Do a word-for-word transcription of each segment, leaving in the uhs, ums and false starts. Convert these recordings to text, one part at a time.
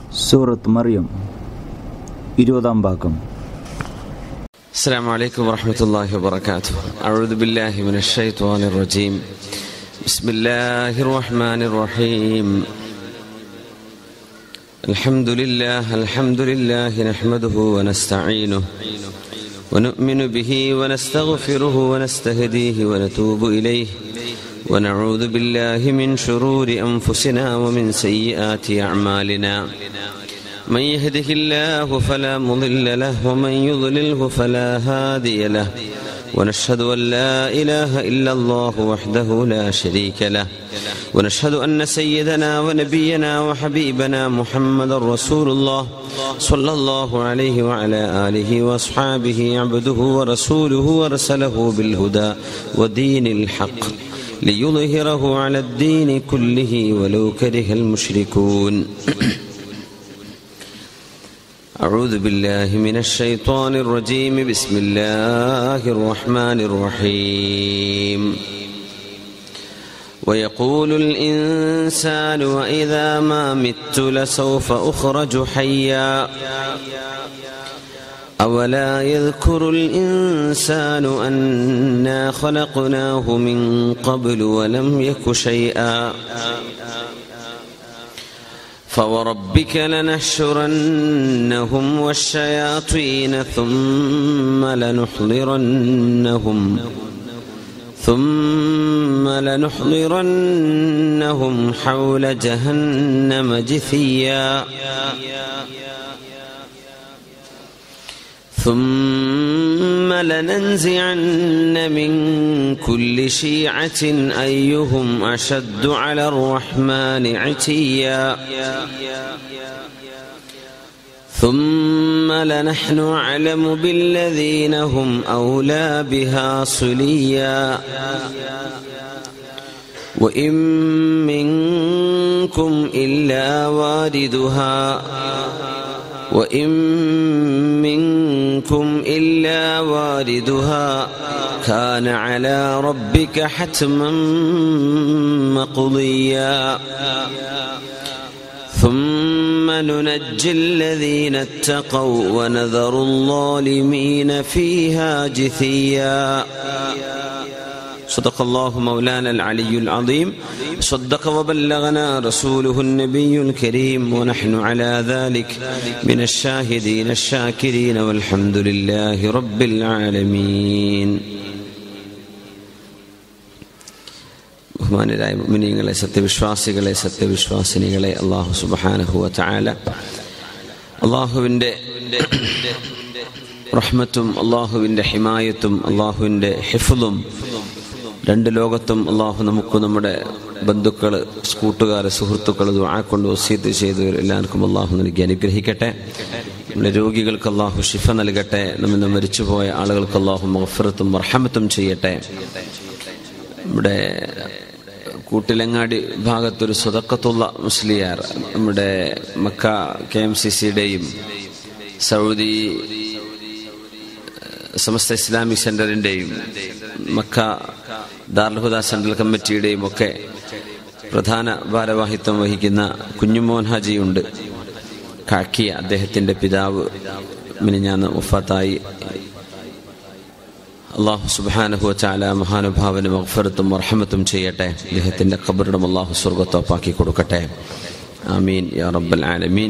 സൂറത്ത് മറിയം ഇരുപതാം ഭാഗം. അസ്സലാമു അലൈക്കും വറഹ്മത്തുള്ളാഹി വബറകാതുഹു. അഊദു ബില്ലാഹി മിനശ് ശൈത്വാനിർ റജീം. ബിസ്മില്ലാഹിർ റഹ്മാനിർ റഹീം. അൽഹംദുലില്ലാഹി അൽഹംദുലില്ലാഹി നഹ്മദുഹു വനസ്തഈനുഹു വനുഅ്മിനു ബിഹി വനസ്തഗ്ഫിറുഹു വനസ്തഹ്ദീഹി വനതൂബു ഇലൈഹി ونعوذ بالله من شرور أنفسنا ومن سيئات أعمالنا من يهده الله فلا مضل له ومن يضلله فلا هادي له ونشهد أن لا إله إلا الله وحده لا شريك له ونشهد أن سيدنا ونبينا وحبيبنا محمد رسول الله صلى الله عليه وعلى آله وأصحابه عبده ورسوله ورسله بالهدى ودين الحق ليظهره على الدين كله ولو كره المشركون. أعوذ بالله من الشيطان الرجيم. بسم الله الرحمن الرحيم. ويقول الإنسان وإذا ما مت لسوف أخرج حيا أولا يذكر الإنسان أنا خلقناه من قبل ولم يك شيئا فوربك لنحشرنهم والشياطين ثم لنحضرنهم ثم لنحضرنهم حول جهنم جثيا ثم لننزعن من كل شيعة أيهم أشد على الرحمن عتيا ثم لنحن أعلم بالذين هم أولى بها صليا وإن منكم إلا واردها وإن منكم إلا واردها كان على ربك حتما مقضيا ثم ننجي الذين اتقوا ونذر الظالمين فيها جثيا. صدق الله مولانا العلي العظيم. صدق وبلغنا رسوله النبي الكريم ونحن على ذلك من الشاهدين الشاكرين والحمد لله رب العالمين. ബഹുമാനരായ മുഅ്മിനീങ്ങളെ, സത്യവിശ്വാസികളെ, സത്യവിശ്വാസിനികളെ, അല്ലാഹു സുബ്ഹാനഹു വ തആല അല്ലാഹുവിൻ്റെ റഹ്മത്തും അല്ലാഹുവിൻ്റെ ഹിമായത്തും അല്ലാഹുവിൻ്റെ ഹിഫ്ളും രണ്ട് ലോകത്തും അള്ളാഹു നമുക്ക് നമ്മുടെ ബന്ധുക്കൾ, കൂട്ടുകാർ, സുഹൃത്തുക്കൾ ദുആ കൊണ്ട് വസീയത്ത് ചെയ്തവർ എല്ലാവർക്കും അള്ളാഹു നൽകി അനുഗ്രഹിക്കട്ടെ. നമ്മുടെ രോഗികൾക്ക് അള്ളാഹു ശിഫ നൽകട്ടെ. നമ്മിൽ നിന്ന് മരിച്ചുപോയ ആളുകൾക്ക് അള്ളാഹു മഗ്ഫിറത്തും മർഹമത്തും ചെയ്യട്ടെ. നമ്മുടെ കൂട്ടിലങ്ങാടി ഭാഗത്തൊരു സ്വതക്കത്തുള്ള മുസ്ലിയാർ നമ്മുടെ മക്ക കെ എം സി സിയുടെയും സൗദി സമസ്ത ഇസ്ലാമിക് സെന്ററിൻ്റെയും മക്ക ദാറുൽ ഹുദ സെൻട്രൽ കമ്മിറ്റിയുടെയും ഒക്കെ പ്രധാന ഭാരവാഹിത്വം വഹിക്കുന്ന കുഞ്ഞുമോൻ ഹാജിയുണ്ട്. കാക്കിയ അദ്ദേഹത്തിൻ്റെ പിതാവ് മിനിഞ്ഞാന്ന് വഫാത്തായി. അല്ലാഹു സുബ്ഹാനഹു വ തആല മഹാനുഭാവന് മഗ്ഫിറത്തും മർഹമത്തും ചെയ്യട്ടെ. അദ്ദേഹത്തിൻ്റെ ഖബറിടം അല്ലാഹു സ്വർഗ്ഗത്തോപ്പാക്കി കൊടുക്കട്ടെ. ആമീൻ യാ റബ്ബൽ ആലമീൻ.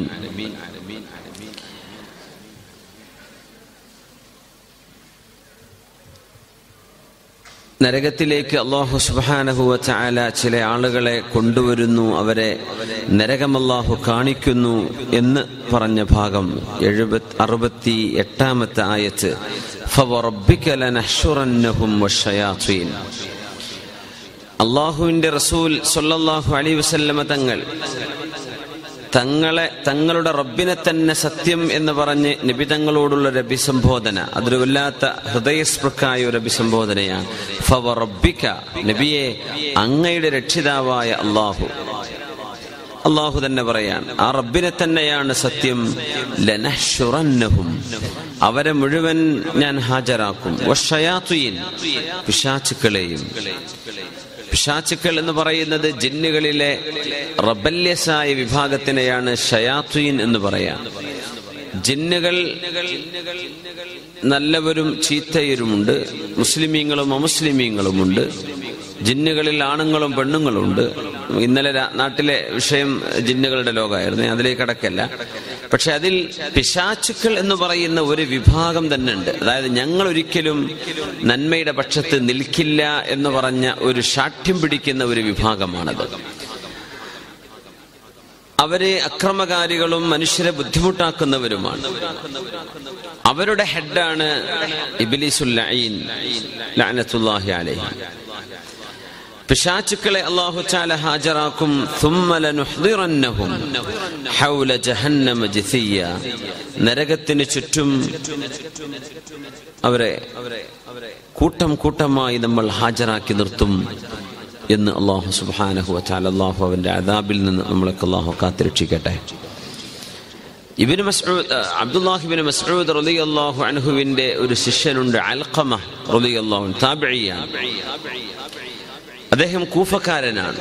നരകത്തിലേക്ക് അല്ലാഹു സുബ്ഹാനഹു വ തആല ചില ആളുകളെ കൊണ്ടുവരുന്നു, അവരെ നരകം അല്ലാഹു കാണിക്കുന്നു എന്ന് പറഞ്ഞ ഭാഗം എഴുപത്തി അറുപത്തി എട്ടാമത്തെ ആയത്ത്. ഫവറബ്ബിക ലനഹ്ശുറന്നഹും വശയാതീൻ. അല്ലാഹുവിന്റെ റസൂൽ സ്വല്ലല്ലാഹു അലൈഹി വസല്ലമ തങ്ങൾ തങ്ങളെ തങ്ങളുടെ റബ്ബിനെ തന്നെ സത്യം എന്ന് പറഞ്ഞ് നബി തങ്ങളോടുള്ള ഒരു അഭിസംബോധന, അതൊരു വല്ലാത്ത ഹൃദയസ്പൃക്കായ ഒരു അഭിസംബോധനയാണ്. ഫവറബ്ബിക, നബിയെ അങ്ങയുടെ രക്ഷിതാവായ അല്ലാഹു. അല്ലാഹു തന്നെ പറയാൻ, ആ റബ്ബിനെ തന്നെയാണ് സത്യം. ലനഹ്ശുറന്നഹും, അവരെ മുഴുവൻ ഞാൻ ഹാജരാക്കും. വശയാതീൻ, പിശാചുക്കളെയും പിശാചുക്കൾ എന്ന് പറയുന്നത് ജിന്നുകളിലെ റബല്യസായ വിഭാഗത്തിനെയാണ് ശയാത്വീൻ എന്ന് പറയാം. ജിന്നുകൾ നല്ലവരും ചീത്തയരുമുണ്ട്, മുസ്ലിമീങ്ങളും അമുസ്ലിമീങ്ങളുമുണ്ട്. ജിന്നുകളിൽ ആണുങ്ങളും പെണ്ണുങ്ങളുണ്ട്. ഇന്നലെ നാട്ടിലെ വിഷയം ജിന്നുകളുടെ ലോകമായിരുന്നു, അതിലേക്ക് കടക്കല്ല. പക്ഷെ അതിൽ പിശാചുക്കൾ എന്ന് പറയുന്ന ഒരു വിഭാഗം തന്നെ ഉണ്ട്. അതായത് ഞങ്ങൾ ഒരിക്കലും നന്മയുടെ പക്ഷത്ത് നിൽക്കില്ല എന്ന് പറഞ്ഞ ഒരു ശാഠ്യം പിടിക്കുന്ന ഒരു വിഭാഗമാണത്. അവര് അക്രമകാരികളും മനുഷ്യരെ ബുദ്ധിമുട്ടാക്കുന്നവരുമാണ്. അവരുടെ ഹെഡാണ് ഇബ്ലീസുൽ ലഈൻ ലഅനത്തുല്ലാഹി അലൈഹി. പിശാചുക്കളെ അല്ലാഹു തആല ഹാജരാക്കും. ثم لنحضرنهم حول جهنم جثيا. നരകത്തിന് ചുറ്റും അവരെ കൂട്ടം കൂട്ടമായി നമ്മൾ ഹാജരാക്കി നിർത്തും എന്ന് അല്ലാഹു സുബ്ഹാനഹു വ തആല അല്ലാഹു അവന്റെ അദാബിൽ നിന്ന് നമ്മളെ അല്ലാഹു കാത്തുരക്ഷിക്കട്ടെ. ഇബ്നു മസ്ഊദ് അബ്ദുല്ലാഹ് ഇബ്നു മസ്ഊദ് റളിയല്ലാഹു അൻഹുവിന്റെ ഒരു ശിഷ്യനുണ്ട്, അൽഖമ റളിയല്ലാഹു അൻഹു, താബിഈയാണ്. അദ്ദേഹം കൂഫക്കാരനാണ്.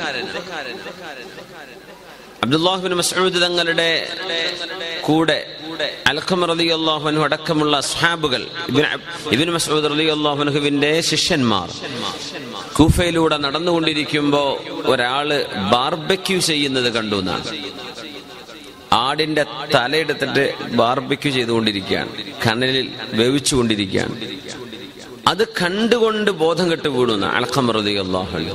അബ്ദുല്ലാഹ് ഇബ്നു മസ്ഊദ് തങ്ങളുടെ കൂടെ അൽഖമ റളിയല്ലാഹു അൻഹു അടക്കമുള്ള സ്വഹാബുകൾ, ഇബ്നു മസ്ഊദ് റളിയല്ലാഹു അൻഹുവിന്റെ ശിഷ്യന്മാർ കൂഫയിലൂടെ നടന്നുകൊണ്ടിരിക്കുമ്പോ ഒരാള് ബാർബക്യൂ ചെയ്യുന്നത് കണ്ടു എന്നാണ്. ആടിന്റെ തലയെടുത്തിട്ട് ബാർബക്യൂ ചെയ്തുകൊണ്ടിരിക്കുകയാണ്, കനലിൽ വേവിച്ചുകൊണ്ടിരിക്കുകയാണ്. അത് കണ്ടുകൊണ്ട് ബോധം കെട്ട് വീണുന്ന അൽഖമ റളിയല്ലാഹു അൻഹു.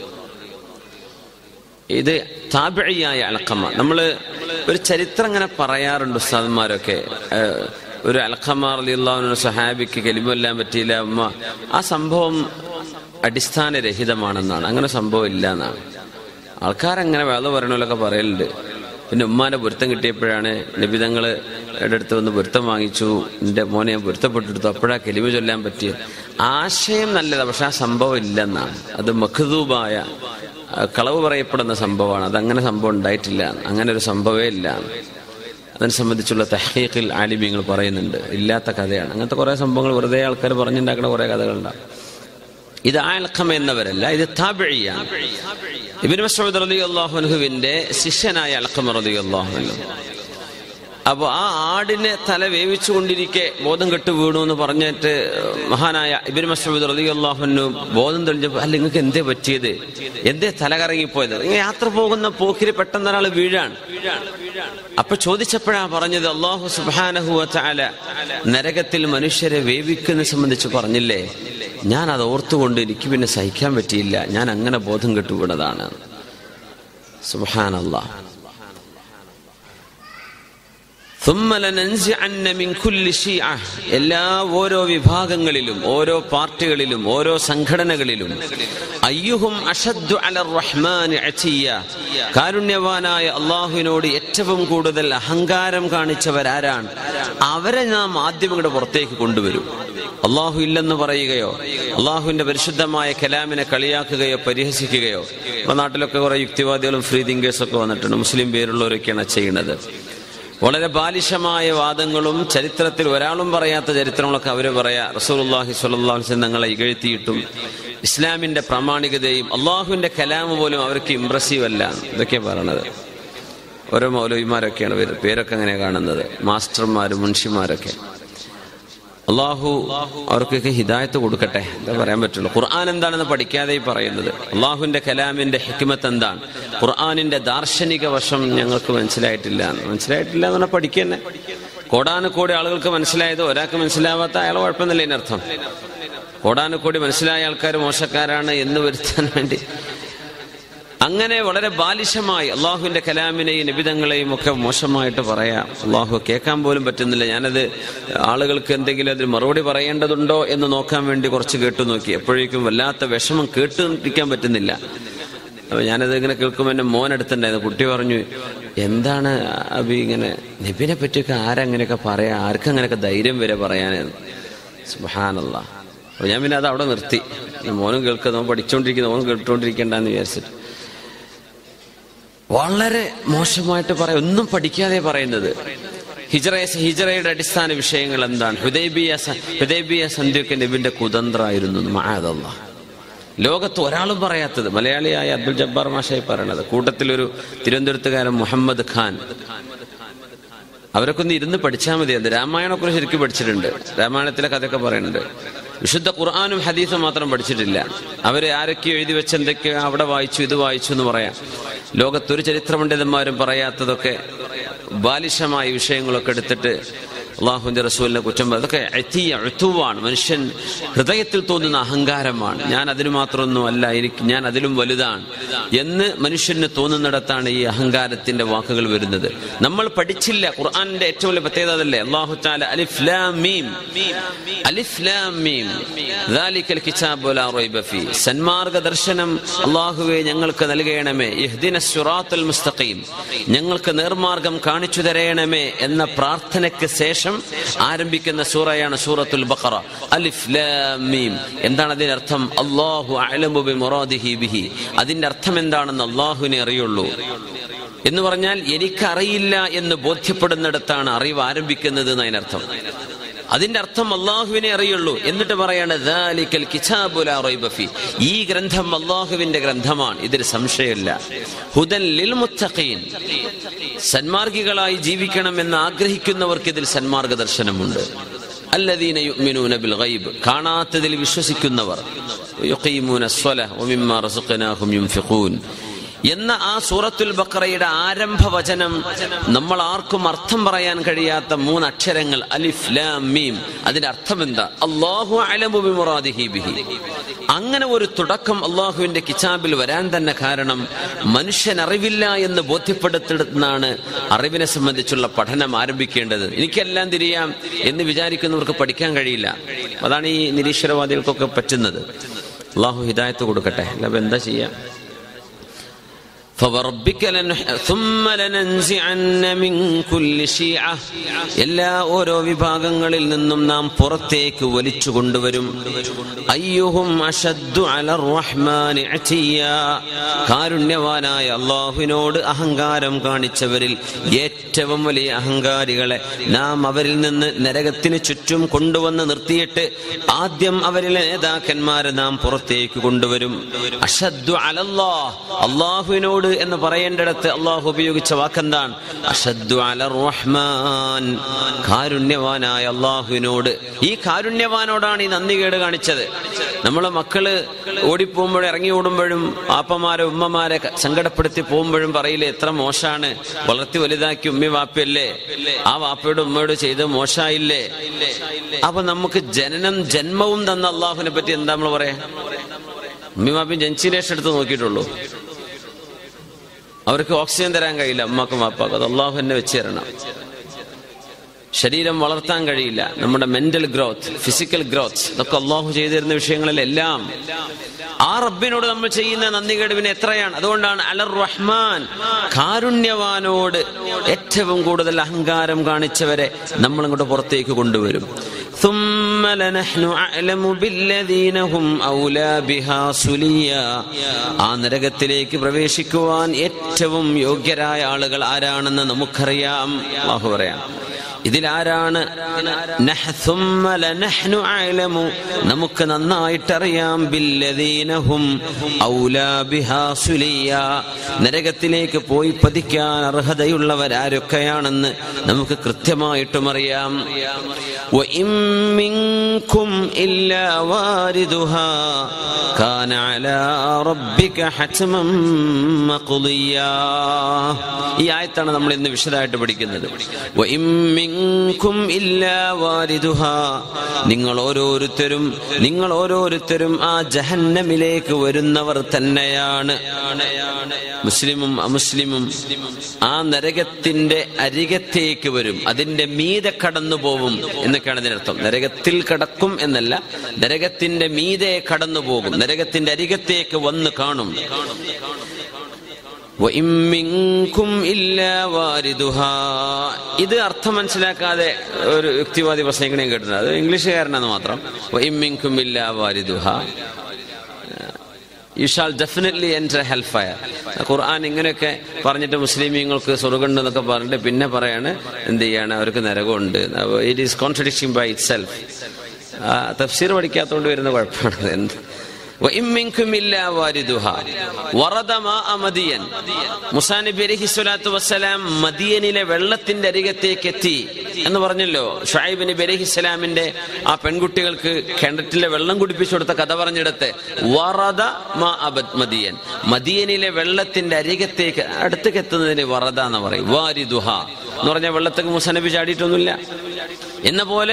ഇത് താബിഈയായ അൽഖമ. നമ്മള് ഒരു ചരിത്രം ഇങ്ങനെ പറയാറുണ്ട് ഉസ്താദന്മാരൊക്കെ. ഒരു അൽഖമ റളിയല്ലാഹു അൻഹു സഹാബിക്ക് കലിമല്ലാൻ പറ്റിയില്ല, ഉമ്മ. ആ സംഭവം അടിസ്ഥാനരഹിതമാണെന്നാണ്. അങ്ങനെ സംഭവം ഇല്ല എന്നാണ് ആൾക്കാരങ്ങനെ വേദ പറയണമല്ലൊക്കെ പറയലുണ്ട്. പിന്നെ ഉമ്മാന്റെ പൊരുത്തം കിട്ടിയപ്പോഴാണ് നബിതങ്ങള് അടുത്ത് വന്ന് പൊരുത്തം വാങ്ങിച്ചു, എന്റെ മോനെ ഞാൻ പൊരുത്തപ്പെട്ടെടുത്തു, അപ്പോഴാ കലിമ ചൊല്ലാൻ പറ്റിയത്. ആശയം നല്ലതാ, പക്ഷെ ആ സംഭവം ഇല്ലെന്നാണ്. അത് മഖ്ദൂബായ, കളവ് പറയപ്പെടുന്ന സംഭവമാണ്. അതങ്ങനെ സംഭവം ഉണ്ടായിട്ടില്ല, അങ്ങനെ ഒരു സംഭവമേ ഇല്ല. അതിനെ സംബന്ധിച്ചുള്ള തഹ്ഖീഖിൽ ആലിമീങ്ങൾ പറയുന്നുണ്ട്, ഇല്ലാത്ത കഥയാണ്. അങ്ങനത്തെ കുറെ സംഭവങ്ങൾ വെറുതെ ആൾക്കാർ പറഞ്ഞുണ്ടാക്കുന്ന കുറെ കഥകളുണ്ടാവും. ഇത് അൽഖമ എന്നവരല്ല, ഇത് താബിഈയാണ്. ഇബ്നു മസ്ഊദ് റളിയല്ലാഹു അൻഹുവിന്റെ ശിഷ്യനായ അൽഖമ റളിയല്ലാഹു അൻഹു. അപ്പൊ ആ ആടിനെ തല വേവിച്ചുകൊണ്ടിരിക്കെ ബോധം കെട്ട് വീണു എന്ന് പറഞ്ഞിട്ട് മഹാനായ ഇബ്നു മസ്ഊദ് റളിയല്ലാഹു അൻഹു ബോധം തെളിഞ്ഞപ്പോ, അല്ല നിങ്ങൾക്ക് എന്തേ പറ്റിയത്, എന്തേ തല കറങ്ങിപ്പോയത്? ഇങ്ങനെ യാത്ര പോകുന്ന പോക്കിൽ പെട്ടെന്ന് ഒരാൾ വീഴാണ്. അപ്പൊ ചോദിച്ചപ്പോഴാ പറഞ്ഞത്, അല്ലാഹു സുബ്ഹാനഹു വ തആല നരകത്തിൽ മനുഷ്യരെ വേവിക്കുന്നത് സംബന്ധിച്ച് പറഞ്ഞില്ലേ, ഞാൻ അത് ഓർത്തുകൊണ്ട് എനിക്ക് പിന്നെ സഹിക്കാൻ പറ്റിയില്ല, ഞാൻ അങ്ങനെ ബോധം കെട്ടു വീണതാണ്. സുബ്ഹാനല്ലാഹ്. ثم لننزعن من كل شيعة. എല്ലാ ഓരോ വിഭാഗങ്ങളിലും ഓരോ പാർട്ടികളിലും ഓരോ സംഘടനകളിലും അയ്യുഹും അഷദ്ദു അലർ റഹ്മാൻ അതിയ, കാരുണ്യവാനായ അല്ലാഹുവിനോട് ഏറ്റവും കൂടുതൽ അഹങ്കാരം കാണിച്ചവരാരാണ്, അവരെ നാം ആദ്യം ഇങ്ങോട്ട് പുറത്തേക്ക് കൊണ്ടുവരും. അള്ളാഹു ഇല്ലെന്ന് പറയുകയോ അള്ളാഹുവിന്റെ പരിശുദ്ധമായ കലാമിനെ കളിയാക്കുകയോ പരിഹസിക്കുകയോ. നമ്മുടെ നാട്ടിലൊക്കെ കുറെ യുക്തിവാദികളും ഫ്രീ തിങ്കേഴ്സും ഒക്കെ വന്നിട്ടുണ്ട്, മുസ്ലിം പേരുള്ളവരൊക്കെയാണ് ചെയ്യുന്നത്. വളരെ ബാലിശമായ വാദങ്ങളും ചരിത്രത്തിൽ ഒരാളും പറയാത്ത ചരിത്രങ്ങളൊക്കെ അവര് പറയാ. റസൂലുള്ളാഹി സ്വല്ലല്ലാഹു അലൈഹി വസല്ലം തങ്ങളെ ഇകഴ്ത്തിയിട്ടും ഇസ്ലാമിന്റെ പ്രാമാണികതയും അള്ളാഹുവിന്റെ കലാമ് പോലും അവർക്ക് ഇംപ്രസീവ് അല്ല, ഇതൊക്കെയാ പറയണത്. ഓരോ മൗലവിമാരൊക്കെയാണ് പേര് പേരൊക്കെ അങ്ങനെ കാണുന്നത്, മാസ്റ്റർമാരും മുൻഷിമാരൊക്കെ. അള്ളാഹു അവർക്കൊക്കെ ഹിദായത്ത് കൊടുക്കട്ടെ, എന്താ പറയാൻ പറ്റുള്ളൂ. ഖുർആൻ എന്താണെന്ന് പഠിക്കാതെ പറയുന്നത്. അള്ളാഹുവിന്റെ കലാമിന്റെ ഹിക്മത്ത് എന്താണ്, ഖുർആനിന്റെ ദാർശനിക വശം ഞങ്ങൾക്ക് മനസ്സിലായിട്ടില്ല. മനസ്സിലായിട്ടില്ല എന്ന് പറഞ്ഞാൽ പഠിക്കുക തന്നെ. കോടാനുകോടി ആളുകൾക്ക് മനസ്സിലായത് ഒരാൾക്ക് മനസ്സിലാവാത്ത അയാളെ കുഴപ്പമൊന്നുമില്ല എന്നർത്ഥം. കോടാനുകോടി മനസ്സിലായ ആൾക്കാർ മോശക്കാരാണ് എന്ന് വരുത്താൻ വേണ്ടി അങ്ങനെ വളരെ ബാലിശമായി അള്ളാഹുവിന്റെ കലാമിനെയും നിബിധങ്ങളെയും ഒക്കെ മോശമായിട്ട് പറയാം. അള്ളാഹു കേൾക്കാൻ പോലും പറ്റുന്നില്ല. ഞാനത് ആളുകൾക്ക് എന്തെങ്കിലും അതിന് മറുപടി പറയേണ്ടതുണ്ടോ എന്ന് നോക്കാൻ വേണ്ടി കുറച്ച് കേട്ടു നോക്കി. എപ്പോഴേക്കും വല്ലാത്ത വിഷമം കേട്ടിരിക്കാൻ പറ്റുന്നില്ല. അപ്പൊ ഞാനത് ഇങ്ങനെ കേൾക്കുമ്പോൾ എന്റെ മോൻ അടുത്തുണ്ടായിരുന്നു. കുട്ടി പറഞ്ഞു, എന്താണ് അബി ഇങ്ങനെ നബിനെ പറ്റിയൊക്കെ ആരങ്ങനെയൊക്കെ പറയാ, ആർക്കങ്ങനെയൊക്കെ ധൈര്യം വരെ പറയാനെന്ന്. സുബ്ഹാനല്ലാഹ്. അപ്പൊ ഞാൻ പിന്നെ അത് അവിടെ നിർത്തി. മോനും കേൾക്കുന്ന, പഠിച്ചുകൊണ്ടിരിക്കുന്ന മോനും കേട്ടുകൊണ്ടിരിക്കേണ്ടെന്ന് വിചാരിച്ചിട്ട്. വളരെ മോശമായിട്ട് പറയാം, ഒന്നും പഠിക്കാതെ പറയുന്നത്. ഹിജ്റ ഹിജ്റയുടെ അടിസ്ഥാന വിഷയങ്ങൾ എന്താണ്? ഹുദൈബിയ ഹുദൈബിയ സന്ധിയൊക്കെ നബിന്റെ കുതന്ത്രമായിരുന്നു. മഅദല്ലാഹ്. ലോകത്ത് ഒരാളും പറയാത്തത്. മലയാളിയായ അബ്ദുൽ ജബ്ബാർ മാഷായി പറയണത്. കൂട്ടത്തിലൊരു തിരുവനന്തപുരത്തുകാരൻ മുഹമ്മദ് ഖാൻ. അവരൊക്കെ ഒന്ന് ഇരുന്ന് പഠിച്ചാൽ മതി. അത് രാമായണമൊക്കെ ശരിക്കും പഠിച്ചിട്ടുണ്ട്, രാമായണത്തിലെ കഥയൊക്കെ പറയുന്നുണ്ട്. വിശുദ്ധ ഖുർആാനും ഹദീസും മാത്രം പഠിച്ചിട്ടില്ല. അവര് ആരൊക്കെയോ എഴുതി വെച്ച് എന്തൊക്കെയോ അവിടെ വായിച്ചു ഇത് വായിച്ചു എന്ന് പറയാം. ലോകത്തൊരു ചരിത്ര പണ്ഡിതന്മാരും പറയാത്തതൊക്കെ ബാലിശമായ വിഷയങ്ങളൊക്കെ എടുത്തിട്ട് അള്ളാഹുവിന്റെ റസൂലിനെ കുറ്റം പറയും. അതൊക്കെ അഴുത്തുവാണ്. മനുഷ്യൻ ഹൃദയത്തിൽ തോന്നുന്ന അഹങ്കാരമാണ്. ഞാൻ അതിന് മാത്രമൊന്നും അല്ല, എനിക്ക് ഞാൻ അതിലും വലുതാണ് എന്ന് മനുഷ്യന് തോന്നുന്നിടത്താണ് ഈ അഹങ്കാരത്തിന്റെ വാക്കുകൾ വരുന്നത്. നമ്മൾ പഠിച്ചില്ല. ഖുർആന്റെ ഏറ്റവും വലിയ പ്രത്യേകത അതല്ലേ? അല്ലാഹു തആല അലിഫ് ലാം മീം അലിഫ് ലാം മീം ദാലികൽ കിതാബു ലാ റൈബ ഫീ. സന്മാർഗ ദർശനം അല്ലാഹുവേ ഞങ്ങൾക്ക് നൽകണമേ. ഇഹ്ദിനസ് സിറാത്തൽ മുസ്തഖീം, ഞങ്ങൾക്ക് നേർമാർഗം കാണിച്ചു തരയണമേ എന്ന പ്രാർത്ഥനയ്ക്ക് ശേഷം ആരംഭിക്കുന്ന സൂറയാണ് സൂറത്തുൽ ബഖറ. അലിഫ് ലാം മീം. എന്താണ് അതിന്റെ അർത്ഥം? അല്ലാഹു അഅലമു ബിമുറാദിഹി ബിഹി. അതിന്റെ അർത്ഥം എന്താണെന്ന് അല്ലാഹുവിനെ അറിയുള്ളൂ എന്ന് പറഞ്ഞാൽ എനിക്കറിയില്ല എന്ന് ബോധ്യപ്പെടുന്നിടത്താണ് അറിവ് ആരംഭിക്കുന്നത് എന്നതിനർത്ഥം. അതിന്റെ അർത്ഥം അള്ളാഹുവിനെ അറിയുള്ളൂ. എന്നിട്ട് പറയാണ് ദാലികൽ കിതാബു ലാ റൈബ ഫീ. ഈ ഗ്രന്ഥം അള്ളാഹുവിന്റെ ഗ്രന്ഥമാണ്, ഇതിൽ സംശയമില്ല. ഹുദൻ ലിൽ മുത്തഖീൻ, സന്മാർഗികളായി ജീവിക്കണമെന്ന് ആഗ്രഹിക്കുന്നവർക്ക് ഇതിൽ സന്മാർഗ ദർശനമുണ്ട്. അല്ലദീന യുഅ്മിനൂന ബിൽ ഗൈബ്, കാണാത്തതിൽ വിശ്വസിക്കുന്നവർ. യുഖീമൂന അസ്സലാഹ വമിമ്മാ റസഖനാഹും യുൻഫിഖൂൻ എന്ന ആ സൂറത്തുൽ ബഖറയുടെ ആരംഭ വചനം നമ്മൾ ആർക്കും അർത്ഥം പറയാൻ കഴിയാത്ത മൂന്ന് അക്ഷരങ്ങൾ അലിഫ് ലാം മീം. അതിന്റെ അർത്ഥം എന്താ? അല്ലാഹു അഅലമു ബിമുറാദിഹി ബിഹി. അങ്ങനെ ഒരു തുടക്കം അള്ളാഹുവിന്റെ കിതാബിൽ വരാൻ തന്നെ കാരണം മനുഷ്യൻ അറിവില്ല എന്ന് ബോധ്യപ്പെടുത്തുന്നതാണ് അറിവിനെ സംബന്ധിച്ചുള്ള പഠനം ആരംഭിക്കേണ്ടത്. എനിക്കെല്ലാം തിരിയാം എന്ന് വിചാരിക്കുന്നവർക്ക് പഠിക്കാൻ കഴിയില്ല. അതാണ് ഈ നിരീശ്വരവാദികൾക്കൊക്കെ പറ്റുന്നത്. അള്ളാഹു ഹിദായത്ത് കൊടുക്കട്ടെ. അല്ല എന്താ ചെയ്യാം? എല്ലാ ഓരോ വിഭാഗങ്ങളിൽ നിന്നും നാം പുറത്തേക്ക് വലിച്ചു കൊണ്ടുവരും. അയ്യുഹും അശദ്ദു അലർ റഹ്മാനി അതിയ്യാ, കാരുണ്യവാനായ അല്ലാഹുവിനോട് അഹങ്കാരം കാണിച്ചവരിൽ ഏറ്റവും വലിയ അഹങ്കാരികളെ നാം അവരിൽ നിന്ന് നരകത്തിന് ചുറ്റും കൊണ്ടുവന്ന് നിർത്തിയിട്ട് ആദ്യം അവരിലെ നേതാക്കന്മാരെ നാം പുറത്തേക്ക് കൊണ്ടുവരും. അശദ്ദു അലല്ലാഹ്, അല്ലാഹുവിനോട് എന്ന് പറയേണ്ടിടത്ത് അള്ളാഹു ഉപയോഗിച്ച വാക്കെന്താണ്? അശദ്ദു അലർ റഹ്മാൻ, കാരുണ്യവാനായ അള്ളാഹുവിനോട്. ഈ കാരുണ്യവാനോടാണ് ഈ നന്ദികേട് കാണിച്ചത്. നമ്മളെ മക്കള് ഓടിപ്പോകുമ്പോഴും ഇറങ്ങി ഓടുമ്പോഴും ആപ്പമാരെ ഉമ്മമാരെ സങ്കടപ്പെടുത്തി പോകുമ്പോഴും പറയില്ലേ എത്ര മോശാണ്, വളർത്തി വലുതാക്കി ഉമ്മി വാപ്പയല്ലേ, ആ വാപ്പയോട് ഉമ്മയോട് ചെയ്ത് മോശായില്ലേ. അപ്പൊ നമുക്ക് ജനനം ജന്മവും തന്ന അള്ളാഹുവിനെ പറ്റി എന്താ നമ്മൾ പറയാ? ഉമ്മി വാപ്പയും ജനിച്ചിനേഷം എടുത്ത് നോക്കിയിട്ടുള്ളൂ. അവർക്ക് ഓക്സിജൻ തരാൻ കഴിയില്ല ഉമ്മാക്കും വാപ്പാക്കും, അത് അള്ളാഹു തന്നെ വെച്ച് തരണം. ശരീരം വളർത്താൻ കഴിയില്ല. നമ്മുടെ മെന്റൽ ഗ്രോത്ത്, ഫിസിക്കൽ ഗ്രോത്ത്, ഇതൊക്കെ അള്ളാഹു ചെയ്തു തരുന്ന വിഷയങ്ങളിലെല്ലാം ആ റബ്ബിനോട് നമ്മൾ ചെയ്യുന്ന നന്ദികേട് പിന്നെ എത്രയാണ്. അതുകൊണ്ടാണ് അലർ റഹ്മാൻ, കാരുണ്യവാനോട് ഏറ്റവും കൂടുതൽ അഹങ്കാരം കാണിച്ചവരെ നമ്മൾ ഇങ്ങോട്ട് പുറത്തേക്ക് കൊണ്ടുവരും. ആ നരകത്തിലേക്ക് പ്രവേശിക്കുവാൻ ഏറ്റവും യോഗ്യരായ ആളുകൾ ആരാണെന്ന് നമുക്കറിയാം. അല്ലാഹു പറയാം, ഇതിലാരാണ്? നമുക്ക് നന്നായിട്ടറിയാം. ബില്ലദീനഹും ഔലാ ബിഹാ സുലിയ, നരകത്തിലേക്ക് പോയി പതിക്കാൻ അർഹതയുള്ളവരാരൊക്കെയാണെന്ന് നമുക്ക് കൃത്യമായിട്ടും അറിയാം. വഇൻ മിൻകും ഇല്ലാ വാരിദുഹാ കാന അലാ റബ്ബിക ഹത്മൻ മഖ്ദിയാ. ഈ ആയത്താണ് നമ്മൾ ഇന്ന് വിശദമായിട്ട് പഠിക്കുന്നത്. വഇൻ മിൻകും ഇല്ലാ വാരിദുഹാ, നിങ്ങൾ ഓരോരുത്തരും നിങ്ങൾ ഓരോരുത്തരും ആ ജഹന്നമിലേക്ക് വരുന്നവർ തന്നെയാണ്. മുസ്ലിമും അമുസ്ലിമും ആ നരകത്തിന്റെ അരികത്തേക്ക് വരും, അതിന്റെ മീതെ കടന്നു പോവും എന്നൊക്കെയാണ് ഇതിനർത്ഥം. നരകത്തിൽ കടക്കും എന്നല്ല, നരകത്തിന്റെ മീതെ കടന്നു പോകും, നരകത്തിന്റെ അരികത്തേക്ക് വന്ന് കാണും. ഇത് അർത്ഥം മനസ്സിലാക്കാതെ ഒരു യുക്തിവാദി പ്രസംഗിക്കണേയും കേട്ടിട്ടുണ്ട്. അത് ഇംഗ്ലീഷുകാരനാണെന്ന് മാത്രം. You shall definitely enter hellfire. ഖുർആൻ ഇങ്ങനെയൊക്കെ പറഞ്ഞിട്ട് മുസ്ലിമീങ്ങൾക്ക് സ്വർഗ്ഗമുണ്ട് എന്നൊക്കെ പറഞ്ഞിട്ട് പിന്നെ പറയാണ് എന്ത് ചെയ്യാണ്, അവർക്ക് നരകമുണ്ട്. It is contradicting by itself. തഫ്സീർ പഠിക്കാത്തതുകൊണ്ട് വരുന്ന കുഴപ്പമാണ്. എന്ത് മൂസാ നബി അലൈഹി സ്വലാത്തു വസ്സലാം മദിയനിലെ വെള്ളത്തിന്റെ അരികത്തേക്ക് എത്തി എന്ന് പറഞ്ഞല്ലോ. ഷുഐബ് നബി അലൈഹി സ്വലാമിന്റെ ആ പെൺകുട്ടികൾക്ക് കിണറ്റിലെ വെള്ളം കുടിപ്പിച്ചു കൊടുത്ത കഥ പറഞ്ഞിടത്ത് വറദ മാ അബദ് മദിയൻ, മദിയനിലെ വെള്ളത്തിന്റെ അരികത്തേക്ക് അടുത്തേക്ക് എത്തുന്നതിന് വറദ എന്ന് പറയും. വാരിദുഹ എന്ന് പറഞ്ഞ വെള്ളത്തേക്ക് മൂസാ നബി ചാടിയിട്ടൊന്നുമില്ല എന്ന പോലെ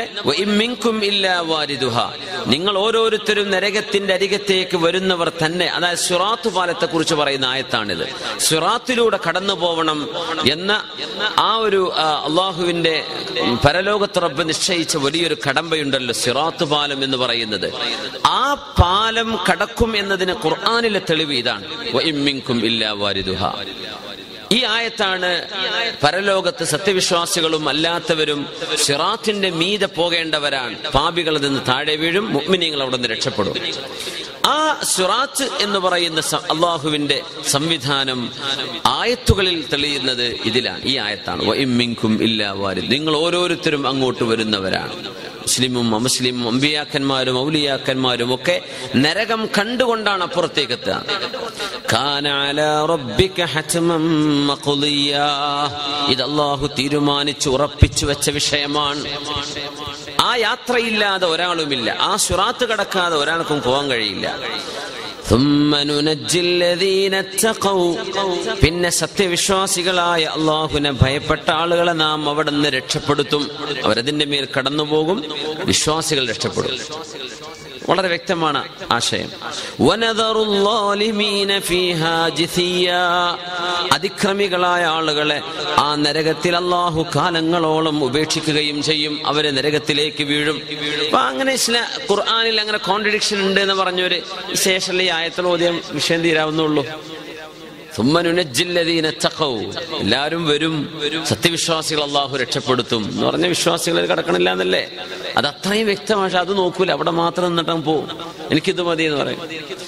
നിങ്ങൾ ഓരോരുത്തരും നരകത്തിന്റെ അരികത്തേക്ക് വരുന്നവർ തന്നെ. അതായത് സിറാത്ത് പാലത്തെ കുറിച്ച് പറയുന്ന ആയത്താണിത്. സിറാത്തിലൂടെ കടന്നു പോവണം എന്ന ആ ഒരു അള്ളാഹുവിന്റെ പരലോകത്ത് റബ്ബ് നിശ്ചയിച്ച വലിയൊരു കടമ്പയുണ്ടല്ലോ സിറാത്ത് പാലം എന്ന് പറയുന്നത്. ആ പാലം കടക്കും എന്നതിന് ഖുർആനിലെ തെളിവ് ഇതാണ്. വഇമ്മിൻകും ഇല്ലാ വാരിദുഹ. ഈ ആയത്താണ് പരലോകത്ത് സത്യവിശ്വാസികളും അല്ലാത്തവരും സിറാത്തിന്റെ മീതെ പോകേണ്ടവരാണ്. പാപികളിൽ നിന്ന് താഴെ വീഴും, മുഅ്മിനീങ്ങൾ അവിടെ നിന്ന് രക്ഷപ്പെടും. ആ സിറാത്ത് എന്ന് പറയുന്ന അള്ളാഹുവിന്റെ സംവിധാനം ആയത്തുകളിൽ തെളിയുന്നത് ഇതിലാണ്, ഈ ആയത്താണ്. വഇമ്മിൻകും ഇല്ലാ വാരിദ്. നിങ്ങൾ ഓരോരുത്തരും അങ്ങോട്ട് വരുന്നവരാണ്. മുസ്ലിമും അമുസ്ലിമും അമ്പിയാക്കന്മാരും ഔലിയാക്കന്മാരും ഒക്കെ നരകം കണ്ടുകൊണ്ടാണ് അപ്പുറത്തേക്ക് എത്തുക. ഇത് അല്ലാഹു തീരുമാനിച്ചു ഉറപ്പിച്ചു വെച്ച വിഷയമാണ്. ആ യാത്രയില്ലാതെ ഒരാളുമില്ല, ആ സിറാത്ത് കടക്കാതെ ഒരാൾക്കും പോകാൻ കഴിയില്ല. പിന്നെ സത്യവിശ്വാസികളായ അള്ളാഹുവിനെ ഭയപ്പെട്ട ആളുകളെ നാം അവിടെ നിന്ന് രക്ഷപ്പെടുത്തും. അവരതിന്റെ മേൽ കടന്നുപോകും, വിശ്വാസികൾ രക്ഷപ്പെടും. വളരെ വ്യക്തമാണ് ആശയം. അതിക്രമികളായ ആളുകളെ ആ നരകത്തിൽ അള്ളാഹു കാലങ്ങളോളം ഉപേക്ഷിക്കുകയും ചെയ്യും. അവരെ നരകത്തിലേക്ക് വീഴും. അപ്പൊ അങ്ങനെ ചില ഖുർആനിൽ അങ്ങനെ കോൺട്രഡിക്ഷൻ ഉണ്ട് എന്ന് പറഞ്ഞൊരു ശേഷം ഈ ആയത്തിൽ ഓതിയം വിഷയം തീരാവുന്നുള്ളൂ. എല്ലാവരും വരും, സത്യവിശ്വാസികൾ അള്ളാഹു രക്ഷപ്പെടുത്തും എന്ന് പറഞ്ഞ വിശ്വാസികൾ കടക്കണില്ല എന്നല്ലേ? അത് അത്രയും വ്യക്തമാണ്. പക്ഷെ അത് നോക്കൂല, അവിടെ മാത്രം നിന്നിട്ടും പോവും. എനിക്കിത് മതി എന്ന് പറയും.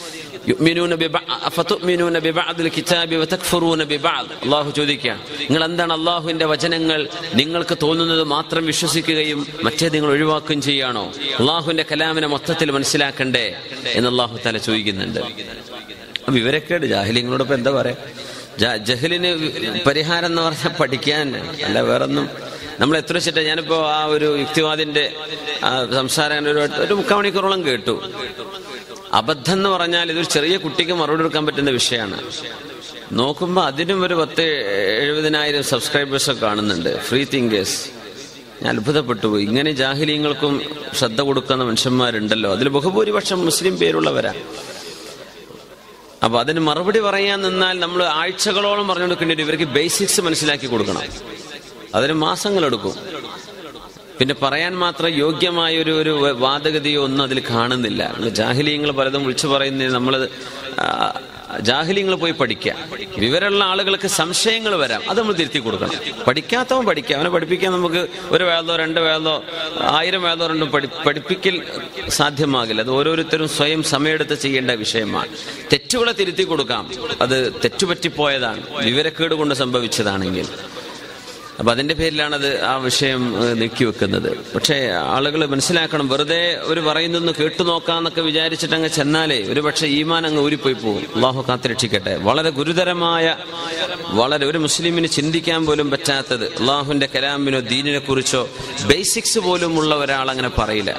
അള്ളാഹു ചോദിക്കുകയാണ്, നിങ്ങൾ എന്താണ് അള്ളാഹുവിന്റെ വചനങ്ങൾ നിങ്ങൾക്ക് തോന്നുന്നത് മാത്രം വിശ്വസിക്കുകയും മറ്റേ നിങ്ങൾ ഒഴിവാക്കുകയും ചെയ്യാണോ? അള്ളാഹുവിന്റെ കലാമിനെ മൊത്തത്തിൽ മനസ്സിലാക്കണ്ടേ എന്ന് അള്ളാഹു തആല ചോദിക്കുന്നുണ്ട്. വിവരക്കേട് ജാഹിലിങ്ങളോടൊപ്പം എന്താ പറയാ? ജഹലിന് പരിഹാരം എന്ന് പറഞ്ഞാൽ പഠിക്കാൻ അല്ല, വേറൊന്നും. നമ്മൾ എത്ര വെച്ചിട്ട് ഞാനിപ്പോ ആ ഒരു യുക്തിവാദിന്റെ സംസാരം ഒരു ഒരു മുക്കാൽ മണിക്കൂറോളം കേട്ടു. അബദ്ധം എന്ന് പറഞ്ഞാൽ ഇതൊരു ചെറിയ കുട്ടിക്ക് മറുപടി കൊടുക്കാൻ പറ്റുന്ന വിഷയമാണ്. നോക്കുമ്പോ അതിനും ഒരു പത്ത് എഴുപതിനായിരം സബ്സ്ക്രൈബേഴ്സൊക്കെ കാണുന്നുണ്ട്, ഫ്രീ തിങ്കേഴ്സ്. ഞാൻ അത്ഭുതപ്പെട്ടു പോയി. ഇങ്ങനെ ജാഹിലീങ്ങൾക്കും ശ്രദ്ധ കൊടുക്കുന്ന മനുഷ്യന്മാരുണ്ടല്ലോ. അതിൽ ബഹുഭൂരിപക്ഷം മുസ്ലിം പേരുള്ളവരാ. അപ്പൊ അതിന് മറുപടി പറയാൻ നിന്നാൽ നമ്മൾ ആഴ്ചകളോളം പറഞ്ഞു കൊടുക്കേണ്ടി വരും. ഇവർക്ക് ബേസിക്സ് മനസ്സിലാക്കി കൊടുക്കണം. അതിന് മാസങ്ങളെടുക്കും. പിന്നെ പറയാൻ മാത്രം യോഗ്യമായ ഒരു ഒരു വാദഗതിയോ ഒന്നും അതിൽ കാണുന്നില്ല. ജാഹിലീങ്ങൾ പലതും വിളിച്ചു പറയുന്നത് നമ്മൾ ജാഹിലീങ്ങൾ പോയി പഠിക്കുക. വിവരമുള്ള ആളുകൾക്ക് സംശയങ്ങൾ വരാം, അത് നമ്മൾ തിരുത്തി കൊടുക്കണം. പഠിക്കാത്തവൻ പഠിക്കുക. അവനെ പഠിപ്പിക്കാൻ നമുക്ക് ഒരു വേളോ രണ്ട് വേളോ ആയിരം വേളോ രണ്ടും പഠി പഠിപ്പിക്കൽ സാധ്യമാകില്ല. അത് ഓരോരുത്തരും സ്വയം സമയമെടുത്ത് ചെയ്യേണ്ട വിഷയമാണ്. തെറ്റുകളെ തിരുത്തി കൊടുക്കാം. അത് തെറ്റുപറ്റിപ്പോയതാണ്, വിവരക്കേട് കൊണ്ട് സംഭവിച്ചതാണെങ്കിൽ. അപ്പൊ അതിന്റെ പേരിലാണത് ആ വിഷയം നീക്കിവെക്കുന്നത്. പക്ഷേ ആളുകൾ മനസ്സിലാക്കണം, വെറുതെ ഒരു പറയുന്നൊന്ന് കേട്ടു നോക്കാന്നൊക്കെ വിചാരിച്ചിട്ട് അങ്ങ് ചെന്നാലേ ഒരു പക്ഷേ ഈമാൻ അങ്ങ് ഊരിപ്പോയി പോകും. അള്ളാഹു കാത്തിരക്ഷിക്കട്ടെ. വളരെ ഗുരുതരമായ, വളരെ ഒരു മുസ്ലിമിന് ചിന്തിക്കാൻ പോലും പറ്റാത്തത്, അള്ളാഹുവിന്റെ കലാമിനോ ദീനിനെ കുറിച്ചോ ബേസിക്സ് പോലും ഉള്ള ഒരാൾ അങ്ങനെ പറയില്ല.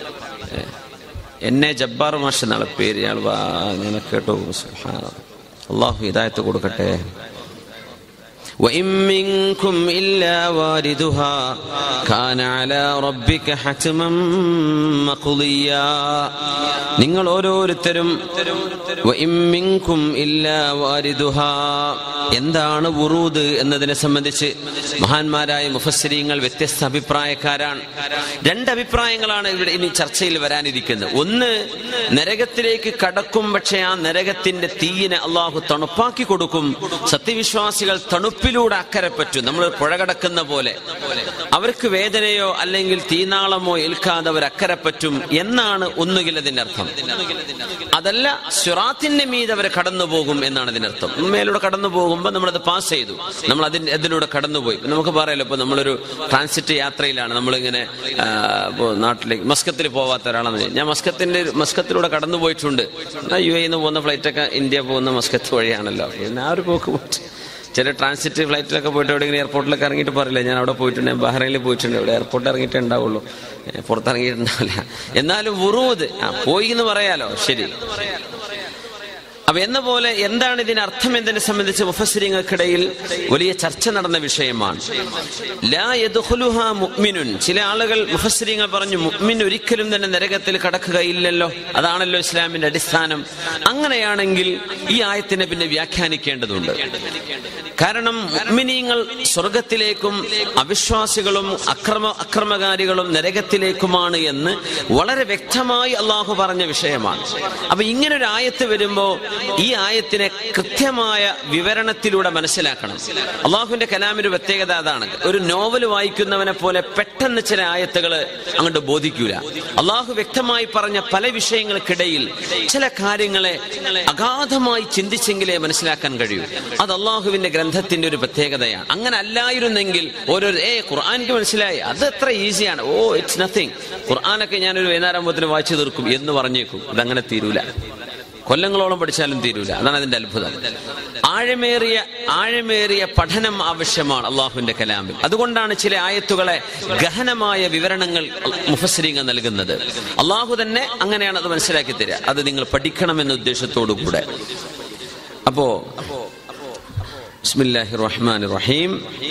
എന്നെ ജബ്ബാർ മാഷ് എന്നാണ് പേര്. ഇയാൾ അങ്ങനെ കേട്ടോ. അള്ളാഹു ഹിദായത്ത് കൊടുക്കട്ടെ. وَإِن مِّنكُمْ إِلَّا وَارِدُهَا كَانَ عَلَى رَبِّكَ حَتْمًا مَّقْضِيًّا. നിങ്ങൾ ഓരോരുത്തരും وَإِن مِّنكُمْ إِلَّا وَارِدُهَا എന്താണ് വുറൂദ് എന്നതിനെ സംബന്ധിച്ച് മഹാന്മാരായ മുഫസ്സിരീങ്ങൾ വ്യത്യസ്ത അഭിപ്രായക്കാരാണ്. രണ്ട് അഭിപ്രായങ്ങളാണ് ഇവിടെ ഇനി ചർച്ചയിൽ വരാനിരിക്കുന്നത്. ഒന്ന്, നരകത്തിലേക്ക് കടക്കും, പക്ഷെ ആ നരകത്തിന്റെ തീയിനെ അള്ളാഹു തണുപ്പാക്കി കൊടുക്കും. സത്യവിശ്വാസികൾ തണുപ്പിലൂടെ അക്കരെ പറ്റും. നമ്മൾ പുഴ കടക്കുന്ന പോലെ അവർക്ക് വേദനയോ അല്ലെങ്കിൽ തീനാളമോ ഏൽക്കാതെ അവർ അക്കരെ പറ്റും എന്നാണ് ഒന്നുകിൽ അതിന്റെ അർത്ഥം. അതല്ല സിറാത്തിന്റെ മീതെ അവർ കടന്നു പോകും എന്നാണ് അതിനർത്ഥം. മേലൂടെ കടന്നു പോകുമ്പോൾ നമ്മളത് പാസ് ചെയ്തു, നമ്മൾ അതിന് അതിലൂടെ കടന്നുപോയി. നമുക്ക് പറയാലോ, ഇപ്പൊ നമ്മളൊരു ട്രാൻസിറ്റ് യാത്രയിലാണ്, നമ്മളിങ്ങനെ നാട്ടിലേക്ക് മസ്കത്തിൽ പോവാത്ത ഒരാളാണ് ഞാൻ. മസ്കത്തിന്റെ മസ്കത്തിലൂടെ കടന്നു പോയിട്ടുണ്ട്. യു എ നിന്ന് പോകുന്ന ഫ്ലൈറ്റൊക്കെ ഇന്ത്യ പോകുന്ന മസ്കത്ത് വഴിയാണല്ലോ. പിന്നെ ആ ഒരു പോക്ക് പോയിട്ട് ചില ട്രാൻസിറ്റ് ഫ്ലൈറ്റിലൊക്കെ പോയിട്ട് എവിടെയെങ്കിലും എയർപോർട്ടിലൊക്കെ ഇറങ്ങിയിട്ട് പറയില്ല ഞാൻ അവിടെ പോയിട്ടുണ്ട്, ബഹ്റൈനിൽ പോയിട്ടുണ്ട്, ഇവിടെ എയർപോർട്ടിൽ ഇറങ്ങിയിട്ടേ ഉണ്ടാവുള്ളൂ, പുറത്തിറങ്ങിയിട്ടുണ്ടാവില്ല. എന്നാലും വുറൂദ് പോയി എന്ന് പറയാലോ. ശരി. അപ്പൊ എന്ന പോലെ എന്താണ് ഇതിനർത്ഥം എന്നതിനെ സംബന്ധിച്ച് മുഫസ്സിരീങ്ങൾക്കിടയിൽ വലിയ ചർച്ച നടന്ന വിഷയമാണ്. ലാ യദ്ഖുലുഹാ മുഅ്മിനുൻ. ചില ആളുകൾ മുഫസ്സിരീങ്ങൾ പറഞ്ഞു മുഅ്മിൻ ഒരിക്കലും തന്നെ നരകത്തിൽ കടക്കുകയില്ലല്ലോ, അതാണല്ലോ ഇസ്ലാമിന്റെ അടിസ്ഥാനം. അങ്ങനെയാണെങ്കിൽ ഈ ആയത്തിനെ പിന്നെ വ്യാഖ്യാനിക്കേണ്ടതുണ്ട്. കാരണം മുഅ്മിനീങ്ങൾ സ്വർഗത്തിലേക്കും അവിശ്വാസികളും അക്രമ അക്രമകാരികളും നരകത്തിലേക്കുമാണ് എന്ന് വളരെ വ്യക്തമായി അള്ളാഹു പറഞ്ഞ വിഷയമാണ്. അപ്പൊ ഇങ്ങനൊരു ആയത്ത് വരുമ്പോ ഈ ആയത്തിനെ കൃത്യമായ വിവരണത്തിലൂടെ മനസ്സിലാക്കണം. അള്ളാഹുവിന്റെ കലാമിന്റെ പ്രത്യേകത അതാണ്. ഒരു നോവൽ വായിക്കുന്നവനെ പോലെ പെട്ടെന്ന് ചില ആയത്തുകൾ അങ്ങോട്ട് ബോധിക്കൂല. അള്ളാഹു വ്യക്തമായി പറഞ്ഞ പല വിഷയങ്ങൾക്കിടയിൽ ചില കാര്യങ്ങളെ അഗാധമായി ചിന്തിച്ചെങ്കിലേ മനസ്സിലാക്കാൻ കഴിയൂ. അത് അള്ളാഹുവിന്റെ ഗ്രന്ഥത്തിന്റെ ഒരു പ്രത്യേകതയാണ്. അങ്ങനെ അല്ലായിരുന്നെങ്കിൽ ഓരോ ഏ ഖുർആാനിക്ക് മനസ്സിലായി, അത് എത്ര ഈസിയാണ്, ഓ ഇറ്റ്സ് നത്തിങ്, ഖുർആാനൊക്കെ ഞാനൊരു വൈകുന്നേരം ആകുമ്പോഴത്തേന് വായിച്ചു തീർക്കും എന്ന് പറഞ്ഞേക്കും. അതങ്ങനെ തീരൂല, കൊല്ലങ്ങളോളം പഠിച്ചാലും തീരൂല. അതാണ് അതിന്റെ അത്ഭുതം. ആഴമേറിയ ആഴമേറിയ പഠനം ആവശ്യമാണ് അള്ളാഹുവിന്റെ കലാമിൽ. അതുകൊണ്ടാണ് ചില ആയത്തുകളെ ഗഹനമായ വിവരണങ്ങൾ മുഫസ്സിരീങ്ങൾ നൽകുന്നത്. അള്ളാഹു തന്നെ അങ്ങനെയാണ് അത് മനസ്സിലാക്കി തരിക. അത് നിങ്ങൾ പഠിക്കണമെന്ന ഉദ്ദേശത്തോടു കൂടെ. അപ്പോ ബിസ്മില്ലാഹിർ റഹ്മാനിർ റഹീം.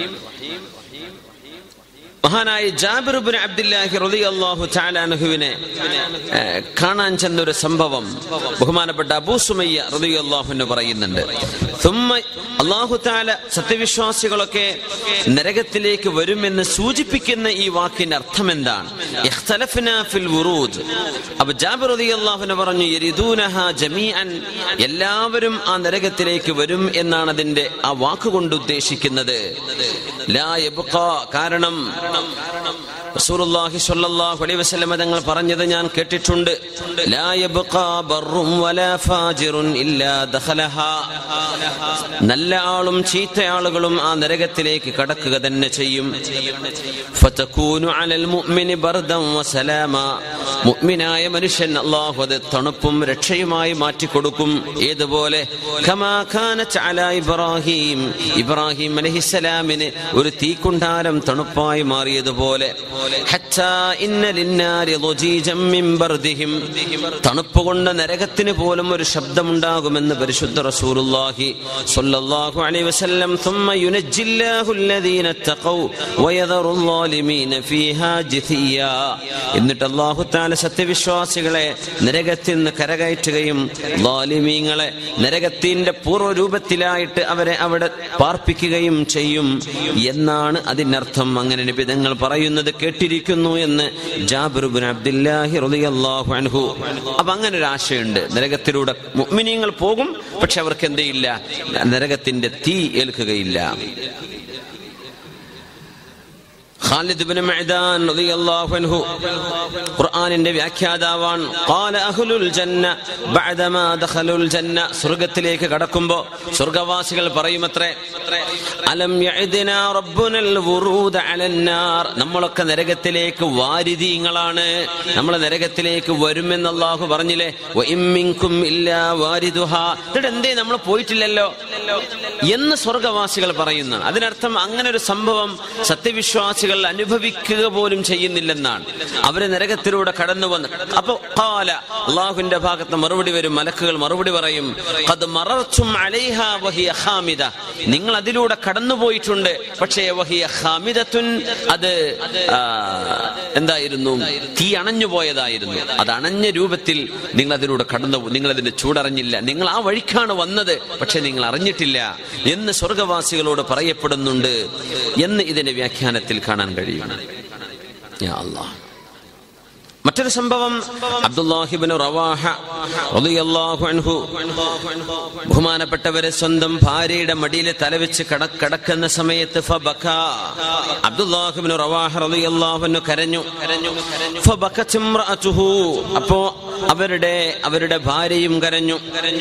മഹാനായ ജാബിർ ഇബ്നു അബ്ദുല്ലാഹി റളിയല്ലാഹു തആല അൻഹുവിനെ കാണാൻ ചെന്നൊരു സംഭവം ബഹുമാനപ്പെട്ട അബൂ സുമയ്യ റളിയല്ലാഹു അൻഹു പറയുന്നുണ്ട്. അല്ലാഹു തആല സത്യവിശ്വാസികളൊക്കെ നരകത്തിലേക്ക് വരുമെന്ന് സൂചിപ്പിക്കുന്ന ഈ വാക്കിന്റെ അർത്ഥം എന്താണ്? ഇഖ്തലഫ്നാ ഫിൽ വുറൂദ്. അപ്പോൾ ജാബിർ റളിയല്ലാഹു അൻഹു പറഞ്ഞു യരിദൂനഹാ ജമീഅൻ, എല്ലാവരും ആ നരകത്തിലേക്ക് വരും എന്നാണ് അതിന്റെ ആ വാക്കുകൊണ്ട് ഉദ്ദേശിക്കുന്നത്. ലാ യബ്ഖാ, കാരണം റസൂലുള്ളാഹി സ്വല്ലല്ലാഹു അലൈഹി വസല്ലം തങ്ങൾ പറഞ്ഞത് ഞാൻ കേട്ടിട്ടുണ്ട്. ലാ യബ്ഖാ ബർറുൻ വലാ ഫാജിറുൻ ഇല്ലാ ദഖലഹാ. നല്ല ആളും ചീത്ത ആളുകളും ആ നരകത്തിലേക്ക് കടക്കുക തന്നെ ചെയ്യും. ഫതകൂനു അലൽ മുഅ്മിനി ബർദൻ വസലാമ. മുഅ്മിനായ മനുഷ്യൻ അല്ലാഹു അത് തണുപ്പും രക്ഷയുമായി മാറ്റി കൊടുക്കും. ഏതുപോലെ കമാ കാനത് അലാ ഇബ്രാഹിം, ഇബ്രാഹിം അലൈഹിസ്സലാമിന് ഒരു തീക്കുണ്ടാരം തണുപ്പായി മാറിയതുപോലെ. ഹത്താ ഇന്ന ലിന്നാരി ളുജീജം മിൻ ബർദിഹിം, തണുപ്പ് കൊണ്ട് നരകത്തിന് പോലും ഒരു ശബ്ദമുണ്ടാകുമെന്ന് പരിശുദ്ധ റസൂലുള്ളാഹി സ്വല്ലല്ലാഹു അലൈഹി വസല്ലം. ثم ينجي الله الذين اتقوا ويذر الظالمين فيها جثيا. എന്നിട്ട് അല്ലാഹു തആല സത്യവിശ്വാസികളെ നരകത്തിൽ നിന്ന് കരകയറ്റുകയും ളാലിമീങ്ങളെ നരകത്തിന്റെ പൂർവ്വരൂപത്തിലായിട്ട് അവരെ അവിടെ പാർപ്പിക്കുകയും ചെയ്യും എന്നാണ് അതിനർത്ഥം. അങ്ങനെ നബി തങ്ങൾ പറയുന്നത് കേട്ടിരിക്കുന്നു എന്ന് ജാബിർ ഇബ്നു അബ്ദുല്ലാഹി റളിയല്ലാഹു അൻഹു. അപ്പൊ അങ്ങനെ ഒരു ആശയമുണ്ട്. നരകത്തിലൂടെ മുഅ്മിനീങ്ങൾ പോകും, പക്ഷെ അവർക്ക് എന്തെയില്ല, നരകത്തിന്റെ തീ ഏൽക്കുകയില്ല. ഖാലിദ് ഇബ്നു മഅദാൻ റളിയല്ലാഹു അൻഹു ഖുർആനിന്റെ വ്യാഖ്യാതാവാണ്. ഖാല അഹ്ലുൽ ജന്ന ബഅദമാ ദഖലുൽ ജന്ന, സ്വർഗ്ഗത്തിലേക്ക് കടക്കുമ്പോൾ സ്വർഗ്ഗവാസികൾ പറയുമത്രേ അലം യഅദ്നാ റബ്ബുനൽ വുറൂദ അലന്നാർ. നമ്മളൊക്കെ നരകത്തിലേക്ക് വാരിദീങ്ങളാണ്, നമ്മൾ നരകത്തിലേക്ക് വരുമെന്ന് അല്ലാഹു പറഞ്ഞില്ലേ. വഇൻ മിൻകും ഇല്ലാ വാരിദുഹാ. എന്നിട്ട് എന്തേ നമ്മൾ പോയിട്ടില്ലല്ലോ എന്ന് സ്വർഗ്ഗവാസികൾ പറയുന്നു. അതിനർത്ഥം അങ്ങനെ ഒരു സംഭവം സത്യവിശ്വാസികൾ അനുഭവിക്കുക പോലും ചെയ്യുന്നില്ലെന്നാണ്. അവര് നരകത്തിലൂടെ കടന്നു വന്ന് അപ്പൊ ഖാല, അല്ലാഹുവിന്റെ ഭാഗത്ത് മറുപടി വരും, മലക്കുകൾ മറുപടി പറയും ഖദ് മറർതും അലൈഹാ വഹിയ ഖാമിദ, നിങ്ങൾ അതിലൂടെ കടന്നുപോയിട്ടുണ്ട്, പക്ഷേ വഹിയ ഖാമിദത്തുൻ, അത് എന്തായിരുന്നു, തീ അണഞ്ഞു പോയതായിരുന്നു. അത് അണഞ്ഞ രൂപത്തിൽ നിങ്ങൾ അതിലൂടെ കടന്നു, നിങ്ങൾ അതിന്റെ ചൂടറിഞ്ഞില്ല, നിങ്ങൾ ആ വഴിക്കാണ് വന്നത്, പക്ഷെ നിങ്ങൾ അറിഞ്ഞിട്ടില്ല എന്ന് സ്വർഗവാസികളോട് പറയപ്പെടുന്നുണ്ട് എന്ന് ഇതിന്റെ വ്യാഖ്യാനത്തിൽ കാണാൻ കഴിയും. യാ അല്ലാഹ്. മറ്റൊരു സംഭവം, അബ്ദുല്ലാഹി ഇബ്നു റവാഹ റളിയല്ലാഹു അൻഹു ബഹുമാനപ്പെട്ടവരെ സ്വന്തം ഭാര്യയുടെ മടിയിൽ തലവെച്ച് കിടക്കുന്ന സമയത്ത് ഫബക അബ്ദുല്ലാഹി ഇബ്നു റവാഹ റളിയല്ലാഹു അൻഹു കരഞ്ഞു. ഫബകത് ഇംറഅതുഹു, അപ്പോൾ അവരുടെ അവരുടെ ഭാര്യയും കരഞ്ഞു.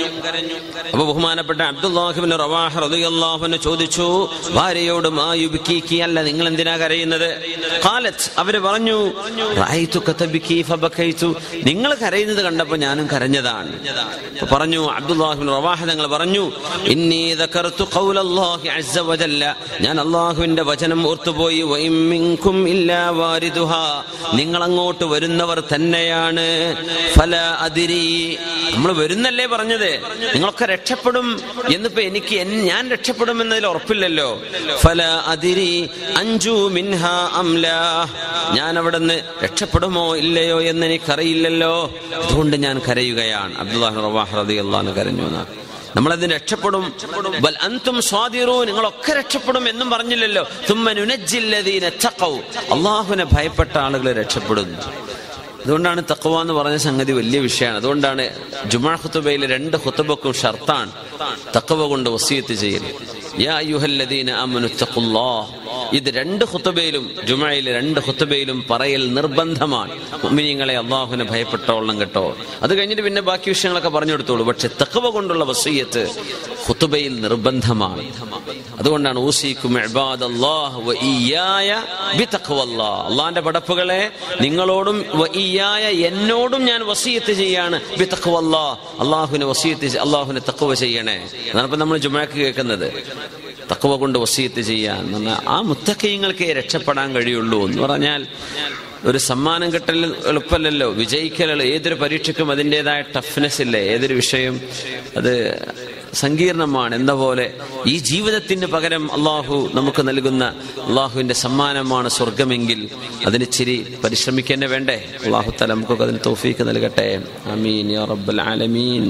അപ്പോൾ ബഹുമാനപ്പെട്ട അബ്ദുല്ലാഹി ഇബ്നു റവാഹ റളിയല്ലാഹു അൻഹു ചോദിച്ചു ഭാര്യയോട്, മാ യുബ്കീകി, അല്ല നിങ്ങൾ എന്തിനാ കരയുന്നത്? ഖാലത്ത്, അവര് പറഞ്ഞു, റഅയ്തുക തബ്കി ഫബകൈതു, നിങ്ങൾ കരയുന്നത് കണ്ടപ്പോൾ ഞാനും കരഞ്ഞതാണ്. പറഞ്ഞു അബ്ദുല്ലാഹി ഇബ്നു റവാഹ തങ്ങൾ പറഞ്ഞു, ഇന്നി ദകർതു ഖൗലല്ലാഹി അസ്സ വജല്ല, ഞാൻ അല്ലാഹുവിന്റെ വചനം ഓർത്തുപോയി, വഇം മിൻകും ഇല്ലാ വാരിദുഹാ, നിങ്ങൾ അങ്ങോട്ട് വരുന്നവർ തന്നെയാണ്. ഫലാ അദ്രി, നമ്മൾ വരുന്നല്ലേ പറഞ്ഞത്, നിങ്ങളൊക്കെ രക്ഷപ്പെടും എന്നിപ്പോ എനിക്ക് ഞാൻ രക്ഷപ്പെടും എന്നതിൽ ഉറപ്പില്ലല്ലോ. ഫലാ അദ്രി അൻജു മിൻഹാ അംലാ, ഞാൻ അവിടുന്ന് രക്ഷപ്പെടുമോ ഇല്ലയോ എന്ന് എനിക്കറിയില്ലല്ലോ, അതുകൊണ്ട് ഞാൻ കരയുകയാണ്. അബ്ദുല്ലാഹി റവാഹ റളിയല്ലാഹു അൻഹു കരഞ്ഞു എന്നാണ്. നമ്മളതിന് രക്ഷപ്പെടും, ബൽ അൻതും സ്വാദിറൂൻ, നിങ്ങളൊക്കെ രക്ഷപ്പെടും എന്നും പറഞ്ഞില്ലല്ലോ. തുമ്മ നുനജ്ജിൽ ലദീന തഖൗ, അല്ലാഹുവിനെ ഭയപ്പെട്ട ആളുകൾ രക്ഷപ്പെടുന്നു. അതുകൊണ്ടാണ് തഖ്വ എന്ന് പറഞ്ഞ സംഗതി വലിയ വിഷയമാണ്. അതുകൊണ്ടാണ് ജുമുഅ ഖുതുബയിലെ രണ്ട് ഖുതുബക്കും ഷർത്താണ് തഖ്വ കൊണ്ട് വസിയത്ത് ചെയ്യൽ. യാ അയ്യുഹല്ലദീന ആമനു തഖുല്ലാഹ്, ഇത് രണ്ട് ഖുതുബയിലും ജുമുഅയിലെ രണ്ട് ഖുതുബയിലും പറയൽ നിർബന്ധമാണ്. മുഅ്മിനീങ്ങളെ അല്ലാഹുവിനെ ഭയപ്പെട്ടോളണം കേട്ടോ. അത് കഴിഞ്ഞിട്ട് പിന്നെ ബാക്കി വിഷയങ്ങളൊക്കെ പറഞ്ഞു കൊടുത്തോളൂ. പക്ഷെ തഖ്വ കൊണ്ടുള്ള വസിയത്ത് ഖുതുബയിൽ നിർബന്ധമാണ്. അതുകൊണ്ടാണ് ഊസീകും ഇബാദല്ലാഹ് വ ഇയ്യായ ബിതഖ്വല്ലാഹ്, അല്ലാഹുവിന്റെ പടപ്പുകളെ നിങ്ങളോടും വ ഇയ്യായ എന്നോടും ഞാൻ വസിയത്ത് ചെയ്യാണ് ബിതഖ്വല്ലാഹ്, അല്ലാഹുവിനെ വസിയത്ത് അല്ലാഹുവിനെ തഖ്വ ചെയ്യണേ. അതാണ് നമ്മൾ ജുമുഅക്ക് കേൾക്കുന്നത്. തഖ്വ കൊണ്ട് വസിയത്ത് ചെയ്യാൻ പറഞ്ഞാൽ ആ മുത്തഖീങ്ങൾക്ക് രക്ഷപ്പെടാൻ കഴിയുള്ളൂ എന്ന് പറഞ്ഞാൽ ഒരു സമ്മാനം കിട്ടൽ എളുപ്പമല്ലല്ലോ, വിജയിക്കൽ ഏതൊരു പരീക്ഷയ്ക്കും അതിൻ്റെതായ ടഫ്നെസ് ഇല്ലേ, ഏതൊരു വിഷയം അത് സങ്കീർണമാണ്. എന്ന പോലെ ഈ ജീവിതത്തിന് പകരം അള്ളാഹു നമുക്ക് നൽകുന്ന അള്ളാഹുവിന്റെ സമ്മാനമാണ് സ്വർഗമെങ്കിൽ അതിന് ഇച്ചിരി പരിശ്രമിക്കേണ്ട വേണ്ടേ? അള്ളാഹു തആല നമുക്കൊക്കെ അതിന് തൗഫീഖ് നൽകട്ടെ. ആമീൻ യാ റബ്ബൽ ആലമീൻ.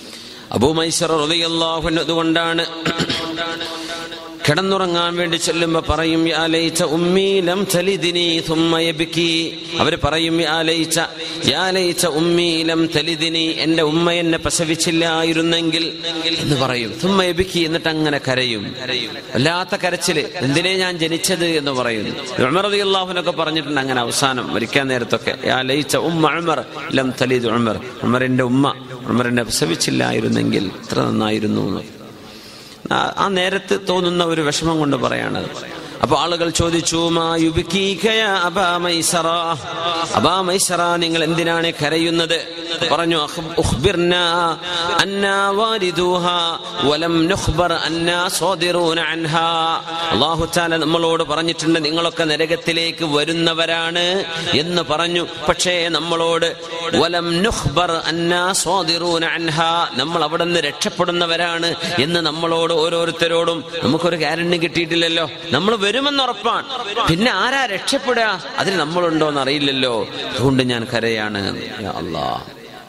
അബൂ മൈസറ റളിയല്ലാഹു അൻഹു അതുകൊണ്ടാണ് കിടന്നുറങ്ങാൻ വേണ്ടി ചെല്ലുമ്പോ പറയും, യാ ലൈത ഉമ്മീ ലം തലിദിനി സുമ്മ യബ്കി, അവർ പറയും യാ ലൈത യാ ലൈത ഉമ്മീ ലം തലിദിനി, എന്റെ ഉമ്മ എന്നെ പ്രസവിച്ചില്ലായിരുന്നെങ്കിൽ എന്ന് പറയും. സുമ്മ യബ്കി, എന്നിട്ട് അങ്ങനെ കരയും, വല്ലാത്ത കരച്ചില്, എന്തിനെ ഞാൻ ജനിച്ചത് എന്ന് പറയുന്നു. ഉമർ റളിയല്ലാഹു അൻഹു പറഞ്ഞിട്ടുണ്ട് അങ്ങനെ അവസാനം മരിക്കാൻ നേരത്തൊക്കെ, യാ ലൈത ഉമ്മ ഉമർ ലം തലിദ് ഉമർ, ഉമറിന്റെ ഉമ്മ ഉമറിനെ പ്രസവിച്ചില്ലായിരുന്നെങ്കിൽ എത്ര നന്നായിരുന്നു എന്ന് ആ നേരത്ത് തോന്നുന്ന ഒരു വിഷമം കൊണ്ട് പറയാണത്. അപ്പൊ ആളുകൾ ചോദിച്ചു, മാ യുബ്കീക യാ അബാ മൈസറ, അബാ മൈസറ നിങ്ങൾ എന്തിനാണ് കരയുന്നത്? പറഞ്ഞു, ഉഖ്ബിർനാ അന്നാ വാരിദൂഹാ വലം നുഖ്ബർ അന്നാ സാദിറൂന അൻഹാ, അല്ലാഹു തആല നമ്മളോട് പറഞ്ഞിട്ടുണ്ട് നിങ്ങളൊക്കെ നരകത്തിലേക്ക് വരുന്നവരാണ് എന്ന് പറഞ്ഞു. പക്ഷേ നമ്മളോട് വലം നുഖ്ബർ അന്നാ സാദിറൂന അൻഹാ, നമ്മൾ അവിടെ നിന്ന് രക്ഷപ്പെടുന്നവരാണ് എന്ന് നമ്മളോട് ഓരോരുത്തരോടും നമുക്കൊരു ഗ്യാരണ്ടി കിട്ടിയിട്ടില്ലല്ലോ. നമ്മൾ വരുമെന്ന് ഉറപ്പാണ്, പിന്നെ ആരാ രക്ഷപ്പെടുക അതിന് നമ്മളുണ്ടോന്ന് അറിയില്ലല്ലോ, അതുകൊണ്ട് ഞാൻ കരയാണ്. യാ അല്ലാഹ്.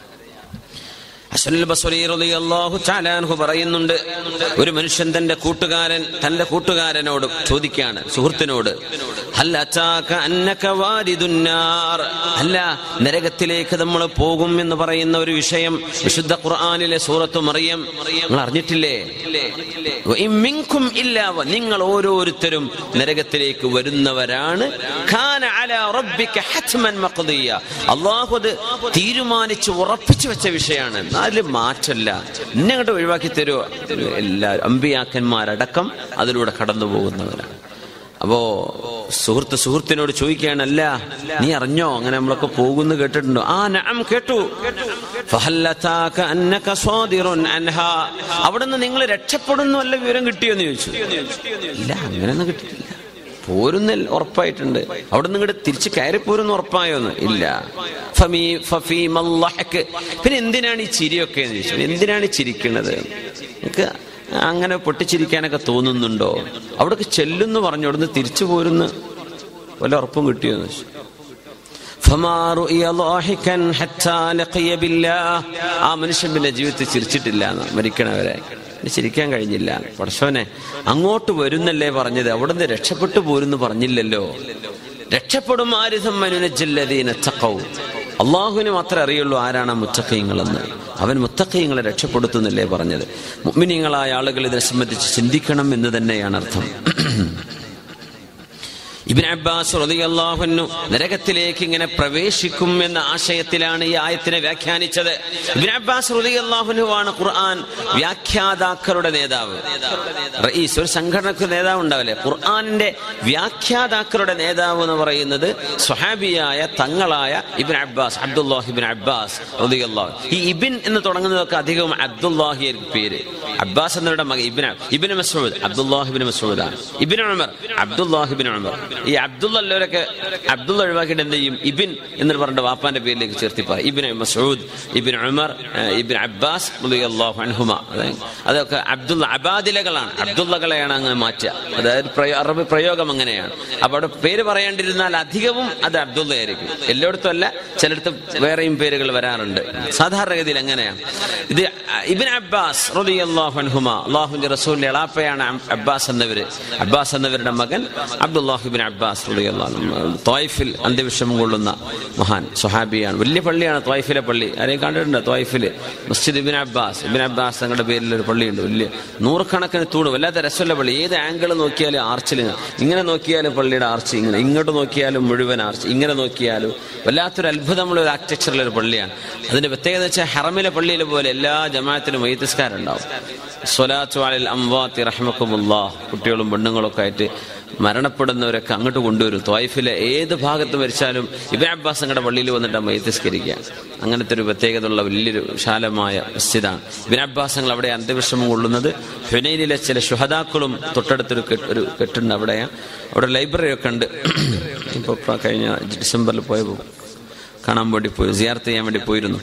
ഹസനുൽ ബസ്രി റളിയല്ലാഹു തആല അൻഹു പറയുന്നുണ്ട്, ഒരു മനുഷ്യൻ തന്റെ കൂട്ടുകാരൻ തന്റെ കൂട്ടുകാരനോട് ചോദിക്കുകയാണ്, സുഹൃത്തിനോട്, ഹൽ അതാക അന്നക വാരിദുൻ നാർ, അല്ല നരകത്തിലേക്ക് നമ്മൾ പോകും എന്ന് പറയുന്ന ഒരു വിഷയം വിശുദ്ധ ഖുർആനിലെ സൂറത്തു മറിയം നിങ്ങൾ അറിഞ്ഞിട്ടില്ലേ? വഇൻ മിൻകും ഇല്ലാ, നിങ്ങൾ ഓരോരുത്തരും നരകത്തിലേക്ക് വരുന്നവരാണ്. കാന അലാ റബ്ബിക ഹത്മൻ മഖ്ദിയ, അല്ലാഹു അത് തീരുമാനിച്ച് ഉറപ്പിച്ചു വെച്ച വിഷയമാണ്, അതിൽ മാറ്റല്ല. എന്നെ അങ്ങോട്ട് ഒഴിവാക്കി തരുമോ? എല്ലാവരും അമ്പിയാക്കന്മാരടക്കം അതിലൂടെ കടന്നു പോകുന്നവരാണ്. അപ്പോ സുഹൃത്ത് സുഹൃത്തിനോട് ചോദിക്കുകയാണ്, അല്ല നീ അറിഞ്ഞോ അങ്ങനെ നമ്മളൊക്കെ പോകുന്നു കേട്ടിട്ടുണ്ടോ? ആ നഅം കേട്ടു. ഫഹല്ലതാക അന്നക സാദിറുൻ അൻഹാ, അവിടുന്ന് നിങ്ങൾ രക്ഷപ്പെടുന്നു വല്ല വിവരം കിട്ടിയോന്ന് ചോദിച്ചു. ഇല്ല, അങ്ങനെയൊന്നും കിട്ടിയില്ല. പോരുന്നിൽ ഉറപ്പായിട്ടുണ്ട്, അവിടെ നിന്ന് ഇങ്ങോട്ട് തിരിച്ച് കയറി പോരുന്ന ഉറപ്പായോന്ന് ഇല്ല. പിന്നെ എന്തിനാണ് ഈ ചിരിയൊക്കെ എന്ന് ചോദിച്ചു. എന്തിനാണ് ഈ ചിരിക്കുന്നത്? നിങ്ങൾക്ക് അങ്ങനെ പൊട്ടിച്ചിരിക്കാനൊക്കെ തോന്നുന്നുണ്ടോ? അവിടേക്ക് ചെല്ലുന്നു പറഞ്ഞു, അവിടുന്ന് തിരിച്ചു പോരുന്ന വല്ല ഉറപ്പും കിട്ടിയോന്ന് ചോദിച്ചു. ആ മനുഷ്യൻ പിന്നെ ജീവിതത്തിൽ ചിരിച്ചിട്ടില്ല എന്ന്, മരിക്കണവരെ ചിരിക്കാൻ കഴിഞ്ഞില്ല. പടച്ചോനെ അങ്ങോട്ട് വരുന്നല്ലേ പറഞ്ഞത്, അവിടുന്ന് രക്ഷപ്പെട്ടു പോരുന്നു പറഞ്ഞില്ലല്ലോ. രക്ഷപ്പെടും ആരിഥം മനുനജ്ജില്ലദീന തഖൗ, അള്ളാഹുവിന് മാത്രമേ അറിയുള്ളൂ ആരാണ് മുത്തഖീങ്ങളെന്ന്. അവൻ മുത്തഖീങ്ങളെ രക്ഷപ്പെടുത്തുന്നില്ലേ പറഞ്ഞത്. മുഅ്മിനീങ്ങളായ ആളുകൾ ഇതിനെ സംബന്ധിച്ച് ചിന്തിക്കണം എന്ന് തന്നെയാണ് അർത്ഥം. ഇബ്നു അബ്ബാസ് റളിയല്ലാഹു അൻഹു നരകത്തിലേക്ക് ഇങ്ങനെ പ്രവേശിക്കും എന്ന ആശയത്തിലാണ് ഈ ആയത്തിനെ വ്യാഖ്യാനിച്ചത്. ഇബ്നു അബ്ബാസ് റളിയല്ലാഹു അൻഹു ആണ് ഖുർആൻ വ്യാഖ്യാതാക്കളുടെ നേതാവ്. റഈസ്, ഒരു സംഘടനക്ക് നേതാവ് ഉണ്ടാവില്ലേ, ഖുർആനിന്റെ വ്യാഖ്യാതാക്കളുടെ നേതാവ് എന്ന് പറയുന്നത് സ്വഹാബിയായ തങ്ങളായ Ibn Abbas, Abdullahi Ibn Abbas റളിയല്ലാഹു. ഈ ഇബ്ൻ എന്ന് തുടങ്ങുന്നതൊക്കെ അധികവും അബ്ദുല്ലാഹി ആയിരിക്കും പേര്. അബ്ബാസ് എന്നവരുടെ മകൻ ഇബ്നു ഇബ്നു മസ്ഊദ്, അബ്ദുല്ലാഹി ഇബ്നു മസ്ഊദ് ആണ്. ഇബ്നു ഉമർ, അബ്ദുല്ലാഹി ഇബ്നു ഉമർ. ഈ അബ്ദുള്ള ഉള്ളവരൊക്കെ അബ്ദുള്ള ഒഴിവാക്കിയിട്ട് എന്ത് ചെയ്യും, ഇബിൻ എന്നിട്ട് പറഞ്ഞ വാപ്പാന്റെ പേരിലേക്ക് ചേർത്തി പറയും. Ibn Masud, Ibn Umar, Ibn Abbas റളിയല്ലാഹു അൻഹുമ. അതൊക്കെ അബ്ദുള്ള അബാദിലകളാണ്. അബ്ദുള്ളകളെയാണ് അങ്ങനെ മാറ്റുക. അതായത് അറബ് പ്രയോഗം അങ്ങനെയാണ്. അപ്പൊ അവിടെ പേര് പറയേണ്ടിരുന്നാൽ അധികവും അത് അബ്ദുള്ള ആയിരിക്കും. എല്ലായിടത്തും അല്ല, ചിലയിടത്ത് വേറെയും പേരുകൾ വരാറുണ്ട്. സാധാരണഗതിയിൽ അങ്ങനെയാണ്. ഇത് ഇബ്നു അബ്ബാസ് റളിയല്ലാഹു അൻഹുമ, അല്ലാഹുവിന്റെ റസൂലിന്റെ എളാപ്പയാണ് അബ്ബാസ് എന്നവര്. അബ്ബാസ് എന്നവരുടെ മകൻ അബ്ദുല്ലാഹി ഇബ്നു അബ്ബാസ് റളിയല്ലാഹു അൻഹു ത്വായിഫിൽ അന്ത്യവിഷമം കൊള്ളുന്ന മഹാൻ സ്വഹാബിയാണ്. വലിയ പള്ളിയാണ് ത്വായിഫിലെ പള്ളി. ആരെയും കണ്ടിട്ടുണ്ട്? ത്വായിഫില് മസ്ജിദ് ഇബ്നു അബ്ബാസ്. ഇബ്നു അബ്ബാസ് തങ്ങളുടെ പേരിൽ ഒരു പള്ളിയുണ്ട്. വലിയ നൂറുകണക്കിന് തൂണ്, വല്ലാത്ത രസമുള്ള പള്ളി. ഏത് ആംഗിൾ നോക്കിയാലും ആർച്ചിൽ, ഇങ്ങനെ നോക്കിയാലും പള്ളിയുടെ ആർച്ച് ഇങ്ങനെ, ഇങ്ങോട്ട് നോക്കിയാലും മുഴുവൻ ആർച്ച്, ഇങ്ങനെ നോക്കിയാലും വല്ലാത്തൊരു അത്ഭുതമുള്ള ഒരു ആർക്കിടെക്ചറുള്ള ഒരു പള്ളിയാണ്. അതിന്റെ പ്രത്യേകത വെച്ചാൽ ഹറമിലെ പള്ളിയിലെ പോലെ എല്ലാ ജമാഅത്തിലും മയ്യിത്ത് ഉണ്ടാവും. സ്വലാത്തു അലൽ അംവാത്തി റഹ്മക്കുമുല്ലാഹ്. കുട്ടികളും പെണ്ണുങ്ങളൊക്കെ ആയിട്ട് മരണപ്പെടുന്നവരൊക്കെ അങ്ങോട്ട് കൊണ്ടുവരും. ത്വായിഫിലെ ഏത് ഭാഗത്ത് മരിച്ചാലും ഇബ്നു അബ്ബാസ് തങ്ങളുടെ പള്ളിയിൽ വന്നിട്ട് മയ്യിത്ത്. അങ്ങനത്തെ ഒരു പ്രത്യേകത ഉള്ള വലിയൊരു വിശാലമായ മസ്ജിദാണ്. ഇബ്നു അബ്ബാസ് തങ്ങൾ അവിടെ അന്ത്യവിഷമം കൊള്ളുന്നത് ഹുനൈനിലെ ചില ശുഹദാക്കളും തൊട്ടടുത്തൊരു ഒരു കെട്ടുണ്ട്. അവിടെയാണ്. അവിടെ ലൈബ്രറി ഒക്കെ ഉണ്ട്. ഇപ്പോൾ കഴിഞ്ഞ ഡിസംബറിൽ പോയപ്പോൾ കാണാൻ വേണ്ടി പോയി, സിയാറത്ത് ചെയ്യാൻ വേണ്ടി പോയിരുന്നു.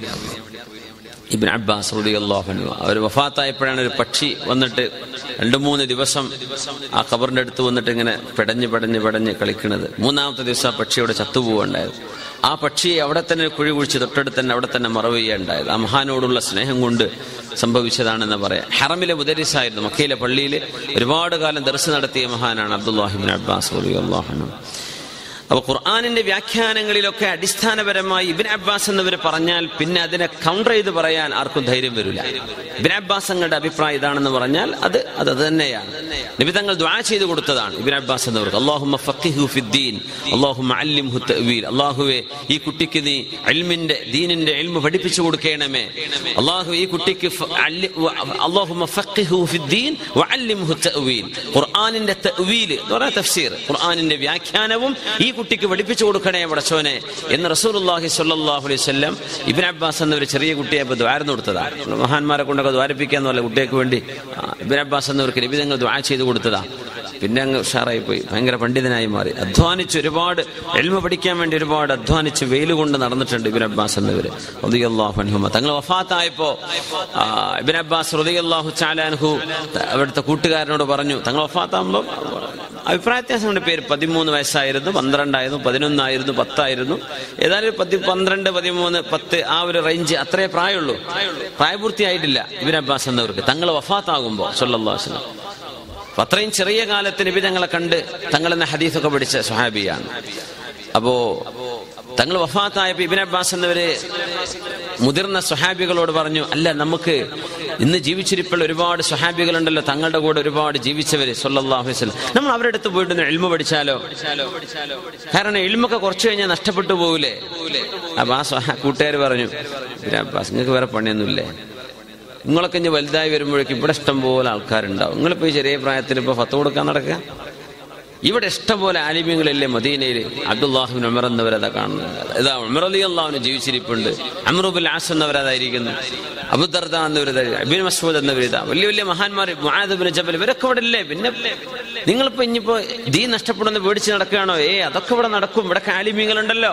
ഇബ്നു അബ്ബാസ് റളിയല്ലാഹു അൻഹു അവർ വഫാത്തായപ്പോഴാണ് ഒരു പക്ഷി വന്നിട്ട് രണ്ടു മൂന്ന് ദിവസം ആ ഖബറിന്റെ അടുത്ത് വന്നിട്ട് ഇങ്ങനെ പെടഞ്ഞ് പെടഞ്ഞ് പെടഞ്ഞ് കളിക്കുന്നത്. മൂന്നാമത്തെ ദിവസം ആ പക്ഷി അവിടെ ചത്തുപോവുകയുണ്ടായത്. ആ പക്ഷിയെ അവിടെ തന്നെ കുഴി കുഴിച്ച് തൊട്ടടുത്ത് തന്നെ അവിടെ തന്നെ മറവ് ചെയ്യുകയുണ്ടായത്. ആ മഹാനോടുള്ള സ്നേഹം കൊണ്ട് സംഭവിച്ചതാണെന്ന് പറയാം. ഹറമിലെ മുദരിസായിരുന്നു. മക്കയിലെ പള്ളിയിൽ ഒരുപാട് കാലം ദർസ് നടത്തിയ മഹാനാണ് അബ്ദുല്ലാഹി ഇബ്നു അബ്ബാസ് റളിയല്ലാഹു അൻഹു. അപ്പൊ ഖുർആനിന്റെ വ്യാഖ്യാനങ്ങളിലൊക്കെ അടിസ്ഥാനപരമായി ഇബ്നു അബ്ബാസ് എന്നിവർ പറഞ്ഞാൽ പിന്നെ അതിനെ കൗണ്ടർ ചെയ്ത് പറയാൻ ആർക്കും ധൈര്യം വരില്ല. ഇബ്നു അബ്ബാസ് തങ്ങളുടെ അഭിപ്രായം ഇതാണെന്ന് പറഞ്ഞാൽ അത് അത് തന്നെയാണ്. നബി തങ്ങൾ ദുആ ചെയ്തു കൊടുത്തതാണ് ഇബ്നു അബ്ബാസ് എന്നവർക്ക്. അല്ലാഹുമ്മ ഫഖിഹു ഫിദ്ദീൻ, അല്ലാഹുമ്മ അല്ലിംഹു തഅ്വീൽ. അല്ലാഹുവേ, ഈ കുട്ടിക്ക് നീ ഇൽമിന്റെ ദീനിന്റെ ഇൽമു പഠിപ്പിച്ചു കൊടുക്കണമേ. അല്ലാഹു ഈ കുട്ടിക്ക് അല്ലാഹുമ്മ ഫഖിഹു ഫിദ്ദീൻ വഅല്ലിംഹു തഅ്വീൽ. ഖുർആനിന്റെ തഅ്വീൽ എന്ന് പറഞ്ഞാൽ തഫ്സീർ, ഖുർആനിന്റെ വ്യാഖ്യാനവും ഈ കുട്ടിക്ക് പഠിപ്പിച്ചു കൊടുക്കണേ പടച്ചോനെ എന്ന് റസൂലുള്ളാഹി സ്വല്ലല്ലാഹു അലൈഹി വസല്ലം ഇബ്നു അബ്ബാസ് എന്നൊരു ചെറിയ കുട്ടിയായപ്പോൾ ദുആർന്നു കൊടുത്തതാണ്. മഹാന്മാരെ കൊണ്ടൊക്കെ ദ്വാരിപ്പിക്കാന്ന് പറഞ്ഞ കുട്ടികൾക്ക് വേണ്ടി ഇബ്നു അബ്ബാസ് എന്നവർക്ക് നബി തങ്ങൾ ദുആ ചെയ്ത് കൊടുത്തതാ. പിന്നെ അങ്ങ് ഉഷാറായി പോയി, ഭയങ്കര പണ്ഡിതനായി മാറി. അധ്വാനിച്ച് ഒരുപാട് ഇൽമു പഠിക്കാൻ വേണ്ടി ഒരുപാട് അധ്വാനിച്ച് വെയിൽ കൊണ്ട് നടന്നിട്ടുണ്ട് ഇബ്നു അബ്ബാസ് എന്നവര് റളിയല്ലാഹു അൻഹുമ. തങ്ങൾ വഫാത്തായപ്പോ ഇബ്നു അബ്ബാസ് റളിയല്ലാഹു തആല അൻഹു അവിടുത്തെ കൂട്ടുകാരനോട് പറഞ്ഞു, തങ്ങൾ വഫാത്താകുമ്പോൾ അഭിപ്രായ വ്യത്യാസങ്ങളുടെ പേര് പതിമൂന്ന് വയസ്സായിരുന്നു, പന്ത്രണ്ടായിരുന്നു, പതിനൊന്നായിരുന്നു, പത്തായിരുന്നു. ഏതായാലും പതി പന്ത്രണ്ട് പതിമൂന്ന് പത്ത് ആ ഒരു റേഞ്ച്, അത്രേ പ്രായമുള്ളൂ. പ്രായപൂർത്തിയായിട്ടില്ല ഇബ്നു അബ്ബാസ് എന്നവർക്ക് തങ്ങൾ വഫാത്താകുമ്പോൾ സ്വല്ലല്ലാഹു അലൈഹി വസല്ലം. അത്രയും ചെറിയ കാലത്ത് നബി തങ്ങളെ കണ്ട് തങ്ങളെന്ന ഹദീസൊക്കെ പഠിച്ച സ്വഹാബിയാണ്. അപ്പോ തങ്ങൾ വഫാത്തായപ്പോൾ ഇബ്നു അബ്ബാസ് എന്നവര് മുതിർന്ന സ്വഹാബികളോട് പറഞ്ഞു, അല്ല നമുക്ക് ഇന്ന് ജീവിച്ചിരിപ്പുള്ള ഒരുപാട് സ്വഹാബികളുണ്ടല്ലോ, തങ്ങളുടെ കൂടെ ഒരുപാട് ജീവിച്ചവര് സ്വല്ലല്ലാഹു അലൈഹി വസല്ലം, നമ്മൾ അവരുടെ അടുത്ത് പോയിട്ട് ഇൽമു പഠിച്ചാലോ? കാരണം ഇൽമൊക്കെ കുറച്ചു കഴിഞ്ഞാൽ നഷ്ടപ്പെട്ടു പോകൂലേ? അപ്പൊ ആ കൂട്ടുകാർ പറഞ്ഞു, ഇബ്നു അബ്ബാസ് നിങ്ങൾക്ക് വേറെ പണിയൊന്നുമില്ലേ? നിങ്ങളൊക്കെ ഇനി വലുതായി വരുമ്പോഴേക്കും ഇവിടെ ഇഷ്ടം പോലെ ആൾക്കാരുണ്ടാവും. നിങ്ങളിപ്പോ ഈ ചെറിയ പ്രായത്തിൽ ഇപ്പൊ ഫത്വ കൊടുക്കാൻ നടക്കുക. ഇവിടെ ഇഷ്ടംപോലെ ആലിമ്യങ്ങളില്ലേ മദീനയിൽ. അബ്ദുല്ലാഹി ഇബ്നു ഉമർ എന്നവരതാ കാണുന്നത്. ഇതാ ഉമർ റളിയല്ലാഹു അൻഹു ജീവിച്ചിരിപ്പുണ്ട്. അംറു ബിൻ ആസ് എന്നവരതായിരിക്കുന്നു. അബൂ ദർദ എന്നവരതാ, ഇബ്നു മസ്ഊദ് എന്നവരിതാ, വലിയ വലിയ മഹാന്മാർ, മുആദ് ഇബ്നു ജബൽ, ഇവരൊക്കെ ഇവിടെ ഇല്ലേ? പിന്നെ നിങ്ങളിപ്പോ ഇനിയിപ്പോ ദീൻ നഷ്ടപ്പെടുന്ന പേടിച്ച് നടക്കുകയാണോ? ഏ അതൊക്കെ ഇവിടെ നടക്കും, ഇവിടെ ആലിമ്യങ്ങളുണ്ടല്ലോ.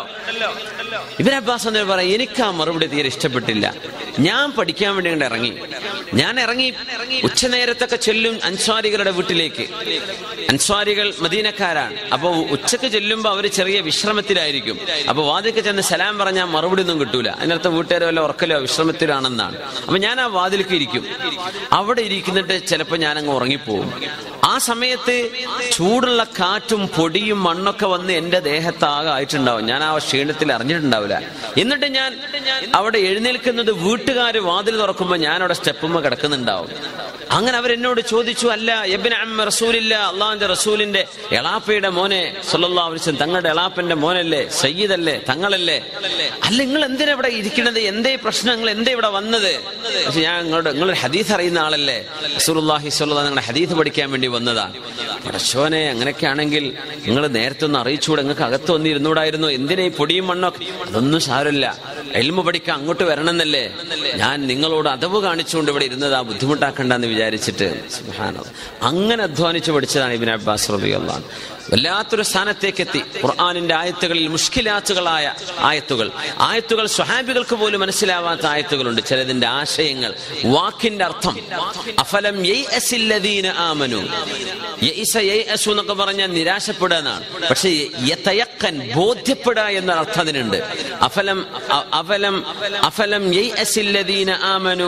ഇബ്നു അബ്ബാസ് എന്നവർ പറയും, എനിക്ക് ആ മറുപടി തീരെ ഇഷ്ടപ്പെട്ടില്ല. ഞാൻ പഠിക്കാൻ വേണ്ടി കൊണ്ട് ഇറങ്ങി. ഞാൻ ഇറങ്ങി ഉച്ചനേരത്തൊക്കെ ചെല്ലും അൻസ്വാരികളുടെ വീട്ടിലേക്ക്. അൻസ്വാരികൾ മദീനക്കാരാണ്. അപ്പൊ ഉച്ചക്ക് ചെല്ലുമ്പോ അവര് ചെറിയ വിശ്രമത്തിലായിരിക്കും. അപ്പൊ വാതിൽക്ക് ചെന്ന് സലാം പറഞ്ഞാൽ മറുപടി ഒന്നും കിട്ടൂല. അതിനർത്ഥം വീട്ടുകാരോ വല്ല ഉറക്കലോ വിശ്രമത്തിലാണെന്നാണ്. അപ്പൊ ഞാൻ ആ വാതിലേക്ക് ഇരിക്കും. അവിടെ ഇരിക്കുന്നിട്ട് ചിലപ്പോൾ ഞാൻ അങ്ങ് ഉറങ്ങിപ്പോവും. ആ സമയത്ത് ചൂടുള്ള കാറ്റും പൊടിയും മണ്ണൊക്കെ വന്ന് എന്റെ ദേഹത്താകെ ആയിട്ടുണ്ടാവും. ഞാൻ ആ ക്ഷീണത്തിൽ അറിഞ്ഞിട്ടുണ്ടാവില്ല. എന്നിട്ട് ഞാൻ അവിടെ എഴുന്നേൽക്കുന്നത് വീട്ടുകാർ വാതിൽ തുറക്കുമ്പോൾ ഞാൻ അവിടെ സ്റ്റെപ്പുമ്മ കിടക്കുന്നുണ്ടാവും. അങ്ങനെ അവരെന്നോട് ചോദിച്ചു, അല്ല ഇബ്നു അമ്മ റസൂലില്ല, അള്ളാഹുവിന്റെ റസൂലിന്റെ എളാപ്പയുടെ മോനെ സല്ലല്ലാഹു അലൈഹി വസല്ലം, തങ്ങളുടെ എളാപ്പന്റെ മോനല്ലേ, സയ്യിദല്ലേ, തങ്ങളല്ലേ, അല്ല നിങ്ങൾ എന്തിനാ ഇവിടെ ഇരിക്കണത്, എന്തേ പ്രശ്നം, നിങ്ങൾ എന്തേ ഇവിടെ വന്നത്? പക്ഷെ ഞാൻ നിങ്ങളോട്, നിങ്ങൾ ഹദീസ് അറിയുന്ന ആളല്ലേ, റസൂലുള്ളാഹി സ്വല്ലല്ലാഹു നിങ്ങളുടെ ഹദീസ് പഠിക്കാൻ വേണ്ടി വന്നതാണ്. പടച്ചോനെ, അങ്ങനെയൊക്കെ ആണെങ്കിൽ നിങ്ങൾ നേരത്തെ ഒന്ന് അറിയിച്ചുകൂടെ, നിങ്ങൾക്ക് അകത്ത് വന്നിരുന്നൂടായിരുന്നു, എന്തിനാ ഈ പൊടിയും മണ്ണൊക്കെ? അതൊന്നും സാരമില്ല, ഇൽമു പഠിക്കാൻ അങ്ങോട്ട് വരണമെന്നല്ലേ ഞാൻ നിങ്ങളോട് അദബ് കാണിച്ചുകൊണ്ട് ഇവിടെ ഇരുന്നത്, ആ ബുദ്ധിമുട്ടാക്കണ്ടെന്ന് വിചാരിച്ചിട്ട്. സുബ്ഹാനല്ലാഹ്, അങ്ങനെ അധ്വാനിച്ച് പഠിച്ചതാണ് ഇബ്നു അബ്ബാസ് റളിയല്ലാഹു അൻഹു. വല്ലാത്തൊരു സ്ഥാനത്തേക്ക് എത്തി. ഖുർആനിന്റെ ആയത്തുകളിൽ മുഷ്കിലാത്തുകളായ ആയത്തുകൾ, ആയത്തുകൾ സ്വഹാബികൾക്ക് പോലും മനസ്സിലാവാത്ത ആയത്തുകളുണ്ട്. ചിലതിന്റെ ആശയങ്ങൾ, വാക്കിന്റെ അർത്ഥം. അഫലം യൈഅസില്ലദീന ആമനു, യൈസ യൈഅസു എന്നൊക്കെ പറഞ്ഞാൽ നിരാശപ്പെടുക എന്നാണ്. പക്ഷെ യതയഖൻ, ബോധ്യപ്പെടുക എന്ന അർത്ഥം അതിനുണ്ട്. അഫലം അഫലം അഫലം യൈഅസില്ലദീന ആമനു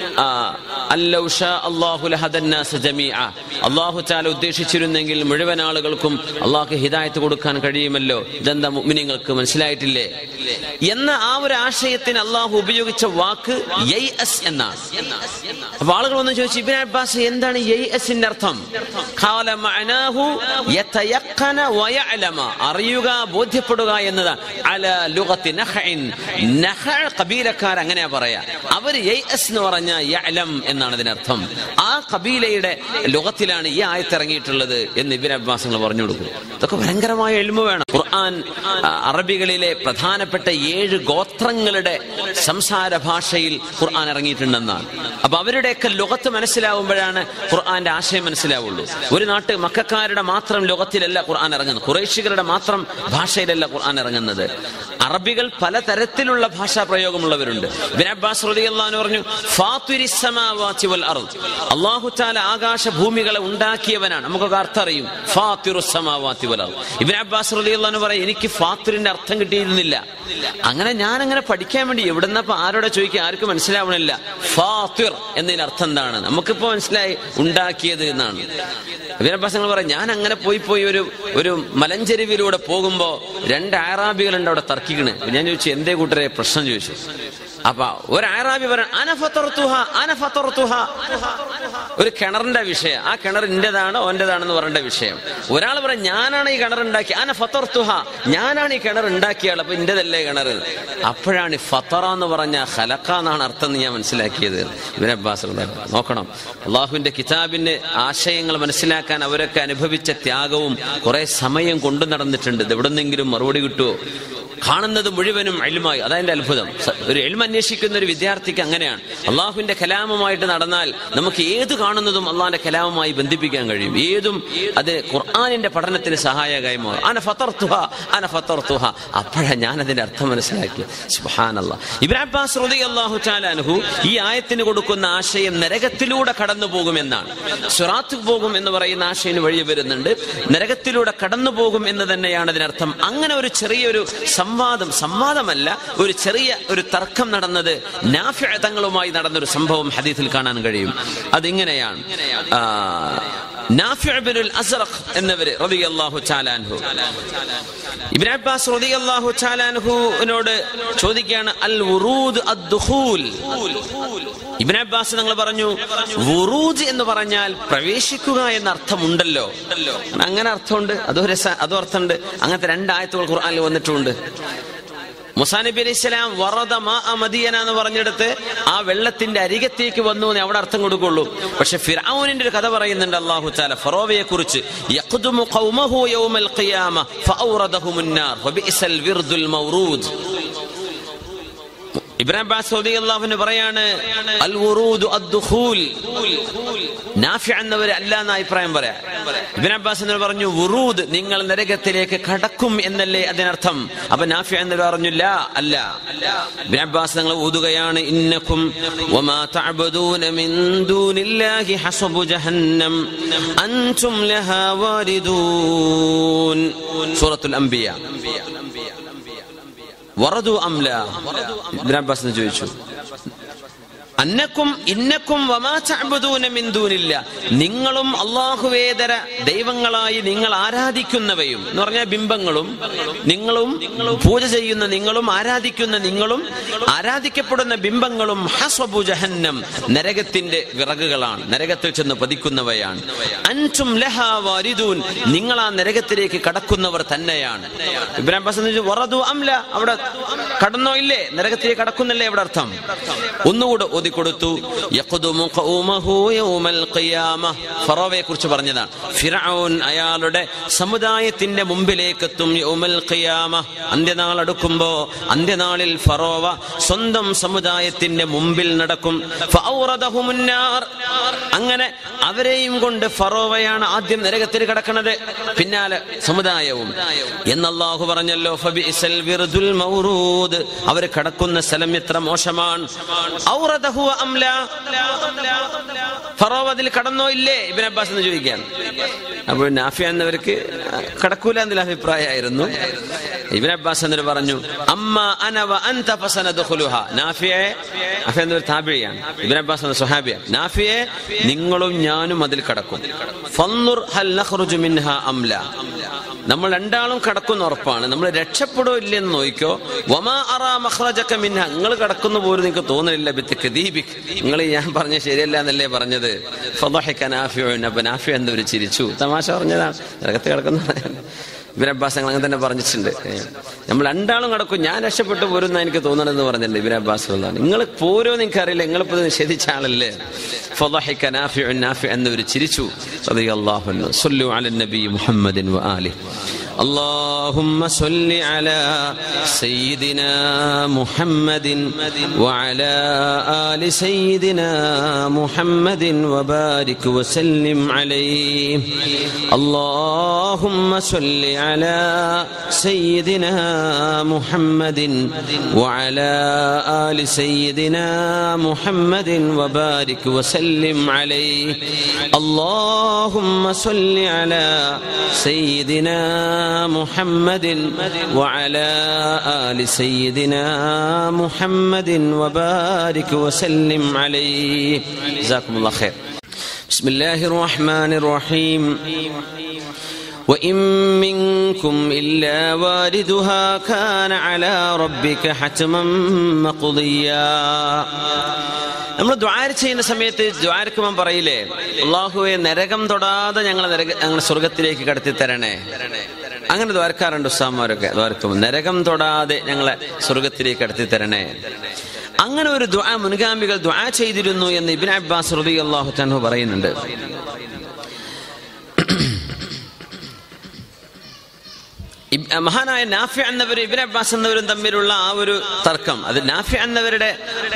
അല്ലൗ ശാ അല്ലാഹു ലഹദന്നാസ ജമീഅ, അല്ലാഹു തആല ഉദ്ദേശിച്ചിരുന്നെങ്കിൽ മുഴുവൻ ആളുകൾക്കും അള്ളാഹ്ക്ക് ഹിദായത്ത് കൊടുക്കാൻ കഴിയുമല്ലോ, ഇതെന്താ മുഅ്മിനീങ്ങൾക്ക് മനസ്സിലായിട്ടില്ലേ എന്ന ആ ഒരു ആശയത്തിന് അള്ളാഹു ഉപയോഗിച്ച വാക്ക് യൈഅസ് എന്നാണ്. അപ്പൊ ആളുകൾ വന്ന് ചോദിച്ചു, ഇബ്നു അബ്ബാസ് എന്താണ് യൈഅസിന്റെ അർത്ഥം? ഖാല മഅനാഹു യതയഖന വയഅലമ, അറിയുക, ബോധ്യപ്പെടുക എന്നതാണ്. അലാ ലുഗത്തി നഖഇൻ, നഖ ഖബീലക്കാർ അങ്ങനെയാ പറയാ. അവർ യൈഅസ് എന്ന് പറഞ്ഞാൽ യഅലം എന്നാണ് അതിനർത്ഥം. ആ ഖബീലയുടെ ലുഗത്തിലാണ് ഈ ആയത്ത് ഇറങ്ങിയിട്ടുള്ളത് എന്ന് ഇബ്നു അബ്ബാസ് പറഞ്ഞു കൊടുക്കും. ഇതൊക്കെ ഭയങ്കരമായ ഇൽമു വേണം. ഖുർആൻ അറബികളിലെ പ്രധാനപ്പെട്ട ഏഴ് ഗോത്രങ്ങളുടെ സംസാര ഭാഷയിൽ ഖുർആൻ ഇറങ്ങിയിട്ടുണ്ടെന്നാണ്. അപ്പൊ അവരുടെയൊക്കെ ലുഗത്ത് മനസ്സിലാവുമ്പോഴാണ് ഖുർആന്റെ ആശയം മനസ്സിലാവുള്ളൂ. ഒരു നാട്ട് മക്കക്കാരുടെ മാത്രം ലുഗത്തിലല്ല ഖുർആൻ ഇറങ്ങുന്നത്, ഖുറൈശികളുടെ മാത്രം ഭാഷയിലല്ല ഖുർആൻ ഇറങ്ങുന്നത്. അറബികൾ പലതരത്തിലുള്ള ഭാഷാ പ്രയോഗമുള്ളവരുണ്ട്. ഇബ്നു അബ്ബാസ് റളിയല്ലാഹു അൻഹു പറഞ്ഞു, ഫാത്തിരിസ് സമാവാതി വൽ അർദ്, അല്ലാഹു തആല ആകാശ ഭൂമികളെ ഉണ്ടാക്കിയവനാണ്. നമുക്കൊക്കെ അർത്ഥം അറിയും, ഫാത്തിറുസ് സമാവാതി വൽ അർദ്. ഇബ്നു അബ്ബാസ് റളിയല്ലാഹു അൻഹു പറയും, എനിക്ക് ഫാത്തിറിന്റെ അർത്ഥം കിട്ടിയിരുന്നില്ല. അങ്ങനെ ഞാൻ അങ്ങനെ പഠിക്കാൻ വേണ്ടി എവിടുന്നപ്പോ ആരോടെ ചോദിക്കുക, ആർക്കും മനസ്സിലാവണില്ല. ഫാത്തിർ എന്നതിന്റെ അർത്ഥം എന്താണ്? നമുക്കിപ്പോ മനസ്സിലായി, ഉണ്ടാക്കിയത് എന്നാണ്. ഇബ്നു അബ്ബാസ് ഞങ്ങൾ പറയും, ഞാൻ അങ്ങനെ പോയി പോയി ഒരു ഒരു മലഞ്ചെരുവിലൂടെ പോകുമ്പോ രണ്ട് അറാബികളുണ്ട് അവിടെ തർക്കിക്കണ്. ഞാൻ ചോദിച്ചു, എന്തേ കൂട്ടരെ പ്രശ്നം ചോദിച്ചു. അപ്പൊ ഒരു അറാബി പറയാൻ, അന ഫതർതുഹ അന ഫതർതുഹ, ഒരു കിണറിന്റെ വിഷയം, ആ കിണർ ഇന്റേതാണ് ഓന്റേതാണെന്ന് പറയേണ്ട വിഷയം. ഒരാൾ പറയും, ഞാനാണ് ഈ കിണർ ഉണ്ടാക്കി, അന ഫതർതുഹ, ഞാനാണ് ഈ കിണർ ഉണ്ടാക്കിയാൾ, അപ്പൊ ഇന്റേതല്ലേ കിണർ. അപ്പോഴാണ് ഫതറ എന്ന് പറഞ്ഞ ഖലഖ എന്നാണ് അർത്ഥം എന്ന് ഞാൻ മനസ്സിലാക്കിയത്. ഇബ്നു അബ്ബാസ് നോക്കണം, അള്ളാഹുവിന്റെ കിതാബിന്റെ ആശയങ്ങൾ മനസ്സിലാക്കാൻ അവരൊക്കെ അനുഭവിച്ച ത്യാഗവും കുറെ സമയം കൊണ്ടു നടന്നിട്ടുണ്ട്. ഇത് എവിടെന്നെങ്കിലും മറുപടി കിട്ടുമോ? കാണുന്നത് മുഴുവനും ഇൽമായി, അതതിന്റെ അത്ഭുതം. ഒരു ഇൽമ അന്വേഷിക്കുന്ന ഒരു വിദ്യാർത്ഥിക്ക് അങ്ങനെയാണ്. അള്ളാഹുവിന്റെ കലാമുമായിട്ട് നടന്നാൽ നമുക്ക് ഏത് കാണുന്നതും അള്ളാഹിന്റെ കലാമുമായി ബന്ധിപ്പിക്കാൻ കഴിയും. ഏതും അത് ഖുർആനിന്റെ പഠനത്തിന് സഹായകമായി മാറും. അന ഫതർതുഹ അന ഫതർതുഹ, അപ്പോഴാണ് ഞാൻ അതിന്റെ അർത്ഥം മനസ്സിലാക്കി. സുബ്ഹാനല്ലാഹ്. ഇബ്നു അബ്ബാസ് റളിയല്ലാഹു തആല അൻഹു ഈ ആയത്തിന് കൊടുക്കുന്ന ആശയം നരകത്തിലൂടെ കടന്നു പോകുമെന്നാണ്. സിറാത്ത് പോകും എന്ന് പറയുന്ന ആശയം വഴി വരുന്നുണ്ട്. നരകത്തിലൂടെ കടന്നു പോകും എന്ന് തന്നെയാണ് അതിനർത്ഥം. അങ്ങനെ ഒരു ചെറിയൊരു സംവാദം, സംവാദമല്ല, ഒരു ചെറിയ ഒരു തർക്കം നടന്നത് നാഫിഅ തങ്ങളുമായി നടന്നൊരു സംഭവം ഹദീസിൽ കാണാൻ കഴിയും. അതിങ്ങനെയാണ്. നാഫിഅ ഇബ്നുൽ അസ്റഖ് എന്നവര് റളിയല്ലാഹു തആല അൻഹു ഇബ്നു അബ്ബാസ് റളിയല്ലാഹു തആല അൻഹുവിനോട് ചോദിക്കുകയാണ്, അൽ വുറൂദ് അദ്ദുഖൂൽ. ഇബ്നു അബ്ബാസ് തങ്ങൾ പറഞ്ഞു, വുറൂദ് എന്ന് പറഞ്ഞാൽ പ്രവേശിക്കുക എന്ന അർത്ഥമുണ്ടല്ലോ. അങ്ങനെ അർത്ഥമുണ്ട്, അതോ രസ അതോ അർത്ഥമുണ്ട്. അങ്ങനത്തെ രണ്ടായത്തുകൾ ഖുർആനിൽ വന്നിട്ടുണ്ട്. മൂസാ നബി അലൈഹി സ്വലാം വറദ മാഅ മദിയന എന്ന് പറഞ്ഞെടുത്ത് ആ വെള്ളത്തിന്റെ അരികത്തേക്ക് വന്നു എന്ന് അവിടെ അർത്ഥം കൊടുക്കുള്ളൂ. പക്ഷെ ഫിർഔനിന്റെ ഒരു കഥ പറയുന്നുണ്ട് അല്ലാഹു തആല ഫറോവയെ കുറിച്ച്, യഖ്ദുമു ഖൗമഹു യൗമൽ ഖിയാമ ഫഔറദഹുമുൻ നാർ വബിഅസൽ വിർദുൽ മൗറൂദ്. ഇബ്നു അബ്ബാസ് റളിയല്ലാഹു അൻഹു പറയാണ്, അൽ വുറൂദു അദ്ദുഖൂൽ. നാഫിഅ എന്നവർ അല്ല എന്ന അഭിപ്രായം പറയാം. ഇബ്നു അബ്ബാസ് എന്നവർ പറഞ്ഞു, വുറൂദ് നിങ്ങൾ നരകത്തിലേക്ക് കടക്കും എന്നല്ലേ അതിനർത്ഥം. അപ്പൊ നാഫിഅ എന്നവർ പറഞ്ഞു, ലാ, അല്ല. ഇബ്നു അബ്ബാസ് നിങ്ങൾ ഊതുകയാണ്, ഇന്നകും വമാ തഅബദൂന മിൻ ദൂനില്ലാഹി ഹസബു ജഹന്നം അൻതും ലഹാ വാരിദൂൻ. സൂറത്തുൽ അംബിയ. വറദു അംല. ഇബ്നു അബ്ബാസ് ചോദിച്ചു, അന്നക്കും ഇന്നക്കും വമാ തഅബുദൂന മിൻ ദൂനില്ല, നിങ്ങളും അല്ലാഹുവേതര ദൈവങ്ങളായി നിങ്ങൾ ആരാധിക്കുന്നവയും എന്ന് പറഞ്ഞാൽ ബിംബങ്ങളും, നിങ്ങളും പൂജ ചെയ്യുന്ന നിങ്ങളും ആരാധിക്കുന്ന നിങ്ങളും ആരാധിക്കപ്പെടുന്ന ബിംബങ്ങളും ഹസ്വബു ജഹന്നം, നരകത്തിന്റെ വിറകുകളാണ്, നരകത്തിൽ ചെന്ന് പതിക്കുന്നവയാണ്. അൻതും ലഹാ വാരിദൂൻ, നിങ്ങൾ ആ നരകത്തിലേക്ക് കടക്കുന്നവർ തന്നെയാണ്. ഇബ്നു അബ്ബാസ് വറദു അംല, അവിടെ കടന്നോ ഇല്ലേ, നരകത്തിലേക്ക് കടക്കുന്നല്ലേ ഇവിടെ അർത്ഥം. ഒന്നുകൂടെ ഓതി കൊടുത്തു. യഖ്ദുമു ഖൗമഹു യൗമൽ ഖിയാമ, ഫറോവയെ കുറിച്ച് പറഞ്ഞതാണ്. ഫിർഔൻ അയാളുടെ സമുദായത്തിന്റെ മുമ്പിലേക്കെത്തും. യൗമൽ ഖിയാമ, അന്ത്യനാൾ അടുക്കുമ്പോ അന്ത്യനാളിൽ ഫറോവ സ്വന്തം സമുദായത്തിന്റെ മുമ്പിൽ നടക്കും. ഫഔറദഹുമുന്നാർ, അങ്ങനെ അവരെയും കൊണ്ട് ഫറോവയാണ് ആദ്യം നരകത്തിൽ കടക്കുന്നത്, പിന്നാലെ സമുദായവും എന്ന് അല്ലാഹു പറഞ്ഞല്ലോ. ഫബിഇസൽ വിർദുൽ മൗറൂദ്, അവർ കടക്കുന്ന സ്ഥലം എത്ര മോശമാണ്. ഔറദഹു അംല, ഫറോവ അതിൽ കടന്നോ ഇല്ലേ ഇബ്നു അബ്ബാസ് എന്ന് ചോദിക്കാൻ. അപ്പോൾ നാഫിയ എന്നവർക്ക് കടക്കൂല എന്നുള്ള അഭിപ്രായമായിരുന്നു. ഇബ്നു അബ്ബാസ് എന്നിട്ട് പറഞ്ഞു അമ്മ അന വ അൻത ഫസനദ്ഖുലുഹ, നാഫിയെ, നാഫിയ എന്നൊരു താബിഇയാണ്, ഇബ്നു അബ്ബാസ് എന്ന സ്വഹാബിയ, നാഫിയെ നിങ്ങളും ഞാനും അതിൽ കടക്കും. ഫൻദുർ ഹൽ നഖ്റുജു മിൻഹാ അംല, നമ്മൾ രണ്ടാളും കടക്കുന്ന ഉറപ്പാണ്, നമ്മൾ രക്ഷപ്പെടോ ഇല്ലെന്ന് നോക്കിക്കോ. വമാ അറാ മഖ്റജക മിൻഹ, നിങ്ങൾ കടക്കുന്നു പോലും നിങ്ങൾക്ക് തോന്നുന്നില്ല. ബിത്തക്ദീബിക്, നിങ്ങൾ ഞാൻ പറഞ്ഞ ശരിയല്ല എന്നല്ലേ പറഞ്ഞത്. ഫദഹിക നാഫിഉൻ, അപ്പൊ നാഫി എന്നൊരു ചിരിച്ചു, തമാശ പറഞ്ഞതാണ്, നരകത്തിൽ കിടക്കുന്ന. ഇബ്നു അബ്ബാസ് അങ്ങനെ തന്നെ പറഞ്ഞിട്ടുണ്ട്, നമ്മൾ രണ്ടാളും കടക്കും, ഞാൻ രക്ഷപ്പെട്ടു പോരുന്ന എനിക്ക് തോന്നണമെന്ന് പറഞ്ഞിട്ടുണ്ട് ഇബ്നു അബ്ബാസ്. നിങ്ങൾ പോരോ നിങ്ങൾക്ക് അറിയില്ല, നിങ്ങളിപ്പോ നിഷേധിച്ച ആളല്ലേ. ഫദഹിക നാഫിഉൻ, നാഫി എന്നൊരു ചിരിച്ചു. റളിയല്ലാഹു അൻഹു. സ്വല്ലു അലൻ നബി മുഹമ്മദിൻ വ ആലിഹി. اللهم صل على سيدنا محمد وعلى آل سيدنا محمد وبارك وسلم عليه. اللهم صل على سيدنا محمد وعلى آل سيدنا محمد وبارك وسلم عليه. اللهم صل على سيدنا محمد وعلى آل سيدنا محمد وبارك وسلم عليه. جزاكم الله خير. بسم الله الرحمن الرحيم. وإن منكم إلا واردها كان على ربك حتما مقضيا. നമ്മൾ ദുആ ചെയ്യുന്ന സമയത്ത് ദുആർക്കുമ്പോൾ പറയില്ലേ, അല്ലാഹുവേ നരകം തൊടാതെ ഞങ്ങളെ നരക ഞങ്ങളെ സ്വർഗത്തിലേക്ക് കടത്തി തരണേ. അങ്ങനെ ദ്വാരക്കാറുണ്ട് ഉസ്താദ്മാരൊക്കെ. ദ്വാരക്കും നരകം തൊടാതെ ഞങ്ങളെ സ്വർഗത്തിലേക്ക് കടത്തി തരണേ. അങ്ങനെ ഒരു ദുആ മുൻഗാമികൾ ദുആ ചെയ്തിരുന്നു എന്ന് ഇബ്നു അബ്ബാസ് റളിയല്ലാഹു അൻഹു പറയുന്നുണ്ട്. മഹാനായ നാഫി എന്നവരും ഇബ്നു അബ്ബാസ് എന്നവരും തമ്മിലുള്ള ആ ഒരു തർക്കം, അത് നാഫി എന്നവരുടെ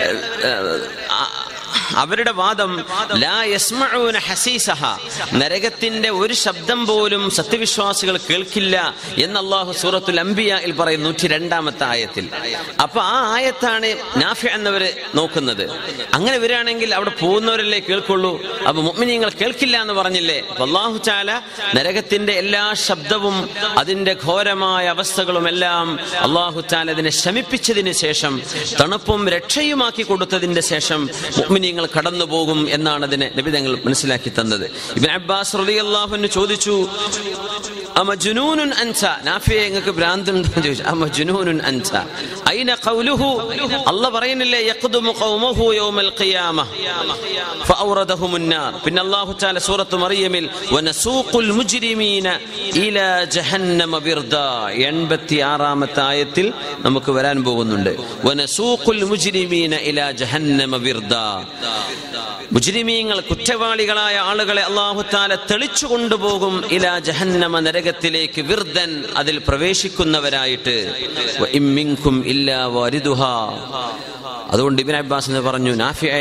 അവരുടെ വാദം ലാ യസ്മഊന ഹസീസഹ, നരകത്തിന്റെ ഒരു ശബ്ദം പോലും സത്യവിശ്വാസികൾ കേൾക്കില്ല എന്ന് അല്ലാഹു സൂറത്തുൽ അംബിയായിൽ പറയും നൂറ്റി രണ്ടാമത്തെ ആയത്തിൽ. അപ്പൊ ആ ആയത്താണ് നാഫി എന്നവര് നോക്കുന്നത്. അങ്ങനെ വരികയാണെങ്കിൽ അവിടെ പോകുന്നവരല്ലേ കേൾക്കുള്ളൂ, അപ്പൊ മുഅ്മിനീങ്ങൾ കേൾക്കില്ല എന്ന് പറഞ്ഞില്ലേ. അല്ലാഹു തആല നരകത്തിന്റെ എല്ലാ ശബ്ദവും അതിന്റെ ഘോരമായ അവസ്ഥകളും എല്ലാം അല്ലാഹു തആല അതിനെ ശമിപ്പിച്ചതിന് ശേഷം തണുപ്പും രക്ഷയുമാക്കി കൊടുത്തതിന്റെ ശേഷം മുഅ്മിനീങ്ങൾ കടന്നു പോകും എന്നാണ് അതിനെ നബി തങ്ങൾ മനസ്സിലാക്കി തന്നത്. ഇബ്നു അബ്ബാസ് റളിയല്ലാഹു അൻഹു ചോദിച്ചു, അമജ്നൂനുൻ അൻത, നാഫിയെ നിങ്ങൾക്ക് ഭ്രാന്തുണ്ടോ എന്ന് ചോദിച്ചു. അമജ്നൂനുൻ അൻത ഐന ഖൗലുഹു, അല്ലാഹു പറയുന്നില്ലേ യഖ്ദുമു ഖൗമഹു യൗമൽ ഖിയാമ ഫഔറദഹുമുൻ നാർ. പിന്നെ അല്ലാഹു തആല സൂറത്ത് മറിയമിൽ വനസൂഖുൽ മുജ്രിമീന ഇലാ ജഹന്നമ വിർദാ എൺപത്തിയാറാമത്തെ ആയത്തിൽ നമുക്ക് വരാൻ പോകുന്നുണ്ട്. വനസൂഖുൽ മുജ്രിമീന ഇലാ ജഹന്നമ വിർദാ, മുജ്രിമീങ്ങൾ കുറ്റവാളികളായ ആളുകളെ അല്ലാഹു തആല തെളിച്ചു കൊണ്ടുപോകും ഇലാ ജഹന്നമ നരകത്തിലേക്ക്, വിർദൻ അതിൽ പ്രവേശിക്കുന്നവരായിട്ട്. വഇൻ മിൻകും ഇല്ലാ വാരിദുഹാ. അതുകൊണ്ട് ഇബ്നു അബ്ബാസ് പറഞ്ഞു, നാഫിയെ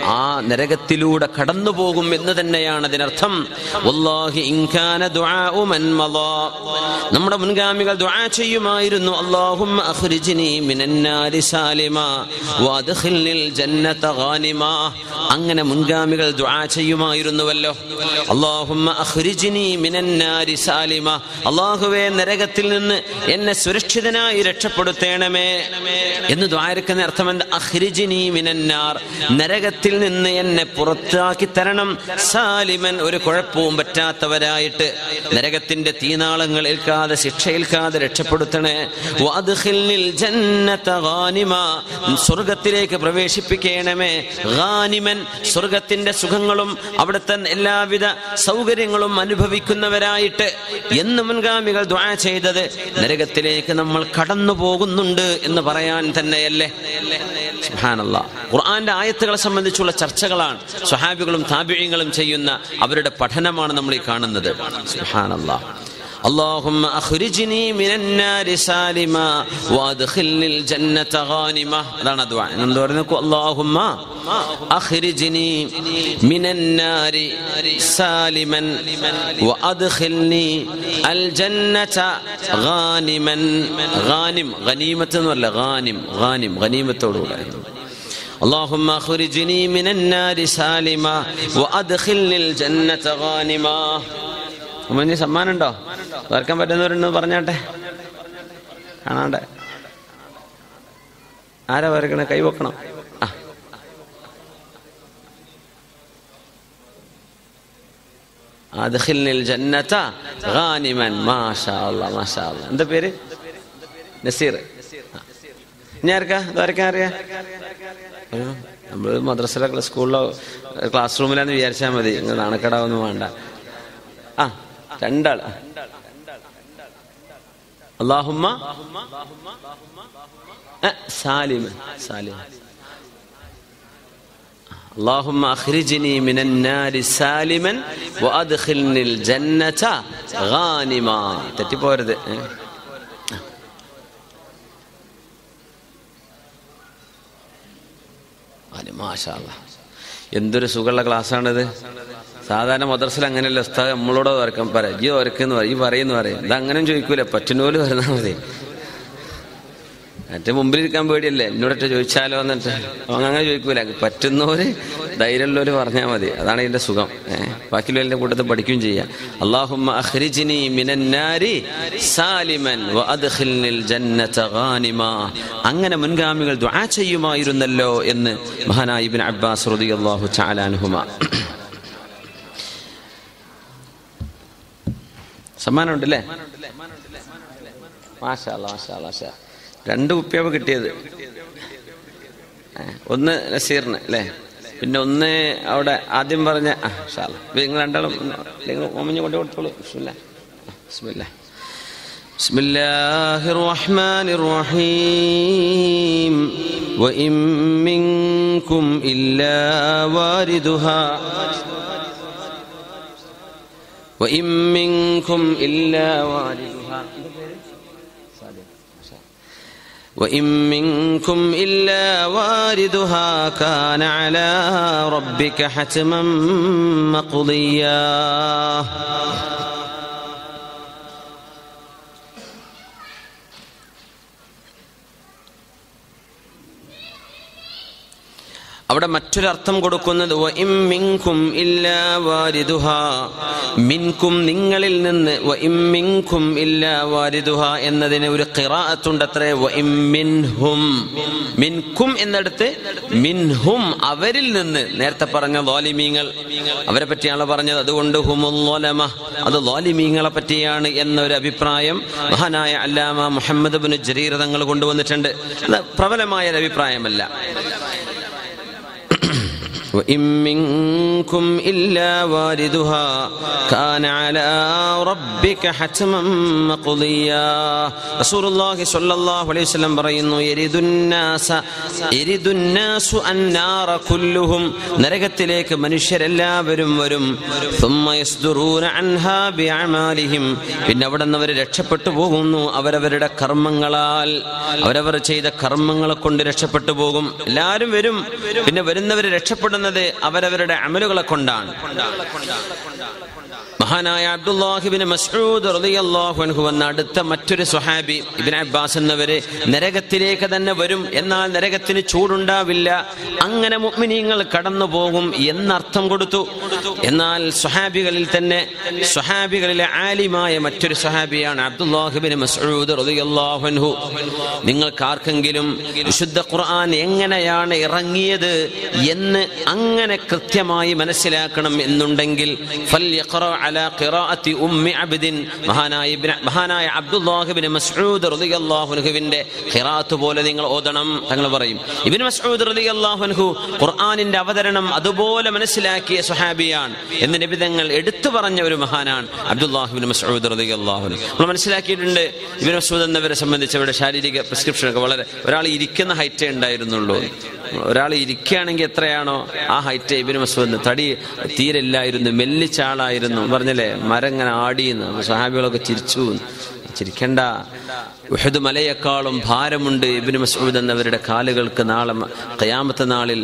ആ നരകത്തിലൂടെ കടന്നു പോകും എന്ന് തന്നെയാണ് അതിനർത്ഥം. വല്ലാഹി ഇൻ കാന ദുആഉ മൻ മളാ, നമ്മുടെ മുൻഗാമികൾ ദുആ ചെയ്യുമായിരുന്നു, അല്ലാഹുമ്മ അഖ്രിജ്നി മിനൻ നാരി സാലിമാ വഅദ്ഖിൽനിൽ ജന്നത ഗാനിമാ. അങ്ങനെ മുൻഗാമികൾ ദുആ ചെയ്യുമായിരുന്നുവല്ലോ. അല്ലാഹുമ്മ അഖ്രിജ്നി മിനൻ നാരി സാലിമാ, അല്ലാഹുവേ നരകത്തിൽ നിന്ന് എന്നെ സുരക്ഷിതനായി രക്ഷപ്പെടുത്തേണമേ എന്ന് ദുആയിരക്കുന്ന അർത്ഥം എന്താ? അഖ്രിജ്നി മിനൻ നാർ, നരകത്തിൽ നിന്ന് എന്നെ പുറത്താക്കി തരണം. സാലിമൻ, ഒരു കുഴപ്പവും പറ്റാത്തവരായിട്ട്, നരകത്തിന്റെ തീനാളങ്ങൾ ഏൽക്കാതെ ശിക്ഷയേൽക്കാതെ രക്ഷപ്പെടുത്തണേ. വഅദ്ഖിൽനിൽ ജന്നത ഗാനിമാ, സ്വർഗ്ഗത്തിലേക്ക് പ്രവേശിപ്പിക്കണമേ. ഗാനിമൻ, സ്വർഗ്ഗത്തിന്റെ സുഖങ്ങളും അവിടുത്തെ എല്ലാവിധ സൗകര്യങ്ങളും അനുഭവിക്കുന്നവരായിട്ട് എന്ന് മുൻഗാമികൾ ദുആ ചെയ്തത് നരകത്തിലേക്ക് നമ്മൾ കടന്നു പോകുന്നുണ്ട് എന്ന് പറയാൻ തന്നെയല്ലേ. സുബ്ഹാനല്ലാഹ്. ഖുർആന്റെ ആയത്തുകളെ സംബന്ധിച്ചുള്ള ചർച്ചകളാണ് സ്വഹാബികളും താബിഈങ്ങളും ചെയ്യുന്ന അവരുടെ പഠനമാണ് നമ്മൾ ഈ കാണുന്നത്. സുബ്ഹാനല്ലാഹ്. اللهم أخرجني من النار سالما وأدخلني الجنة غانمة. അതാണ് ദുആ. നമ്മൾ പറയുന്നു اللهم أخرجني من النار سالما وأدخلني الجنة غانما. غانم غنيمة ولا غانم غانم غنيمتോടുകൂടെ. اللهم أخرجني من النار سالما وأدخلني الجنة غانما. അമ്മ സമ്മാനം ഉണ്ടോ? വരക്കാൻ പറ്റുന്നവരുണ്ടോ പറഞ്ഞാട്ടെ. കാണാണ്ടെ ആരാ വരക്കണേ? കൈ വെക്കണം. ആ അദ്ഖിൽനിൽ ജന്നത ഗാനിമൻ. മാഷാ അല്ലാഹ് മാഷാ അല്ലാഹ്. എന്താ പേര്? നസീർ. ഞാൻ ആർക്കാ വരക്കാൻ അറിയാ? നമ്മള് മദ്രസയിലോ സ്കൂളിലോ ക്ലാസ് റൂമിലാന്ന് വിചാരിച്ചാൽ മതി. നിങ്ങൾ നാണക്കേടാവൊന്നും വേണ്ട. ആ രണ്ടാൾ. അല്ലാഹുമ്മ സാലിമൻ സാലിമൻ. اللهم أخرجني من النار سالما وأدخلني الجنة غانما. തെറ്റിപ്പോരുത്. മാഷാ അല്ലാഹ്. എന്തൊരു സുഖമുള്ള ക്ലാസ്സാണിത്. സാധാരണ മദ്രസയിൽ അങ്ങനെയല്ല. ഉസ്താദ് നമ്മളോട് വരക്കാൻ പറയാം, ഈ വരക്കെന്ന് പറയും, ഈ പറയുന്നു പറയും. ഇത് അങ്ങനെയും ചോദിക്കൂല, പറ്റുന്നോല് വരുന്നാൽ മതി. മറ്റേ മുമ്പിലിരിക്കാൻ പേടിയല്ലേ, എന്നോടൊക്കെ ചോദിച്ചാലോ എന്നിട്ട് അങ്ങനെ ചോദിക്കൂല. പറ്റുന്നവര് ധൈര്യമുള്ളവര് പറഞ്ഞാൽ മതി. അതാണ് ഇതിന്റെ സുഖം. ഏഹ് ബാക്കിയുള്ള കൂട്ടത്തിൽ പഠിക്കുകയും ചെയ്യാം. അല്ലാഹുമ്മ അഖ്രിജ്നി മിനൻ നാരി സാലിമൻ വഅദ്ഖിൽനിൽ ജന്നത ഗാനിമാ. അങ്ങനെ മുൻഗാമികൾ ദുആ ചെയ്യുമായിരുന്നല്ലോ എന്ന് മഹാനായ ഇബ്നു അബ്ബാസ് റളിയല്ലാഹു തആല അൻഹുമാ. സമ്മാനം ഉണ്ടല്ലേ? മാഷാ അല്ലാഹ് മാഷാ അല്ലാഹ്. രണ്ട് കുപ്പിയാവ് കിട്ടിയത്. ഒന്ന് നസീറിന് അല്ലേ, പിന്നെ ഒന്ന് അവിടെ ആദ്യം പറഞ്ഞ നിങ്ങൾ രണ്ടാളും നിങ്ങൾ ഒമഞ്ഞ് കൊണ്ടു കൊടുത്തോളൂ. ബിസ്മില്ലാ ബിസ്മില്ലാ ബിസ്മില്ലാഹിർ റഹ്മാനിർ റഹീം. വഇൻ മിൻകും ഇല്ലാ വാരിദുഹാ وإن منكم إلا واردها وإن منكم إلا واردها كان على ربك حتما مقضيا. അവിടെ മറ്റൊരർത്ഥം കൊടുക്കുന്നത് വഇം മിൻകും ഇല്ലാ വാരിദുഹാ, മിൻകും നിങ്ങളിൽ നിന്ന്, വഇം മിൻകും ഇല്ലാ വാരിദുഹാ എന്നതിന് ഒരു ഖിറാഅത്തുണ്ട് അത്രേ. വഇം മിൻഹും, മിൻകും എന്നിടത്ത് മിൻഹും അവരിൽ നിന്ന്. നേരത്തെ പറഞ്ഞ ളാലിമീങ്ങൾ അവരെ പറ്റിയാണ് പറഞ്ഞത്. അതുകൊണ്ട് ഹുമുൽ ളലമ, അത് ളാലിമീങ്ങളെ പറ്റിയാണ് എന്നൊരു അഭിപ്രായം മഹാനായ അല്ലാമ മുഹമ്മദ് ഇബ്നു ജരീർ തങ്ങൾ കൊണ്ടുവന്നിട്ടുണ്ട്. അത് പ്രബലമായ ഒരു അഭിപ്രായമല്ല. وإن منكم إلا واردها كان على ربك حتما مقضيا. رسول الله صلى الله عليه وسلم പറയുന്നു يرد الناس يرد الناس النار كلهم, നരകത്തിലേക്ക് മനുഷ്യരെല്ലാവരും വരും. ثم يصدرون عنها بأعمالهم, പിന്നെ അവിടെ നിന്ന് അവർ രക്ഷപ്പെട്ടു പോകുന്നു അവരവരുടെ കർമ്മങ്ങളാൽ. അവരവർ ചെയ്ത കർമ്മങ്ങളെ കൊണ്ട് രക്ഷപ്പെട്ടു പോകും. എല്ലാവരും വരും. പിന്നെ വരുന്നവർ രക്ഷപ്പെടുന്ന രക്ഷപ്പെടുന്നത് അവരവരുടെ അമലുകളെ കൊണ്ടാണ്. മഹാനായ അബ്ദുല്ലാഹി ഇബ്നു മസ്ഊദ് റളിയല്ലാഹു അൻഹു എന്ന അടുത്ത മറ്റൊരു സ്വഹാബി ഇബ്നു അബ്ബാസ് എന്നവരെ നരകത്തിലേക്ക് തന്നെ വരും, എന്നാൽ നരകത്തിന് ചൂടുണ്ടാവില്ല, അങ്ങനെ മുഅ്മിനീങ്ങൾ കടന്നു പോകും എന്നർത്ഥം കൊടുത്തു. എന്നാൽ സ്വഹാബികളിൽ തന്നെ സ്വഹാബികളിലെ ആലിമായ മറ്റൊരു സ്വഹാബിയാണ് അബ്ദുല്ലാഹി ഇബ്നു മസ്ഊദ് റളിയല്ലാഹു അൻഹു. നിങ്ങൾക്കാർക്കെങ്കിലും വിശുദ്ധ ഖുർആൻ എങ്ങനെയാണ് ഇറങ്ങിയത് എന്ന് അങ്ങനെ കൃത്യമായി മനസ്സിലാക്കണം എന്നുണ്ടെങ്കിൽ ഫൽയഖറ അലാ ഖിറാഅത്തി ഉമ്മി അബ്ദിൻ, മഹാനായ ഇബ്നു മഹാനായ അബ്ദുല്ലാഹി ഇബ്നു മസ്ഊദ് റളിയല്ലാഹു അൻഹുവിന്റെ ഖിറാഅത്ത് പോലെ നിങ്ങൾ ഓതണം. തങ്ങൾ പറയും ഇബ്നു മസ്ഊദ് റളിയല്ലാഹു അൻഹു ഖുർആനിന്റെ അവതരണം അതുപോലെ മനസ്സിലാക്കിയ സ്വഹാബിയാണ് എന്ന് നബി തങ്ങൾ എടുത്തു പറഞ്ഞ ഒരു മഹാനാണ് അബ്ദുല്ലാഹി ഇബ്നു മസ്ഊദ് റളിയല്ലാഹു അൻഹു. നമ്മൾ മനസ്സിലാക്കിയിട്ടുണ്ട് ഇബ്നു മസ്ഊദ് എന്നവരെ സംബന്ധിച്ച് അവരുടെ ശാരീരിക പ്രിസ്ക്രിപ്ഷൻ ഒക്കെ വളരെ, ഒരാൾ ഇരിക്കുന്ന ഹൈറ്റേ ഉണ്ടായിരുന്നുള്ളൂ. ഒരാൾ ഇരിക്കുകയാണെങ്കിൽ എത്രയാണോ ആ ഹൈറ്റ് ഇബ്നു മസ്ഊദ്, തടി തീരില്ലായിരുന്നു, മെല്ലിച്ച ആളായിരുന്നു. പറഞ്ഞല്ലേ മരം ഇങ്ങനെ ആടിയെന്ന്. സ്വഹാബികളൊക്കെ ചിരിച്ചു. ചിരിക്കണ്ട, ഉഹദ് മലയേക്കാളും ഭാരമുണ്ട് ഇബ്നു മസ്ഊദ് എന്നവരുടെ കാലുകൾക്ക് നാളെ ഖിയാമത്ത് നാളിൽ.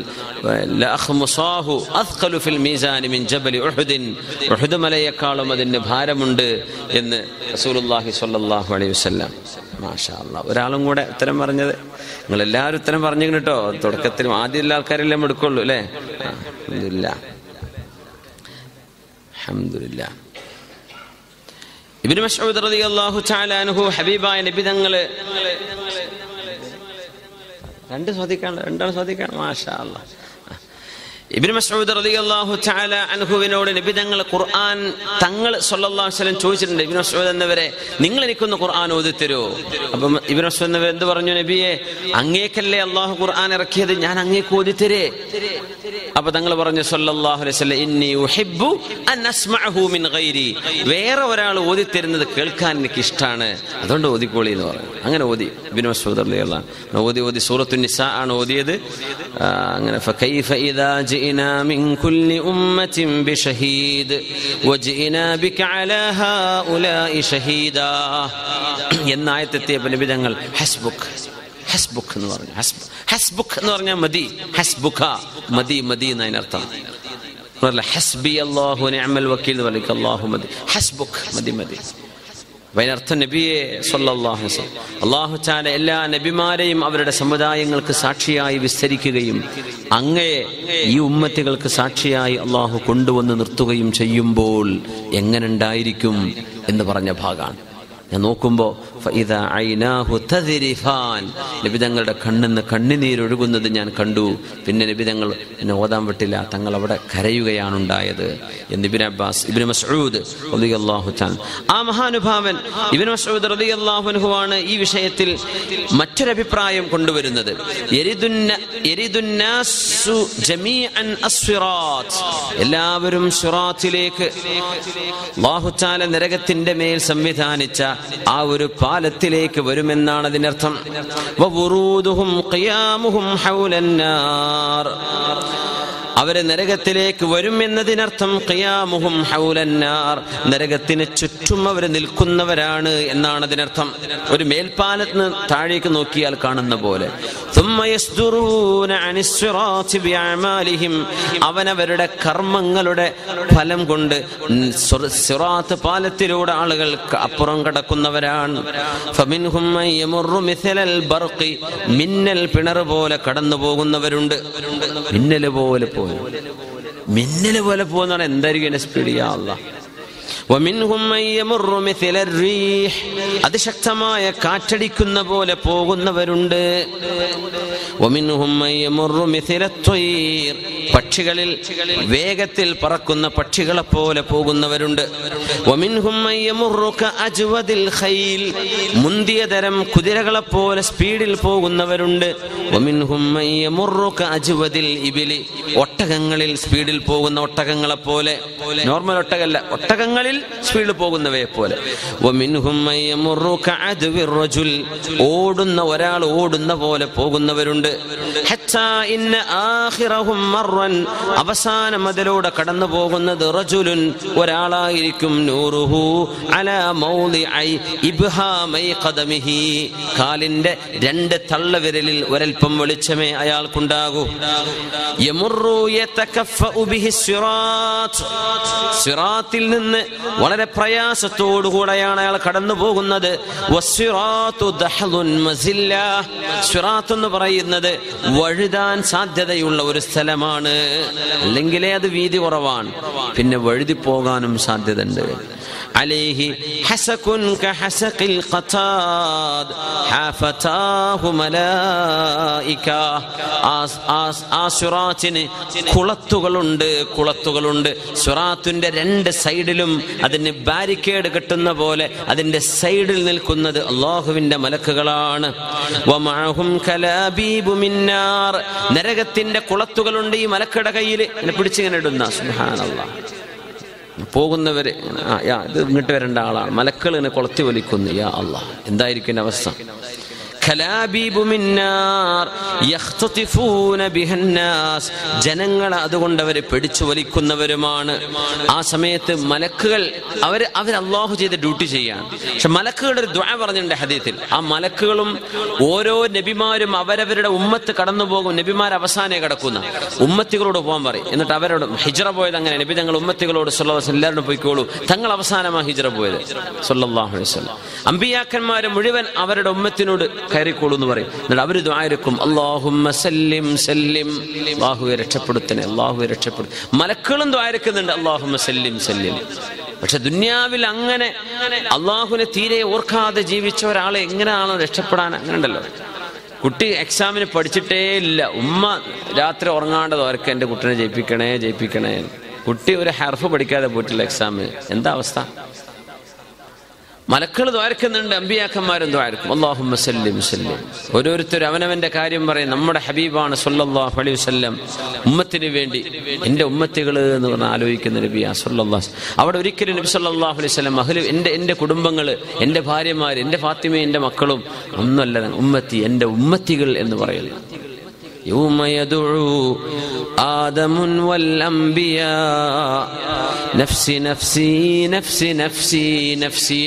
ഉഹദ് മലയേക്കാളും അതിന് ഭാരമുണ്ട് എന്ന് റസൂലുള്ളാഹി സ്വല്ലല്ലാഹു അലൈഹി വസല്ലം. മാഷാ അല്ലാഹ്. ഒരാളും കൂടെ ഉത്തരം പറഞ്ഞത്, നിങ്ങൾ എല്ലാവരും ഉത്തരം പറഞ്ഞു കേട്ടോ. തുടക്കത്തിലും ആദ്യമുള്ള ആൾക്കാരെല്ലാം എടുക്കുള്ളൂ അല്ലേ? അൽഹംദുലില്ലാഹ് അൽഹംദുലില്ലാഹ്. ഇബ്നു മസ്ഊദ് റളിയല്ലാഹു തആല അൻഹു ഹബീബായ നബി തങ്ങള് രണ്ട് ശ്രദ്ധിക്കാണ് രണ്ടാണ് ശ്രദ്ധിക്കാണ്. മാഷാ അല്ലാഹ്. ഇബ്നു മസ്ഊദ് റളിയല്ലാഹു തആല അൻഹുവിനോട് നബി തങ്ങൾ ഖുർആൻ തങ്ങൾ സല്ലല്ലാഹു അലൈഹി വസല്ലം ചോദിച്ചിട്ടുണ്ട്, ഇബ്നു മസ്ഊദ് എന്നവരെ നിങ്ങൾ എനിക്കൊന്ന് ഖുർആൻ ഓതിത്തരോ? അപ്പം ഇബ്നു മസ്ഊദ് എന്നവർ എന്ത് പറഞ്ഞു? നബിയെ, അങ്ങേക്കല്ലേ അല്ലാഹു ഖുർആൻ ഇറക്കിയത്, ഞാൻ അങ്ങേക്ക് ഓതിത്തരേ? അപ്പൊ തങ്ങൾ പറഞ്ഞു സല്ലല്ലാഹു അലൈഹി വസല്ലം, ഇന്നി ഉഹിബ്ബു അൻ അസ്മഅഹു മിൻ ഗൈരി, വേറെ ഒരാൾ ഓതിത്തരുന്നത് കേൾക്കാൻ എനിക്ക് ഇഷ്ടമാണ്, അതുകൊണ്ട് ഓതിക്കോളി എന്ന് പറഞ്ഞു. അങ്ങനെ ഓതി ഇബ്നു മസ്ഊദ് റളിയല്ലാഹു അൻഹു ഓതി ഓതി സൂറത്തുൻ നിസാ ആണ് ഓതിയത്. അങ്ങനെ ഫകൈഫ ഇദാ ജിഇനാ മിൻ കുല്ലി ഉമ്മത്തിൻ ബിശഹീദ് വജിഇനാ ബിക അലാ ഹൗലാഇ ഷഹീദാ എന്ന ആയത്തെത്തിയപ്പോൾ നബി തങ്ങൾ ഹസ്ബുക് ഹസ്ബുക് എന്ന് പറഞ്ഞു. ഹസ്ബുക് എന്ന് പറഞ്ഞാൽ മതി, ഹസ്ബുക മതി, മതി എന്നതിനർത്ഥം. ഹസ്ബി അല്ലാഹു നിഅമൽ വക്കീൽ വലിക അല്ലാഹു മതി, ഹസ്ബുക് മതി മതി. അതിനർത്ഥം നബിയെ സല്ലല്ലാഹു അലൈഹി വസല്ലം അല്ലാഹു തആല എല്ലാ നബിമാരെയും അവരുടെ സമുദായങ്ങൾക്ക് സാക്ഷിയായി വിസ്തരിക്കുകയും അങ്ങയെ ഈ ഉമ്മത്തികൾക്ക് സാക്ഷിയായി അല്ലാഹു കൊണ്ടുവന്ന് നിർത്തുകയും ചെയ്യുമ്പോൾ എങ്ങനെ ഉണ്ടായിരിക്കും എന്ന് പറഞ്ഞ ഭാഗമാണ്. ഞാൻ നോക്കുമ്പോൾ ഫഇദാ ഐനാഹു തദ്രിഫാൻ, നബിതങ്ങളുടെ കണ്ണിന്ന് കണ്ണുനീരൊഴുകുന്നത് ഞാൻ കണ്ടു. പിന്നെ നബിതങ്ങൾ എന്നെ ഓതാൻ വിട്ടില്ല, തങ്ങൾ അവിടെ കരയുകയാണ് ഉണ്ടായത് എന്ന് ഇബ്നു അബ്ബാസ് ഇബ്നു മസ്ഊദ് റളിയല്ലാഹു തആല. ആ മഹാനുഭാവൻ ഇബ്നു മസ്ഊദ് റളിയല്ലാഹു അൻഹു ആണ് ഈ വിഷയത്തിൽ മറ്റൊരഭിപ്രായം കൊണ്ടുവരുന്നത്. യരിദുന്നാസു ജമീഅൻ അസ്സിറാത്ത്, എല്ലാവരും സിറാത്തിലേക്ക് അല്ലാഹു തആല നരകത്തിന്റെ മേൽ സംവിധാനിച്ച ആ ഒരു പാലത്തിലേക്ക് വരുമെന്നാണ് അതിനർത്ഥം. വവുറൂദുഹും ഖിയാമുഹും ഹൗലന്നാർ, അവരെ നരകത്തിലേക്ക് വരും എന്നതിനർത്ഥം ഖിയാമുഹും ഹൗലന്നാർ, നരകത്തിന് ചുറ്റും അവർ നിൽക്കുന്നവരാണ് എന്നാണ് അതിനർത്ഥം. ഒരു മേൽപ്പാലത്തിന് താഴേക്ക് നോക്കിയാൽ കാണുന്ന പോലെ. ثم يصدرون عن الصراط بأعمالهم, അവനവരുടെ കർമ്മങ്ങളുടെ ഫലം കൊണ്ട് സിറാത്ത് പാലത്തിലൂടെ ആളുകൾ അപ്പുറം കടക്കുന്നവരാണ്. فمنهم من يمر مثل البرق, മിന്നൽ പിണർ പോലെ കടന്നു പോകുന്നവരുണ്ട്. മിന്നൽ പോലെ പോകും, മിന്നൽ പോലെ പോകുന്നതാണ്. എന്തായിരിക്കും എന്റെ സ്പീഡ്? യാ അല്ലാഹ്. ومنهم من يمر مثل الريح, അതിശക്തമായ കാറ്റടിക്കുന്ന പോലെ പോകുന്നവരുണ്ട്. ومنهم من يمر مثل الطير, പക്ഷികളിൽ വേഗത്തിൽ പറക്കുന്ന പക്ഷികളെ പോലെ പോകുന്നവരുണ്ട്. ومنهم من يمر كأجود الخيل, മുന്തിയ തരം കുതിരകളെ പോലെ സ്പീഡിൽ പോകുന്നവരുണ്ട്. ومنهم من يمر كأجود الإبل, ഒട്ടകങ്ങളിൽ സ്പീഡിൽ പോകുന്ന ഒട്ടകങ്ങളെ പോലെ. നോർമൽ ഒട്ടകല്ല, ഒട്ടകങ്ങൾ ഘട്ടങ്ങളിൽ സ്പീഡിൽ പോകുന്നവയെ പോലെ. ഓടുന്ന ഒരാൾ ഓടുന്ന പോലെ പോകുന്നവരുണ്ട്. അവസാനം അതിലൂടെ കടന്നു പോകുന്നത് റജുലുൻ ഒരാളായിരിക്കും. നൂറുഹു അലാ മൗദിഇ ഇബ്ഹാമൈ ഖദമിഹി, കാലിന്റെ രണ്ട് തള്ളവിരലിൽ ഒരൽപ്പം വെളിച്ചമേ അയാൾക്കുണ്ടാകൂ. യമുറു യതകഫഉ ബിഹി സിറാത്ത്, സിറാത്തിൽ നിന്ന് വളരെ പ്രയാസത്തോടുകൂടെയാണ് അയാൾ കടന്നു പോകുന്നത്. വസ്സിറാത്തു ദഹ്ലുൻ മസില്ല, സിറാത്ത് എന്ന് പറയുന്നത് വഴുതാൻ സാധ്യതയുള്ള ഒരു സ്ഥലമാണ്. അല്ലെങ്കിലേ അത് വീതി കുറവാണ്, പിന്നെ വഴുതി പോകാനും സാധ്യതയുണ്ട്. അലൈഹി ഹസകുൻ കഹസഖിൽ ഖതാദ് ഹഫതാഹു മലായിക, ആ സിറാത്തിന് കുളത്തുകളുണ്ട് കുളത്തുകളുണ്ട് സിറാത്തിന്റെ രണ്ട് സൈഡിലും അതിന് ബാരിക്കേഡ് കെട്ടുന്ന പോലെ അതിന്റെ സൈഡിൽ നിൽക്കുന്നത് അല്ലാഹുവിന്റെ മലക്കുകളാണ്. വമഅഹും കലാബീബു മിന്നാർ, നരകത്തിന്റെ കുളത്തുകളുണ്ട് ഈ മലക്കുടെ കയ്യിൽ. എന്നെ പിടിച്ചിങ്ങനെ ഇടുന്ന സുബ്ഹാനല്ലാഹ്. പോകുന്നവര് ഇത് ഇങ്ങോട്ട് വരേണ്ട ആളാണ്, മലക്കൾ ഇങ്ങനെ കൊളത്തി വലിക്കുന്നു. യാ അല്ലാഹ്, എന്തായിരിക്കും അവസ്ഥ? ജനങ്ങളെ അതുകൊണ്ട് അവരെ പിടിച്ചു വലിക്കുന്നവരുമാണ്. ആ സമയത്ത് മലക്കുകൾ അവർ അവർ അല്ലാഹു ചെയ്ത ഡ്യൂട്ടി ചെയ്യാണ്. പക്ഷെ മലക്കുകളുടെ ഒരു ദുആ പറഞ്ഞിട്ടുണ്ട് ഹദീത്തിൽ. ആ മലക്കുകളും ഓരോ നബിമാരും അവരവരുടെ ഉമ്മത്ത് കടന്നു പോകും. നബിമാർ അവസാനേ കിടക്കുന്ന ഉമ്മത്തികളോട് പോകാൻ പറയും. എന്നിട്ട് അവരോട് ഹിജ്റ പോയത് അങ്ങനെ, നബി തങ്ങൾ ഉമ്മത്തികളോട് സ്വല്ലല്ലാഹു അലൈഹി വസല്ലം എല്ലാവരും പോയിക്കോളൂ, തങ്ങൾ അവസാനമാണ് ഹിജ്റ പോയത് സ്വല്ലല്ലാഹു അലൈഹി വസല്ലം. അമ്പിയാക്കന്മാര് മുഴുവൻ അവരുടെ ഉമ്മത്തിനോട് കയറിക്കോളൂ എന്ന് പറയും. എന്നിട്ട് അവര് ദുആയിരക്കും അല്ലാഹുമ്മ സല്ലിം സല്ലിം, അല്ലാഹുവെ രക്ഷപ്പെടുത്തണേ, അല്ലാഹുവെ രക്ഷപ്പെടും. മലക്കുകളും ദുആയിരക്കുന്നുണ്ട് അല്ലാഹുമ്മ സല്ലിം സല്ലിം. പക്ഷെ ദുനിയാവിൽ അങ്ങനെ അല്ലാഹുവിനെ തീരെ ഓർക്കാതെ ജീവിച്ച ഒരാളെ എങ്ങനെയാണോ രക്ഷപ്പെടാൻ? അങ്ങനെ ഉണ്ടല്ലോ, കുട്ടി എക്സാമിന് പഠിച്ചിട്ടേ ഇല്ല, ഉമ്മ രാത്രി ഉറങ്ങാണ്ടത് അവർക്ക് എൻ്റെ കുട്ടീനെ ജയിപ്പിക്കണേ ജയിപ്പിക്കണേ. കുട്ടി ഒരു ഹർഫ് പഠിക്കാതെ പോയിട്ടില്ല എക്സാമിന്, എന്താ അവസ്ഥ? മലക്കൾ ദ്വാരക്കുന്നുണ്ട്, അമ്പിയാക്കന്മാരും ദ്വാരക്കും അല്ലാഹുമ്മ സല്ലിം സല്ലിം. ഓരോരുത്തരും അവനവന്റെ കാര്യം പറയും. നമ്മുടെ ഹബീബാണ് സ്വല്ലല്ലാഹു അലൈഹി വസല്ലം ഉമ്മത്തിന് വേണ്ടി, എൻ്റെ ഉമ്മത്തികൾ എന്ന് പറഞ്ഞാൽ ആലോചിക്കുന്ന നബിയാ സ്വല്ലല്ലാഹു. അവിടെ ഒരിക്കലും നബി സ്വല്ലല്ലാഹു അലൈഹി വസല്ലം അഹ്ലു എൻ്റെ എൻ്റെ കുടുംബങ്ങൾ, എൻ്റെ ഭാര്യമാർ, എൻ്റെ ഫാത്തിമയും എൻ്റെ മക്കളും ഒന്നല്ല, ഉമ്മത്തി, എൻ്റെ ഉമ്മത്തികൾ എന്ന് പറയുന്നു. يوم يدعو آدم والأنبياء نفسي نفسي نفسي نفسي نفسي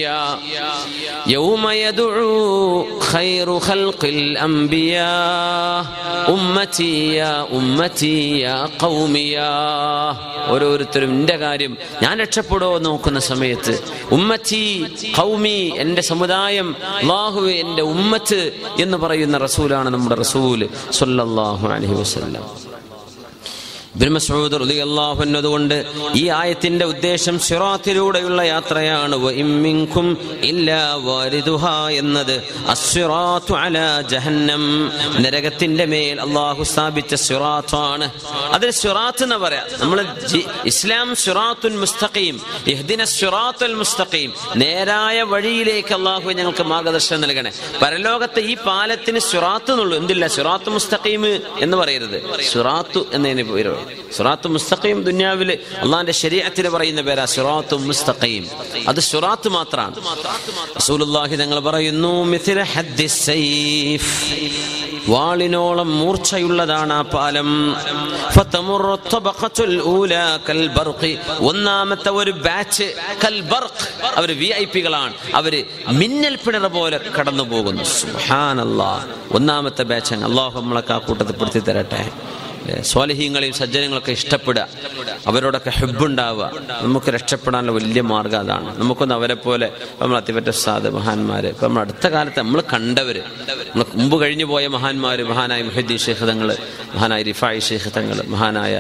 يوم يدعو خير خلق الأنبياء أمتي يا أمتي يا قومي يا. ഓരോരുത്തരും എൻ്റെ കാര്യം ഞാൻ രക്ഷപ്പെടുമോ നോക്കുന്ന സമയത്ത് ഉമ്മത്തി ഖൗമി, എൻ്റെ സമുദായം, അല്ലാഹുവേ എൻ്റെ ഉമ്മത്ത് എന്ന് പറയുന്ന റസൂലാണ് നമ്മുടെ റസൂൽ സ്വല്ലല്ലാഹു അലൈഹി വസല്ലം. ഇബ്നു മസ്ഊദ് റളിയല്ലാഹു അൻഹു അതുകൊണ്ട് ഈ ആയത്തിന്റെ ഉദ്ദേശം സിറാത്തിലൂടെയുള്ള യാത്രയാണ്. വ ഇമ്മിൻകും ഇല്ലാ വാരിദുഹാ എന്നത് അസ്സിറാത്തു അലാ ജഹന്നം, നരകത്തിന്റെ മേൽ അല്ലാഹു സ്ഥാപിച്ച സിറാത്താണ്. അതിൽ സിറാത്ത് എന്ന് പറയാം. നമ്മൾ ഇസ്ലാം സിറാത്തുൻ മുസ്തഖീം, ഇഹ്ദിന സിറാത്തുൽ മുസ്തഖീം, നേരായ വഴിയിലേക്ക് അല്ലാഹു ഞങ്ങൾക്ക് മാർഗദർശനം നൽകണേ. പരലോകത്തെ ഈ പാലത്തിന് സിറാത്ത് എന്നുള്ളൂ, എന്തില്ല സിറാത്ത് മുസ്തഖീം എന്ന് പറയരുത്, സിറാത്തു എന്നതിന് പേര്. സിറാത്ത് മുസ്തഖീം ദുനിയാവില് അള്ളാന്റെ ശരീഅത്തിൽ പറയുന്ന പേരാ സിറാത്തു മുസ്തഖീം, അത് സിറാത്ത് മാത്രമാണ്. റസൂലുള്ളാഹി തങ്ങൾ പറയുന്നു മിഥില ഹദ്ദിസ് സൈഫ്, വാളിനോളം മൂർച്ചയുള്ളതാണ് ആ പാലം. ഫതമുറു തബഖത്തുൽ ഊലാ കൽ ബർഖി, ഒന്നാമത്തെ ഒരു ബാച്ച് കൽ ബർഖ്, അവർ വി ഐ പികളാണ്, അവര് മിന്നൽ പിണർ പോലെ കടന്നു പോകുന്നു. സുബ്ഹാനല്ലാഹ്, ഒന്നാമത്തെ ബാച്ച്. അല്ലാഹു നമ്മളൊക്കെ ആ കൂട്ടത്തിൽ പെടുത്തി തരട്ടെ. സ്വാലിഹീങ്ങളെയും സജ്ജനങ്ങളൊക്കെ ഇഷ്ടപ്പെടുക, അവരോടൊക്കെ ഹുബ്ബുണ്ടാവുക, നമുക്ക് രക്ഷപ്പെടാനുള്ള വലിയ മാർഗ്ഗം അതാണ്. നമുക്കൊന്ന് അവരെ പോലെ നമ്മൾ അത്തിപ്പറ്റ ഉസ്താദ് മഹാന്മാര്, ഇപ്പം നമ്മൾ അടുത്ത കാലത്ത് നമ്മൾ കണ്ടവര്, നമ്മൾ മുമ്പ് കഴിഞ്ഞു പോയ മഹാന്മാര്, മഹാനായ മുഹദ്ദീൻ ശൈഖ് തങ്ങൾ, മഹാനായ റിഫായി ശൈഖ് തങ്ങൾ, മഹാനായ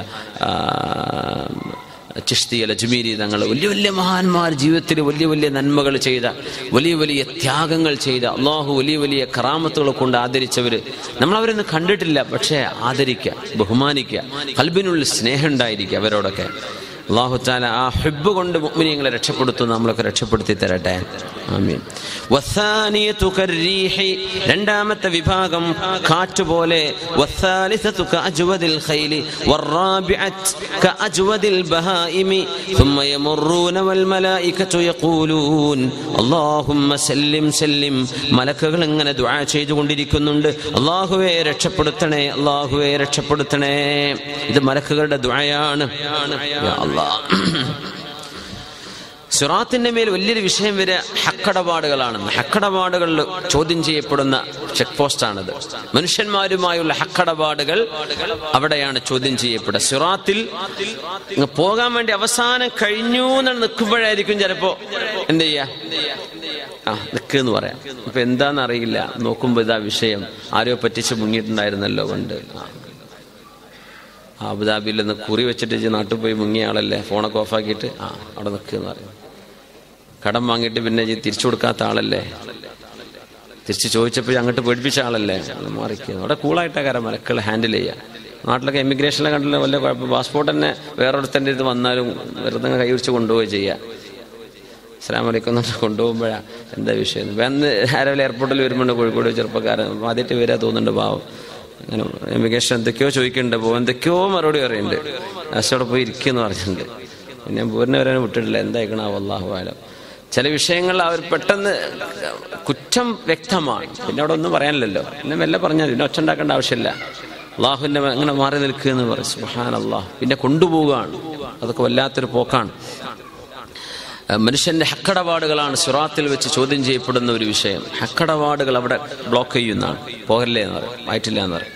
ചിശ്തി അൽ അജ്മീരി തങ്ങൾ, വലിയ വലിയ മഹാന്മാർ, ജീവിതത്തിൽ വലിയ വലിയ നന്മകൾ ചെയ്ത, വലിയ വലിയ ത്യാഗങ്ങൾ ചെയ്ത, അള്ളാഹു വലിയ വലിയ കറാമത്തുകൾ കൊണ്ട് ആദരിച്ചവർ, നമ്മളവരൊന്നും കണ്ടിട്ടില്ല. പക്ഷേ ആദരിക്കുക, ബഹുമാനിക്കുക, ഖൽബിനുള്ളിൽ സ്നേഹം ഉണ്ടായിരിക്കുക അവരോടൊക്കെ. അല്ലാഹു തആല ആ ഹുബ്ബ് കൊണ്ട് മുഅ്മിനീങ്ങളെ രക്ഷപ്പെടുത്തുന്നു, നമ്മളൊക്കെ രക്ഷപ്പെടുത്തി തരട്ടെ. ആമീൻ. വസാനിയതു കർരീഹി, രണ്ടാമത്തെ വിഭാഗം കാറ്റ് പോലെ. വസാലിസതു കഅജ്വദിൽ ഖൈലി വറാബിഅത്ത് കഅജ്വദിൽ ബഹായിമി ثم يمرون والملائكة يقولون اللهم سلم سلم. മലക്കുകൾ ഇങ്ങനെ ദുആ ചെയ്തുകൊണ്ടിരിക്കുന്നുണ്ട്, അല്ലാഹുവേ രക്ഷപ്പെടുത്തണേ, അല്ലാഹുവേ രക്ഷപ്പെടുത്തണേ. ഇത് മലക്കുകളുടെ ദുആയാണ്. യാ അല്ലാഹ്. സിറാത്തിന്റെ മേൽ വലിയൊരു വിഷയം വരെ ഹക്കടപാടുകളാണെന്ന്. ഹക്കടപാടുകളിൽ ചോദ്യം ചെയ്യപ്പെടുന്ന ചെക്ക് പോസ്റ്റാണിത്. മനുഷ്യന്മാരുമായുള്ള ഹക്കടപാടുകൾ അവിടെയാണ് ചോദ്യം ചെയ്യപ്പെടുക. സിറാത്തിൽ പോകാൻ വേണ്ടി അവസാനം കഴിഞ്ഞു എന്ന് നിൽക്കുമ്പോഴായിരിക്കും ചിലപ്പോ എന്ത് ചെയ്യാ, ആ നിൽക്കെന്ന് പറയാം. ഇപ്പൊ എന്താന്ന് അറിയില്ല, നോക്കുമ്പോ ഇതാ വിഷയം, ആരോ പറ്റിച്ച് മുങ്ങിയിട്ടുണ്ടായിരുന്നല്ലോ കൊണ്ട്. അബുദാബിയിൽ നിന്ന് കുറി വെച്ചിട്ട് നാട്ടിൽ പോയി മുങ്ങിയ ആളല്ലേ, ഫോണൊക്കെ ഓഫാക്കിയിട്ട് ആ അവിടെ നിൽക്കുക പറയും. കടം വാങ്ങിയിട്ട് പിന്നെ തിരിച്ചു കൊടുക്കാത്ത ആളല്ലേ, തിരിച്ച് ചോദിച്ചപ്പോൾ അങ്ങോട്ട് പേടിപ്പിച്ച ആളല്ലേ, മാറിക്കുക. അവിടെ കൂളായിട്ടാ കാര്യം മലക്കൾ ഹാൻഡിൽ ചെയ്യുക. നാട്ടിലൊക്കെ എമിഗ്രേഷനിലെ കണ്ടില്ല വല്ല കുഴപ്പം, പാസ്പോർട്ട് തന്നെ വേറൊരുത്തൻ്റെ ഇത് വന്നാലും വെറുതെ കൈ പിടിച്ച് കൊണ്ടുപോവുക ചെയ്യുക. അസ്സലാമു അലൈക്കും എന്നിട്ട് കൊണ്ടുപോകുമ്പോഴാണ് എന്താ വിഷയം. വേന്ന് ആരെങ്കിലും എയർപോർട്ടിൽ വരുമ്പോൾ കോഴിക്കോട് ചെറുപ്പക്കാരൻ ആദ്യമായിട്ട് വരാൻ തോന്നുന്നുണ്ട്, പാവം. അങ്ങനെ എമിഗ്രേഷൻ എന്തൊക്കെയോ ചോദിക്കുന്നുണ്ട്, പോകും എന്തൊക്കെയോ മറുപടി പറയുന്നുണ്ട്. ലാസ്റ്റോടെ പോയി ഇരിക്കുമെന്ന് പറഞ്ഞിട്ടുണ്ട്. പിന്നെ പൂരിനെ വരാൻ വിട്ടിട്ടില്ല, എന്തായിക്കണോ അല്ലാഹു ആലം. ചില വിഷയങ്ങളിൽ അവർ പെട്ടെന്ന് കുറ്റം വ്യക്തമാണ്, പിന്നെ അവിടെ ഒന്നും പറയാനില്ലല്ലോ, പിന്നെ മെല്ലെ പറഞ്ഞാൽ പിന്നെ ഒച്ച ഉണ്ടാക്കേണ്ട ആവശ്യമില്ല. അള്ളാഹുവിൻ്റെ അങ്ങനെ മാറി നിൽക്കുക എന്ന് പറയും. സുബ്ഹാനല്ലാഹ്. പിന്നെ കൊണ്ടുപോവുകയാണ്. അതൊക്കെ വല്ലാത്തൊരു പോക്കാണ്. മനുഷ്യന്റെ ഹക്കടപാടുകളാണ് സിറാത്തിൽ വെച്ച് ചോദ്യം ചെയ്യപ്പെടുന്ന ഒരു വിഷയം. ഹക്കടപാടുകൾ അവിടെ ബ്ലോക്ക് ചെയ്യുന്നതാണ്. പോകല്ലേ എന്ന് പറയും, ആയിട്ടില്ല എന്ന് പറയും.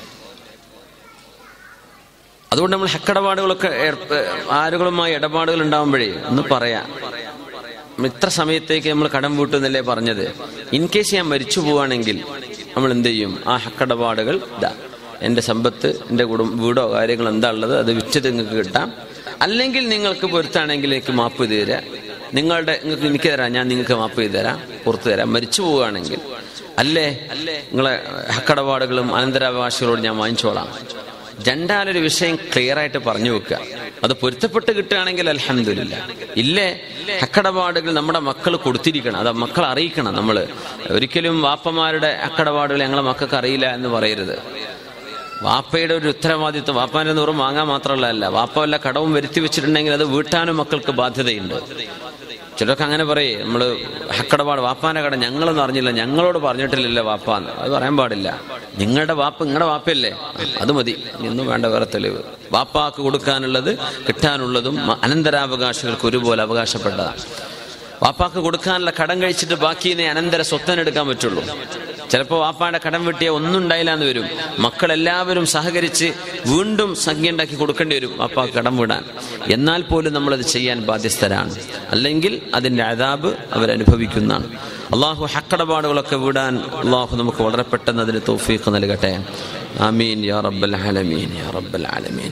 അതുകൊണ്ട് നമ്മൾ ഹക്കടപാടുകളൊക്കെ ആരുകളുമായി ഇടപാടുകൾ ഉണ്ടാകുമ്പോഴേ ഒന്ന് പറയാം, ഇത്ര സമയത്തേക്ക് നമ്മൾ കടം വീട്ടുന്നല്ലേ പറഞ്ഞത്. ഇൻ കേസ് ഞാൻ മരിച്ചു പോവുകയാണെങ്കിൽ നമ്മൾ എന്ത് ചെയ്യും? ആ ഹക്കടപാടുകൾ ഇതാ, എൻ്റെ സമ്പത്ത്, എൻ്റെ കുടുംബ വീടോ കാര്യങ്ങൾ എന്താ ഉള്ളത് അത് വിറ്റത് നിങ്ങൾക്ക് കിട്ടാം, അല്ലെങ്കിൽ നിങ്ങൾക്ക് പൊരുത്താണെങ്കിൽ എനിക്ക് മാപ്പ് ചെയ്ത് തരാം, നിങ്ങളുടെ നിങ്ങൾക്ക് എനിക്ക് തരാം, ഞാൻ നിങ്ങൾക്ക് മാപ്പ് ചെയ്ത് തരാം, പുറത്തു തരാം. മരിച്ചു പോവുകയാണെങ്കിൽ അല്ലേ നിങ്ങളെ ഹക്കടപാടുകളും അനന്തരാവകാശികളോട് ഞാൻ വാങ്ങിച്ചോളാം. രണ്ടാലൊരു വിഷയം ക്ലിയർ ആയിട്ട് പറഞ്ഞു വെക്കുക. അത് പൊരുത്തപ്പെട്ട് കിട്ടുകയാണെങ്കിൽ അൽഹംദുലില്ലാ. ഇല്ലേ ഹക്കടപാടുകൾ നമ്മുടെ മക്കൾ കൊടുത്തിരിക്കണം, അത് മക്കൾ അറിയിക്കണം. നമ്മൾ ഒരിക്കലും വാപ്പമാരുടെ ഹക്കടപാടുകൾ ഞങ്ങളെ മക്കൾക്ക് അറിയില്ല എന്ന് പറയരുത്. വാപ്പയുടെ ഒരു ഉത്തരവാദിത്വം, വാപ്പാന്റെ നൂറും വാങ്ങാൻ മാത്രമല്ല, വാപ്പ വല്ല കടവും വരുത്തി വെച്ചിട്ടുണ്ടെങ്കിൽ അത് വീട്ടാനും മക്കൾക്ക് ബാധ്യതയുണ്ട്. ചിലർക്ക് അങ്ങനെ പറയേ, നമ്മൾ ഹക്കടപാട് വാപ്പാന്റെ കട ഞങ്ങളൊന്നും അറിഞ്ഞില്ല, ഞങ്ങളോട് പറഞ്ഞിട്ടില്ലല്ലോ വാപ്പാന്ന്. അത് പറയാൻ പാടില്ല. നിങ്ങളുടെ വാപ്പ നിങ്ങളുടെ വാപ്പയല്ലേ, അത് മതി, ഒന്നും വേണ്ട വേറെ തെളിവ്. വാപ്പാക്ക് കൊടുക്കാനുള്ളത് കിട്ടാനുള്ളതും അനന്തരാവകാശികൾക്ക് ഒരുപോലെ അവകാശപ്പെട്ടതാണ്. വാപ്പാക്ക് കൊടുക്കാനുള്ള കടം കഴിച്ചിട്ട് ബാക്കിയെ അനന്തര സ്വത്തനെടുക്കാൻ പറ്റുള്ളൂ. ചിലപ്പോൾ വാപ്പാന്റെ കടം വെട്ടിയ ഒന്നും ഉണ്ടായില്ല എന്ന് വരും. മക്കളെല്ലാവരും സഹകരിച്ച് വീണ്ടും സംഖ്യ ഉണ്ടാക്കി കൊടുക്കേണ്ടി വരും വാപ്പാക്ക് കടം വിടാൻ. എന്നാൽ പോലും നമ്മളത് ചെയ്യാൻ ബാധ്യസ്ഥരാണ്, അല്ലെങ്കിൽ അതിന്റെ അദാബ് അവരനുഭവിക്കുന്നതാണ്. അള്ളാഹു ഹക്കടപാടുകളൊക്കെ വിടാൻ അള്ളാഹു നമുക്ക് വളരെ പെട്ടെന്ന് അതിന് തൗഫീഖ് നൽകട്ടെ. ആമീൻ യാ റബ്ബൽ ആലമീൻ യാ റബ്ബൽ ആലമീൻ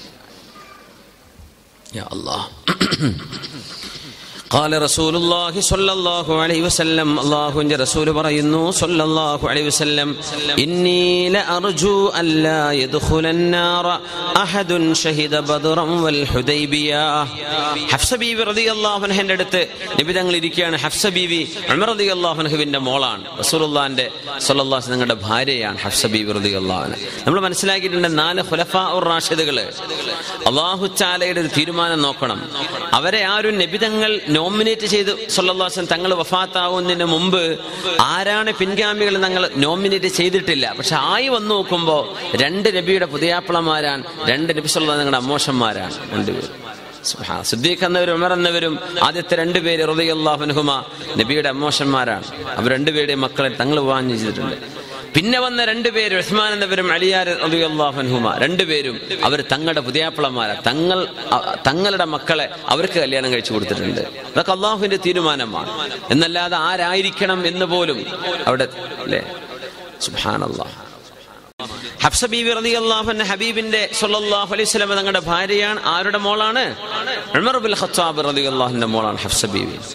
യാ അല്ലാഹ്. قال رسول الله صلى الله عليه وسلم, അല്ലാഹുവിന്റെ റസൂൽ പറയുന്നു സല്ലല്ലാഹു അലൈഹി വസല്ലം, ഇന്നി ലഅർജു അല്ലാ യദ്ഖുലൻ നാറ അഹദുൻ ഷഹിദ ബദ്റൻ വൽ ഹുദൈബിയ. ഹഫ്സ ബീവി റളിയല്ലാഹു അൻഹയുടെ അടുത്ത് നബി തങ്ങൾ ഇരിക്കുകയാണ്. ഹഫ്സ ബീവി ഉമർ റളിയല്ലാഹു അൻഹുവിന്റെ മോളാണ്. റസൂലുള്ളാഹിന്റെ സ്വല്ലല്ലാഹു അലൈഹി വസല്ലം ഭാര്യയാണ് ഹഫ്സ ബീവി റളിയല്ലാഹു അൻഹ. നമ്മൾ മനസ്സിലാക്കിയിട്ടുണ്ട്, നാല് ഖുലഫാഉർ റാഷിദുകള് അല്ലാഹു തആലയുടെ ഒരു തീരുമാനം നോക്കണം. അവരെ ആരും നബി തങ്ങൾ നോമിനേറ്റ് ചെയ്ത് സല്ലല്ലാഹു അലൈഹി വസല്ലം തങ്ങൾ വഫാത്താവുന്നതിന് മുമ്പ് ആരാണ് പിൻഗാമികൾ തങ്ങൾ നോമിനേറ്റ് ചെയ്തിട്ടില്ല. പക്ഷെ ആയി വന്നു നോക്കുമ്പോൾ രണ്ട് നബിയുടെ പുതിയാപ്പിളമാരാണ്, രണ്ട് നബി സല്ലല്ലാഹു അലൈഹി വസല്ലം അമ്മോശന്മാരാണ് രണ്ടുപേരും. സിദ്ദീഖ് എന്നവരും ഉമർ എന്നവരും ആദ്യത്തെ രണ്ടുപേര് റളിയല്ലാഹു അൻഹുമാ നബിയുടെ അമ്മോശന്മാരാണ്. അവർ രണ്ടുപേരുടെയും മക്കളെ തങ്ങൾ വിവാഹം ചെയ്തിട്ടുണ്ട്. പിന്നെ വന്ന രണ്ടുപേര് ഉസ്മാൻ എന്നവരും അലിയാർ റളിയല്ലാഹു അൻഹുമാ രണ്ടുപേരും അവർ തങ്ങളുടെ പുതിയാപ്പിളമാരാ, തങ്ങൾ തങ്ങളുടെ മക്കളെ അവർക്ക് കല്യാണം കഴിച്ചു കൊടുത്തിട്ടുണ്ട്. അതൊക്കെ അള്ളാഹുവിന്റെ തീരുമാനമാണ്. എന്നല്ലാതെ ആരായിരിക്കണം എന്ന് പോലും അവിടെ അല്ലേ. സുബ്ഹാനല്ലാഹ്. ഹഫ്സ ബീവി റളിയല്ലാഹു അൻഹ ഹബീബിന്റെ സ്വല്ലല്ലാഹു അലൈഹി വസല്ലം തങ്ങളുടെ ഭാര്യയാണ്. ആരുടെ മോളാണ്? ഉമർ ഇബ്നുൽ ഖത്താബ് റളിയല്ലാഹു അൻഹുവിന്റെ മോളാണ് ഹഫ്സ ബീവി.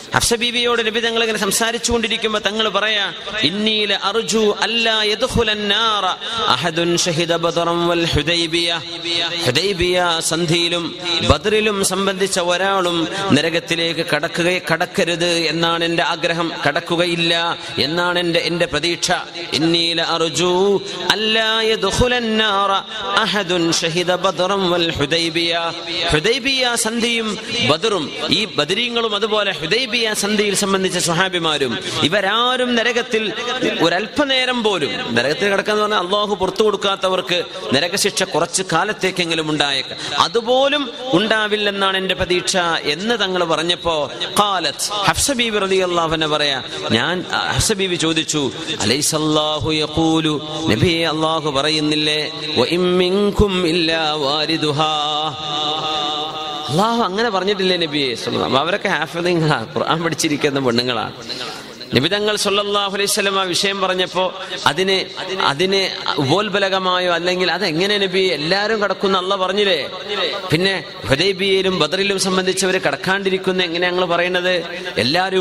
ഹഫ്സ ബീവിയോട് നബി തങ്ങൾ ഇങ്ങനെ സംസാരിച്ചു കൊണ്ടിരിക്കുമ്പോൾ തങ്ങൾ പറയാ, ഇന്നീല അർജു അല്ലാ യദ്ഖുലൻ നാറ അഹദുൻ ഷഹിദ ബദറൻ വൽ ഹുദൈബിയ. ഹുദൈബിയ സന്ധിയിലും ബദറിലും സംബന്ധിച്ച ഒരാളും നരകത്തിലേക്ക് കടക്കുക കടക്കരുത് എന്നാണ് എന്റെ ആഗ്രഹം, കടക്കുകയില്ല എന്നാണ് എന്റെ എന്റെ പ്രതീക്ഷ. ഇന്നീല അർജു അല്ലാ യദ്ഖുലൻ നാറ അഹദുൻ ഷഹിദ ബദറൻ വൽ ഹുദൈബിയ. ഹുദൈബിയ സന്ധിയും ബദറും, ഈ ബദരീങ്ങളും അതുപോലെ ഹുദൈബിയ സന്ധിയിൽ സംബന്ധിച്ച സ്വഹാബിമാരും ഇവരാരും നരകത്തിൽ ഒരല്പനേരം പോലും, നരകത്തിൽ കിടക്കാന്ന് പറഞ്ഞാൽ അള്ളാഹു പുറത്തു കൊടുക്കാത്തവർക്ക് നരകശിക്ഷ കുറച്ച് കാലത്തേക്കെങ്കിലും ഉണ്ടായേക്കാം, അതുപോലും ഉണ്ടാവില്ലെന്നാണ് എന്റെ പ്രതീക്ഷ എന്ന് തങ്ങൾ പറഞ്ഞപ്പോ ഖാലത്ത് ഹഫ്സ ബീവി റളിയല്ലാഹു അൻഹ പറയാ, ഞാൻ ഹഫ്സ ബീവി ചോദിച്ചു, അലൈസല്ലാഹു യഖൂലു, നബിയെ അള്ളാഹു പറയുന്നില്ലേ, വഇൻ മിൻകും ഇല്ലാ വാരിദുഹാ, അള്ളാഹു അങ്ങനെ പറഞ്ഞിട്ടില്ലേ നബിയെ? അവരൊക്കെ ഹാഫിളുകളാണ്, ഖുർആൻ പഠിച്ചിരിക്കുന്ന പെണ്ണുങ്ങളാണ്. നബി തങ്ങൾ സല്ലല്ലാഹു അലൈഹി വസല്ലം ആ വിഷയം പറഞ്ഞപ്പോ അതിന് അതിന് ഉപോത്ബലകമായോ അല്ലെങ്കിൽ അതെങ്ങനെ നബി എല്ലാവരും കടക്കുന്ന അള്ളാഹ് പറഞ്ഞില്ലേ? പിന്നെ ഹുദൈബിയയിലും ബദറിലും സംബന്ധിച്ചവർ കടക്കാണ്ടിരിക്കുന്ന എങ്ങനെ ഞങ്ങൾ പറയുന്നത്? എല്ലാവരും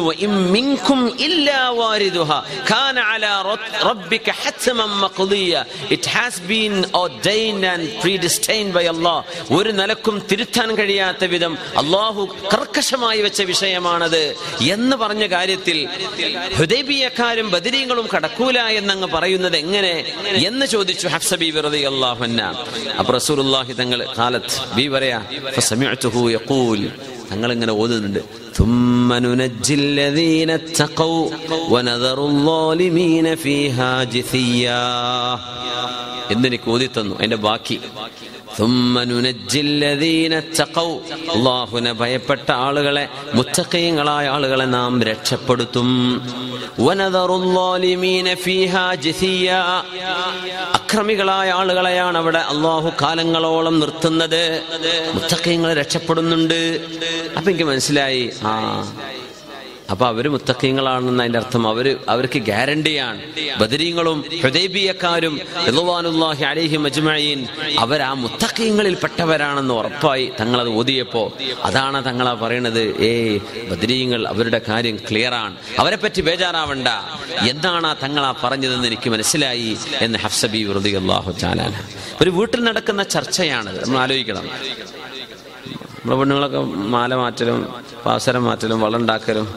ഒരു നിലക്കും തിരുത്താൻ കഴിയാത്ത വിധം അള്ളാഹു കർക്കശമായി വെച്ച വിഷയമാണത് എന്ന് പറഞ്ഞ കാര്യത്തിൽ ഹുദൈബിയക്കാരും ബദരീങ്ങളും കടക്കൂല എന്നങ്ങ് പറയുന്നത് എങ്ങനെ എന്ന് ചോദിച്ചു ഹഫ്സ ബീവി റളിയല്ലാഹു അൻഹ. അപ്പോൾ റസൂലുള്ളാഹി തങ്ങൾ ഖാലത്ത് ബീവി പറയാ, ഫസമിഅ്തുഹു യഖൂൽ, തങ്ങൾ ഇങ്ങനെ ഓതുന്നുണ്ട്, ثم ننجي الذين اتقوا ونذر الظالمين فيها جثيا എന്നെനിക്ക് ഓതി തന്നു. അതിന്റെ ബാക്കി ثم ننجي الذين اتقوا, അല്ലാഹുവിനെ ഭയപ്പെട്ട ആളുകളെ, മുത്തഖീങ്ങളായ ആളുകളെ നാം രക്ഷപ്പെടുത്തും. وَنَذَرُ الظَّالِمِينَ فِيهَا جِثِيًّا, അക്രമികളായ ആളുകളെയാണ് അവിടെ അള്ളാഹു കാലങ്ങളോളം നിർത്തുന്നത്. മുത്തഖീങ്ങൾ രക്ഷപ്പെടുന്നുണ്ട്. അപ്പൊ എനിക്ക് മനസ്സിലായി, ആ അപ്പൊ അവര് മുത്തഖീങ്ങളാണെന്ന് അതിന്റെ അർത്ഥം അവര് അവർക്ക് ഗ്യാരണ്ടിയാണ്. ബദരീങ്ങളും ഹുദൈബിയക്കാരും റളിയല്ലാഹു അലൈഹിം അജ്മഈൻ അവർ ആ മുത്തഖീങ്ങളിൽ പെട്ടവരാണെന്ന് ഉറപ്പായി തങ്ങളത് ഓതിയപ്പോ. അതാണ് തങ്ങളാ പറയണത്, ഏയ് ബദരീങ്ങൾ അവരുടെ കാര്യം ക്ലിയറാണ്, അവരെ പറ്റി ബേജാറാവണ്ട എന്നാണ് തങ്ങളാ പറഞ്ഞതെന്ന് എനിക്ക് മനസ്സിലായി എന്ന് ഹഫ്സ ബീവി റളിയല്ലാഹു തആല അൻഹ. ഒരു വീട്ടിൽ നടക്കുന്ന ചർച്ചയാണത്, നമ്മൾ ആലോചിക്കണം. നമ്മുടെ പെണ്ണുങ്ങളൊക്കെ മാല മാറ്റലും പാസരം മാറ്റലും വള്ളം ഉണ്ടാക്കലും.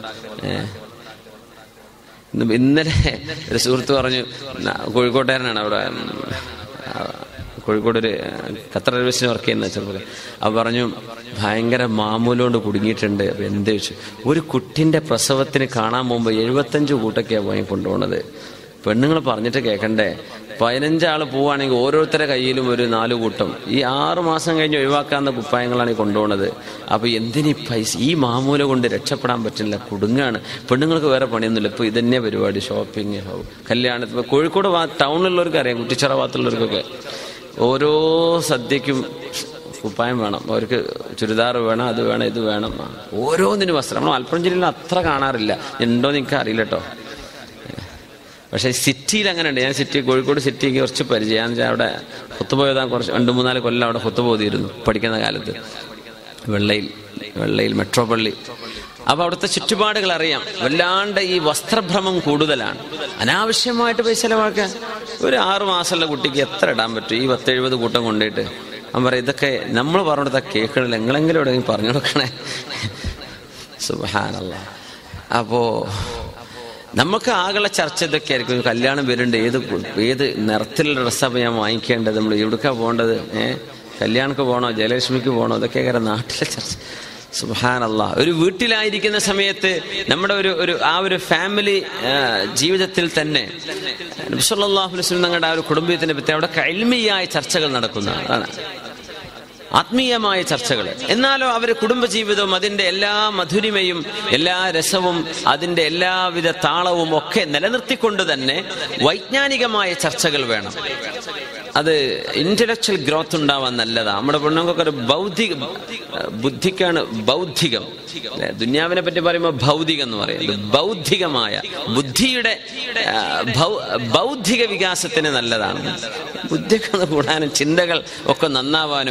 ഇന്നലെ ഒരു സുഹൃത്ത് പറഞ്ഞു, കോഴിക്കോട്ടുകാരനാണ്, അവിടെ കോഴിക്കോട് ഒരു ഖത്തർ എയർവേസിന് വർക്ക് ചെയ്യുന്ന ചെറുപ്പം. അപ്പോൾ പറഞ്ഞു ഭയങ്കര മാമൂലുകൊണ്ട് കുടുങ്ങിയിട്ടുണ്ട്. അപ്പോൾ എന്ത് വെച്ചു, ഒരു കുട്ടിൻ്റെ പ്രസവത്തിന് കാണാൻ പോകുമ്പോൾ എഴുപത്തഞ്ച് കൂട്ടൊക്കെയാണ് പോയി കൊണ്ടുപോകുന്നത്. പെണ്ണുങ്ങൾ പറഞ്ഞിട്ട് കേൾക്കണ്ടേ, പതിനഞ്ചാൾ പോവുകയാണെങ്കിൽ ഓരോരുത്തരുടെ കയ്യിലും ഒരു നാല് കൂട്ടം, ഈ ആറു മാസം കഴിഞ്ഞ് ഒഴിവാക്കാവുന്ന കുപ്പായങ്ങളാണ് ഈ കൊണ്ടുപോകുന്നത്. അപ്പോൾ എന്തിനീ പൈസ, ഈ മാമൂല കൊണ്ട് രക്ഷപ്പെടാൻ പറ്റില്ല, കുടുങ്ങാണ്. പെണ്ണുങ്ങൾക്ക് വേറെ പണിയൊന്നുമില്ല, ഇപ്പോൾ ഇതന്നെ പരിപാടി, ഷോപ്പിംഗ്, കല്യാണത്തിൽ. കോഴിക്കോട് ടൗണിലുള്ളവർക്ക് അറിയാം, കുറ്റിച്ചിറ ഭാഗത്തുള്ളവർക്കൊക്കെ ഓരോ സദ്യക്കും കുപ്പായം വേണം, അവർക്ക് ചുരിദാർ വേണം, അത് വേണം, ഇത് വേണം, ഓരോന്നിനും വസ്ത്രം. നമ്മൾ മലപ്പുറം ജില്ലയിൽ അത്ര കാണാറില്ല, ഉണ്ടോ എന്ന് എനിക്ക് അറിയില്ല കേട്ടോ. പക്ഷേ സിറ്റിയിൽ അങ്ങനെ ഉണ്ട്. ഞാൻ സിറ്റി കോഴിക്കോട് സിറ്റിക്ക് കുറച്ച് പരിചയം. ഞാൻ അവിടെ ഖുത്ബ ഓതാൻ കുറച്ച് രണ്ട് മൂന്നാല് കൊല്ലം അവിടെ ഖുത്ബ ഓതിയിരുന്നു പഠിക്കുന്ന കാലത്ത്, വെള്ളയിൽ വെള്ളയിൽ മെട്രോ പള്ളി. അപ്പോൾ അവിടുത്തെ ചുറ്റുപാടുകൾ അറിയാം. വല്ലാണ്ട് ഈ വസ്ത്രഭ്രമം കൂടുതലാണ്, അനാവശ്യമായിട്ട് പൈസ ചെലവാക്കാൻ. ഒരു ആറു മാസമുള്ള കുട്ടിക്ക് എത്ര ഇടാൻ പറ്റും? ഈ പത്തെഴുപത് കൂട്ടം കൊണ്ടുപോയിട്ട് ഞാൻ പറയാം, ഇതൊക്കെ നമ്മൾ പറഞ്ഞിടത്താ കേൾക്കണില്ല, എങ്ങളെങ്കിലും എവിടെയെങ്കിലും പറഞ്ഞു കൊടുക്കണേ. സുബ്ഹാനല്ലാഹ്. അപ്പോ നമുക്ക് ആകുള്ള ചർച്ച ഇതൊക്കെ ആയിരിക്കും. കല്യാണം വരുന്നുണ്ട്, ഏത് ഏത് നിറത്തിലുള്ള ഡ്രസ്സാണ് ഞാൻ വാങ്ങിക്കേണ്ടത്, നമ്മൾ എവിടേക്കാണ് പോകേണ്ടത്, ഏഹ് കല്യാണക്ക് പോകണോ, ജയലക്ഷ്മിക്ക് പോകണോ, ഇതൊക്കെ കാര്യം നാട്ടിലെ ചർച്ച. സുബ്ഹാനല്ലാഹ്. ഒരു വീട്ടിലായിരിക്കുന്ന സമയത്ത് നമ്മുടെ ഒരു ഒരു ആ ഒരു ഫാമിലി ജീവിതത്തിൽ തന്നെ നബി സല്ലല്ലാഹു അലൈഹി വസല്ലം തങ്ങളുടെ ആ ഒരു കുടുംബത്തിന്റെ പറ്റി അവിടെ ഇൽമിയായ ചർച്ചകൾ നടക്കുന്നതാണ്, ആത്മീയമായ ചർച്ചകൾ. എന്നാലോ അവര് കുടുംബജീവിതവും അതിന്റെ എല്ലാ മധുരിമയും എല്ലാ രസവും അതിന്റെ എല്ലാവിധ താളവും ഒക്കെ നിലനിർത്തിക്കൊണ്ട് തന്നെ വൈജ്ഞാനികമായ ചർച്ചകൾ വേണം. അത് ഇന്റലക്ച്വൽ ഗ്രോത്ത് ഉണ്ടാവാൻ നല്ലതാണ്. നമ്മുടെ പെണ്ണുങ്ങൾക്ക് ഒരു ബൗദ്ധിക ബുദ്ധിക്കാണ് ബൗദ്ധികം. ദുന്യാവിനെ പറ്റി പറയുമ്പോൾ ഭൗതികം എന്ന് പറയുന്നത് ബൗദ്ധികമായ ബുദ്ധിയുടെ ബൗദ്ധിക വികാസത്തിന് നല്ലതാണ്. ബുദ്ധിയൊക്കെ കൂടാനും ചിന്തകൾ ഒക്കെ നന്നാവാനും ഈ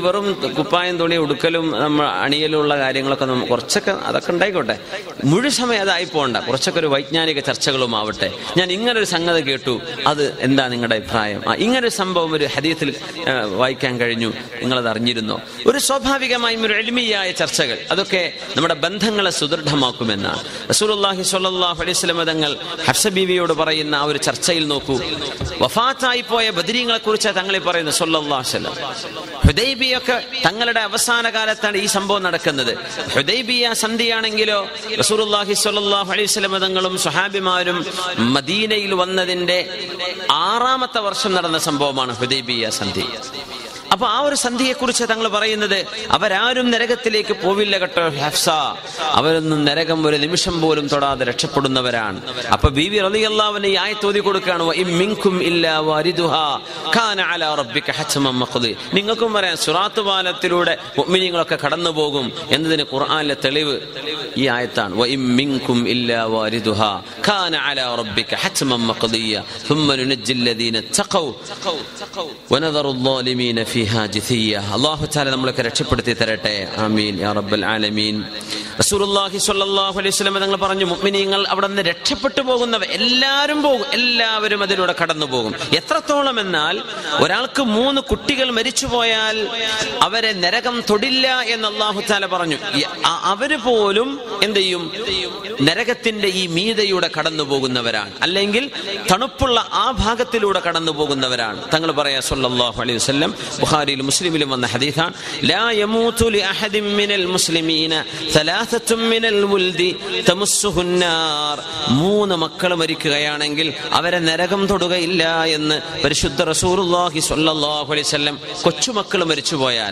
വെറും കുപ്പായം തുണി ഉടുക്കലും നമ്മൾ അണിയലുള്ള കാര്യങ്ങളൊക്കെ നമ്മൾ കുറച്ചൊക്കെ അതൊക്കെ ഉണ്ടായിക്കോട്ടെ, മുഴു സമയം അതായി പോകണ്ട. കുറച്ചൊക്കെ ഒരു വൈജ്ഞാനിക ചർച്ചകളും ആവട്ടെ. ഞാൻ ഇങ്ങനൊരു സംഗതി കേട്ടു, അത് എന്താ നിങ്ങളുടെ അഭിപ്രായം? ആ ഇങ്ങനൊരു സംഭവം ഒരു ഹദീസിൽ വായിക്കാൻ കഴിഞ്ഞു, നിങ്ങളത് അറിഞ്ഞിരുന്നോ? ഒരു സ്വാഭാവികമായും ഒരു എളിമയായ ചർച്ചകൾ, അതൊക്കെ നമ്മുടെ ബന്ധങ്ങളെ സുദൃഢമാക്കുമെന്നാണ് റസൂലുള്ളാഹി സ്വല്ലല്ലാഹു അലൈഹി വസല്ലം തങ്ങൾ ഹഫ്സ ബീവിയോട് പറയുന്ന ആ ഒരു ചർച്ചയിൽ നോക്കൂ. വഫാത്തായി പോയ ബദരീങ്ങളെ കുറിച്ച് തങ്ങളെ പറയുന്നത് സ്വല്ലല്ലാഹു അലൈഹി വസല്ലം. ഹുദൈബിയൊക്കെ തങ്ങളുടെ അവസാന കാലത്താണ് ഈ സംഭവം നടക്കുന്നത്. ഹുദൈബിയ സന്ധിയാണെങ്കിലോ റസൂലുള്ളാഹി സ്വല്ലല്ലാഹു അലൈഹി വസല്ലം തങ്ങളും സ്വഹാബിമാരും മദീനയിൽ വന്നതിന്റെ ആറാമത്തെ വർഷം നടന്ന സംഭവമാണ് ഹുദൈബിയ സന്ധി. അപ്പൊ ആ ഒരു സന്ധിയെ കുറിച്ച് തങ്ങൾ പറയുന്നത്, അവരാരും നരകത്തിലേക്ക് പോവില്ല കേട്ടോ ഹഫ്സ, അവരൊന്നും നരകം ഒരു നിമിഷം പോലും തൊടാതെ രക്ഷപ്പെടുന്നവരാണ്. അപ്പൊ ബീവി റളിയല്ലാഹു അൻഹ ഈ ആയത്ത് ഓതി കൊടുക്കുകയാണ്, വഇൻ മിൻകും ഇല്ലാ വാരിദുഹാ കാന അലാ റബ്ബിക ഹത്മൻ മഖ്ദി. നിങ്ങൾക്കും പറയാം സിറാത്ത് പാലത്തിലൂടെ മുഅ്മിനീങ്ങളൊക്കെ കടന്നു പോകും എന്നതിന് ഖുർആനിലെ തെളിവ് ഈ ആയത്താണ്. വഇൻ മിൻകും ഇല്ലാ വാരിദുഹാ കാന അലാ റബ്ബിക ഹത്മൻ മഖ്ദിയ ثم ننجي الذين اتقوا ونذر الظالمين فيها جثيا. അല്ലാഹു തആല നമ്മളെ രക്ഷപ്പെടുത്തി തരട്ടെ, ആമീൻ യാ റബ്ബൽ ആലമീൻ. റസൂലുള്ളാഹി സ്വല്ലല്ലാഹു അലൈഹി വസല്ലം തങ്ങൾ പറഞ്ഞു, മുഅ്മിനീങ്ങൾ അവിടെ നിന്ന് രക്ഷപ്പെട്ടു പോകുന്നവർ എല്ലാവരും പോകും, എല്ലാവരും അതിലൂടെ കടന്നു പോകും. എത്രത്തോളം എന്നാൽ ഒരാൾക്ക് മൂന്ന് കുട്ടികൾ മരിച്ചുപോയാൽ അവരെ നരകം തൊടില്ല എന്ന് അല്ലാഹു തആല പറഞ്ഞു. അവര് പോലും എന്ത് ചെയ്യും? നരകത്തിന്റെ ഈ മീതയുടെ കടന്നു പോകുന്നവരാണ്, അല്ലെങ്കിൽ തണുപ്പുള്ള ആ ഭാഗത്തിലൂടെ കടന്നു പോകുന്നവരാണ്. തങ്ങൾ പറയാ സ്വല്ലല്ലാഹു അലൈഹി വസല്ലം, ബുഖാരിയിലും മുസ്ലിമിലും വന്ന ഹദീസാണ്, ലാ യമൂതു ലി അഹദിൻ മിനൽ മുസ്ലിമീന സലാസത്തുൻ മിനൽ വുൽദി തമസ്സുഹുൻ നാർ. മൂന്ന് മക്കൾ മരിക്കുകയാണെങ്കിൽ അവരെ നരകം തൊടുകയില്ല എന്ന് പരിശുദ്ധ റസൂലുള്ളാഹി സ്വല്ലല്ലാഹു അലൈഹി വസല്ലം. കൊച്ചുമക്കൾ മരിച്ചുപോയാൽ,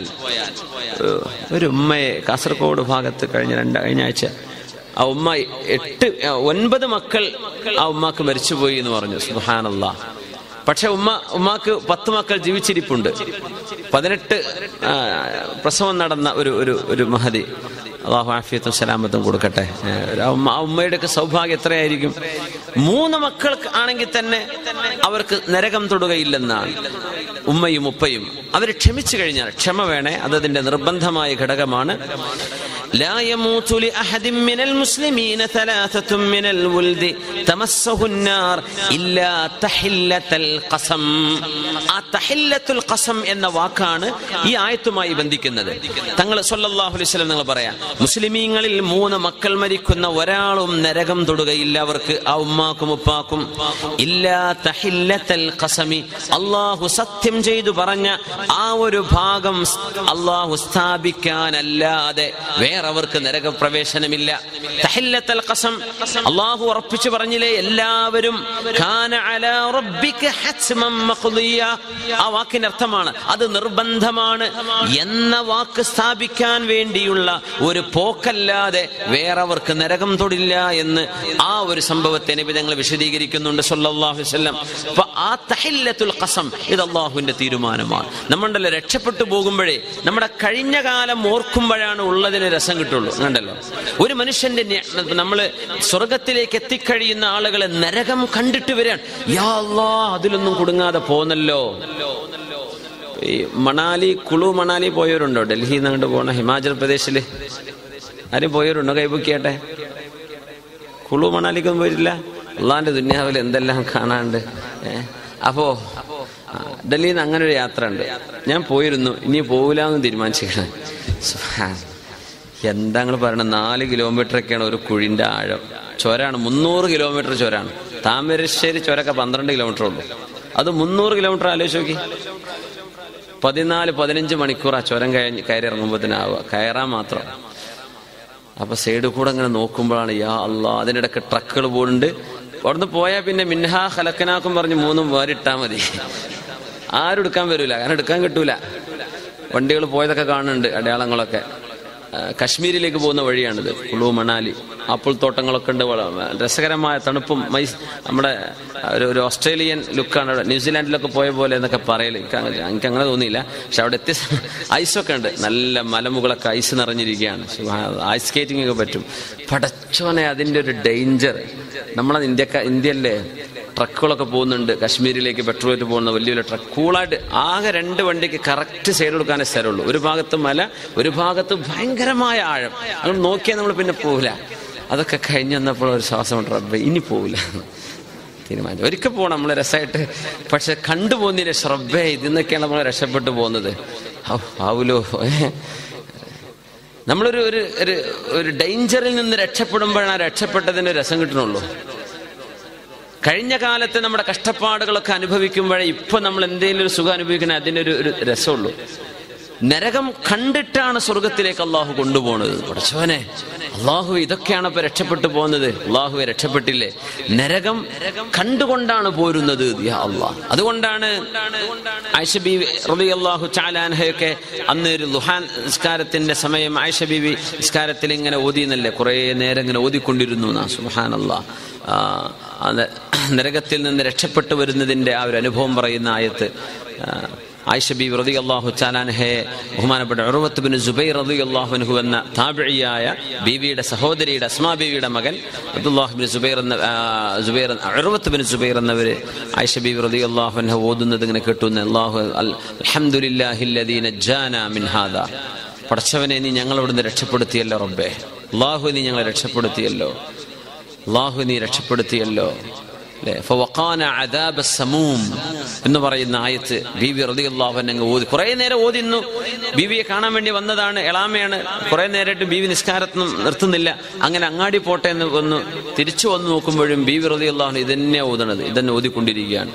ഒരു ഉമ്മയെ കാസർഗോഡ് ഭാഗത്ത് കഴിഞ്ഞ രണ്ട് കഴിഞ്ഞ ആഴ്ച ആ ഉമ്മ എട്ട് ഒൻപത് മക്കൾ ആ ഉമ്മാക്ക് മരിച്ചുപോയി എന്ന് പറഞ്ഞു. സുബ്ഹാനല്ലാഹ്. പക്ഷെ ഉമ്മ ഉമ്മാക്ക് പത്ത് മക്കൾ ജീവിച്ചിരിപ്പുണ്ട്. പതിനെട്ട് പ്രസവം നടന്ന ഒരു ഒരു ഒരു മഹതി, അല്ലാഹു ആഫിയത്തും സലാമത്തും കൊടുക്കട്ടെ. ആ ഉമ്മയുടെ ഒക്കെ സൗഭാഗ്യം എത്രയായിരിക്കും? മൂന്ന് മക്കൾക്ക് ആണെങ്കിൽ തന്നെ അവർക്ക് നരകം തൊടുകയില്ലെന്നാണ് ഉമ്മയും ഉപ്പയും. അവർ ക്ഷമിച്ചു കഴിഞ്ഞാൽ, ക്ഷമ വേണേ, അത് അതിന്റെ നിർബന്ധമായ ഘടകമാണ്. لا يموت لأحد من المسلمين ثلاثة من الولد تمسه النار إلا تحلة القسم. ആ തഹില്ലത്തുൽ ഖസം എന്ന വാക്കാണ് ഈ ആയത്തുമായി ബന്ധിക്കുന്നത്. തങ്ങൾ സ്വല്ലല്ലാഹു അലൈഹി വസല്ലം തങ്ങൾ പറയാം, മുസ്ലിമീങ്ങളിൽ മൂന്ന് മക്കൾ മരിക്കുന്ന ഒരാളും നരകം തൊടുകയില്ല അവർക്ക്, ആ ഉമ്മാക്കും ഉപ്പാക്കും. ഇല്ലാ തഹില്ലത്തുൽ ഖസമി, അല്ലാഹു സത്യം ചെയ്തു പറഞ്ഞ ആ ഒരു ഭാഗം അല്ലാഹു സ്ഥാപിക്കാനല്ലാതെ വേറെ അവർക്ക് നരകപ്രവേശനമില്ല. തഹില്ലത്തുൽ ഖസം അല്ലാഹു ഉറപ്പിച്ചു പറഞ്ഞില്ലേ, എല്ലാവരും കാന അലാ റബ്ബിക ഹത്മൻ മഖ്ദിയ. ആ വാക്കിന്റെ അർത്ഥമാണ് അത് നിർബന്ധമാണ് എന്ന വാക്ക് സ്ഥാപിക്കാൻ വേണ്ടിയുള്ള ഒരു പോക്കല്ലാതെ വേറെ അവർക്ക് നരകം തൊടില്ല എന്ന് ആ ഒരു സംഭവത്തെ നബി തങ്ങൾ വിശദീകരിക്കുന്നുണ്ട് സ്വല്ലല്ലാഹു അലൈഹി വസല്ലം. അപ്പൊ ആ തഹില്ലത്തുൽ ഖസം ഇത് അല്ലാഹുവിന്റെ തീരുമാനമാണ്. നമ്മളുടെ രക്ഷപ്പെട്ടു പോകുമ്പോഴേ നമ്മുടെ കഴിഞ്ഞ കാലം ഓർക്കുമ്പോഴാണ് ഉള്ളതിന് രസം കിട്ടുള്ളൂ. കണ്ടല്ലോ, ഒരു മനുഷ്യന്റെ നമ്മള് സ്വർഗത്തിലേക്ക് എത്തിക്കഴിയുന്ന ആളുകളെ നരകം കണ്ടിട്ട് വരാൻ, യാ അല്ലാഹ് അതിലൊന്നും കുടുങ്ങാതെ പോന്നല്ലോ. ഈ മണാലി, കുളു മണാലി പോയവരുണ്ടോ? ഡൽഹിയിൽ നിന്ന് അങ്ങോട്ട് പോണ ഹിമാചൽ പ്രദേശില് ആരും പോയവരുണ്ടോ? കൈബുക്കിയാട്ടെ. കുളു മണാലിക്കൊന്നും പോയിട്ടില്ല? അള്ളാന്റെ ദുന്യാവിൽ എന്തെല്ലാം കാണാണ്ട്. ഏഹ് അപ്പോ ഡൽഹിയിൽ നിന്ന് അങ്ങനെ ഒരു യാത്ര ഉണ്ട്. ഞാൻ പോയിരുന്നു, ഇനി പോകില്ലാന്ന് തീരുമാനിച്ചിരിക്കണം. എന്താ നിങ്ങൾ പറയണത്? നാല് കിലോമീറ്റർ ഒക്കെയാണ് ഒരു കുഴിന്റെ ആഴം. ചുരാണ് മുന്നൂറ് കിലോമീറ്റർ ചുരാണ്. താമരശ്ശേരി ചുരൊക്കെ പന്ത്രണ്ട് കിലോമീറ്റർ ഉള്ളൂ. അത് മുന്നൂറ് കിലോമീറ്റർ ആലോചിച്ച് നോക്കി. പതിനാല് പതിനഞ്ച് മണിക്കൂർ ആ ചുരം കഴിഞ്ഞ് കയറി ഇറങ്ങുമ്പോഴത്തേനാവുക, കയറാൻ മാത്രം. അപ്പൊ സൈഡ് കൂടെ അങ്ങനെ നോക്കുമ്പോഴാണ് യാ അല്ലാ. അതിനിടയ്ക്ക് ട്രക്കുകൾ പോകുന്നുണ്ട്. അവിടുന്ന് പോയാൽ പിന്നെ മിൻഹാ ഖലഖനാക്കും പറഞ്ഞ് മൂന്നും വേറിട്ടാ മതി. ആരും എടുക്കാൻ വരൂല, കാരണം എടുക്കാൻ കിട്ടൂല. വണ്ടികൾ പോയതൊക്കെ കാണുന്നുണ്ട്, അടയാളങ്ങളൊക്കെ. കശ്മീരിലേക്ക് പോകുന്ന വഴിയാണിത്, കുളു മണാലി. ആപ്പിൾ തോട്ടങ്ങളൊക്കെ ഉണ്ട്, രസകരമായ തണുപ്പും മൈസ് നമ്മുടെ ഒരു ഒരു ഓസ്ട്രേലിയൻ ലുക്കാണ്. ന്യൂസിലാൻഡിലൊക്കെ പോയ പോലെ എന്നൊക്കെ പറയല്. എനിക്ക് അങ്ങനെ തോന്നിയില്ല. പക്ഷെ അവിടെ എത്തിയ ഐസൊക്കെ ഉണ്ട്, നല്ല മലമുകളൊക്കെ ഐസ് നിറഞ്ഞിരിക്കുകയാണ്. ഐസ് സ്കേറ്റിംഗ് ഒക്കെ പറ്റും. പടച്ചോനെ, അതിൻ്റെ ഒരു ഡേഞ്ചർ. നമ്മളെ ഇന്ത്യക്ക ഇന്ത്യയിലെ ട്രക്കുകളൊക്കെ പോകുന്നുണ്ട് കാശ്മീരിലേക്ക് പെട്രോളിലേക്ക് പോകുന്ന വലിയ വലിയ ട്രക്ക്. കൂളായിട്ട് ആകെ രണ്ട് വണ്ടിക്ക് കറക്റ്റ് സൈഡ് കൊടുക്കാനേ സ്ഥലമുള്ളൂ. ഒരു ഭാഗത്ത് മല, ഒരു ഭാഗത്ത് ഭയങ്കരമായ ആഴം. അത് നോക്കിയാൽ നമ്മൾ പിന്നെ പോകില്ല. അതൊക്കെ കഴിഞ്ഞ് വന്നപ്പോൾ ഒരു ശ്വാസം കൊണ്ട് റബ്ബേ ഇനി പോകില്ല തീരുമാനിച്ചു. ഒരിക്കൽ പോകണം നമ്മൾ രസമായിട്ട്. പക്ഷെ കണ്ടുപോകുന്നില്ല റബ്ബേ ഇതിന്നൊക്കെയാണ് നമ്മൾ രക്ഷപ്പെട്ടു പോകുന്നത്. ആവുലോ നമ്മളൊരു ഒരു ഒരു ഡേഞ്ചറിൽ നിന്ന് രക്ഷപ്പെടുമ്പോഴാണ് രക്ഷപ്പെട്ടതിന് രസം കിട്ടണുള്ളൂ. കഴിഞ്ഞ കാലത്ത് നമ്മുടെ കഷ്ടപ്പാടുകളൊക്കെ അനുഭവിക്കുമ്പോഴേ ഇപ്പൊ നമ്മൾ എന്തെങ്കിലും ഒരു സുഖം അനുഭവിക്കണേ അതിനൊരു ഒരു രസമുള്ളൂ. നരകം കണ്ടിട്ടാണ് സ്വർഗത്തിലേക്ക് അള്ളാഹു കൊണ്ടുപോകുന്നത്. പഠിച്ചവനെ അള്ളാഹു ഇതൊക്കെയാണ് ഇപ്പൊ രക്ഷപ്പെട്ടു പോകുന്നത്. അള്ളാഹുവെ രക്ഷപ്പെട്ടില്ലേ? നരകം കണ്ടുകൊണ്ടാണ് പോരുന്നത്. യാ അള്ളാഹ്. അതുകൊണ്ടാണ് ആയിഷ ബീവി റളിയല്ലാഹു തആല അൻഹയൊക്കെ അന്ന് ഒരു ളുഹാ നിസ്കാരത്തിന്റെ സമയം ആയിഷ ബീവി നിസ്കാരത്തിൽ ഇങ്ങനെ ഓതിയെന്നല്ലേ, കുറെ നേരം ഇങ്ങനെ ഓതിക്കൊണ്ടിരുന്നു. സുബ്ഹാനല്ലാഹ്. നരകത്തിൽ നിന്ന് രക്ഷപ്പെട്ടു വരുന്നതിന്റെ ആ ഒരു അനുഭവം പറയുന്ന ആയത്ത് ആയിഷ ബീവി റളിയല്ലാഹു തആല അൻഹയെ ബഹുമാനപ്പെട്ട ഉർവത്ത് ബിൻ സുബൈർ റളിയല്ലാഹു അൻഹു എന്ന താബിഇയായ ബീവിയുടെ സഹോദരിയുടെ അസ്മാ ബീവിയുടെ മകൻ അബ്ദുല്ലാഹ് ബിൻ സുബൈർ എന്ന സുബൈർ ഉർവത്ത് ബിൻ സുബൈർ എന്നവര് ആയിഷ ബീവി റളിയല്ലാഹു അൻഹ ഓതുന്നത് ഇങ്ങനെ കേട്ടു. അല്ലാഹു അൽഹംദുലില്ലാഹില്ലദീ നജ്ജാനാ മിൻ ഹാദാ. പടച്ചവനെ നീ ഞങ്ങളെ ഇവിടുന്ന് രക്ഷപ്പെടുത്തിയല്ലോ റബ്ബേ. അല്ലാഹു നീ ഞങ്ങളെ രക്ഷപ്പെടുത്തിയല്ലോ. അല്ലാഹു നീ രക്ഷപ്പെടുത്തിയല്ലോ. എന്ന് പറയുന്ന ആയത്ത് ബീവി റളിയല്ലാഹു അൻഹ ഓതി കുറെ നേരം ഓതിന്നു. ബീവിയെ കാണാൻ വേണ്ടി വന്നതാണ്, എളാമയാണ്. കുറെ നേരമായിട്ട് ബീവി നിസ്കാരത്തിൽ നിർത്തുന്നില്ല. അങ്ങനെ അങ്ങാടി പോട്ടെ എന്ന് ഒന്ന് തിരിച്ചു വന്ന് നോക്കുമ്പോഴും ബീവി റളിയല്ലാഹു അൻഹ ഇതന്നെ ഓതണത്, ഇതന്നെ ഓതിക്കൊണ്ടിരിക്കുകയാണ്.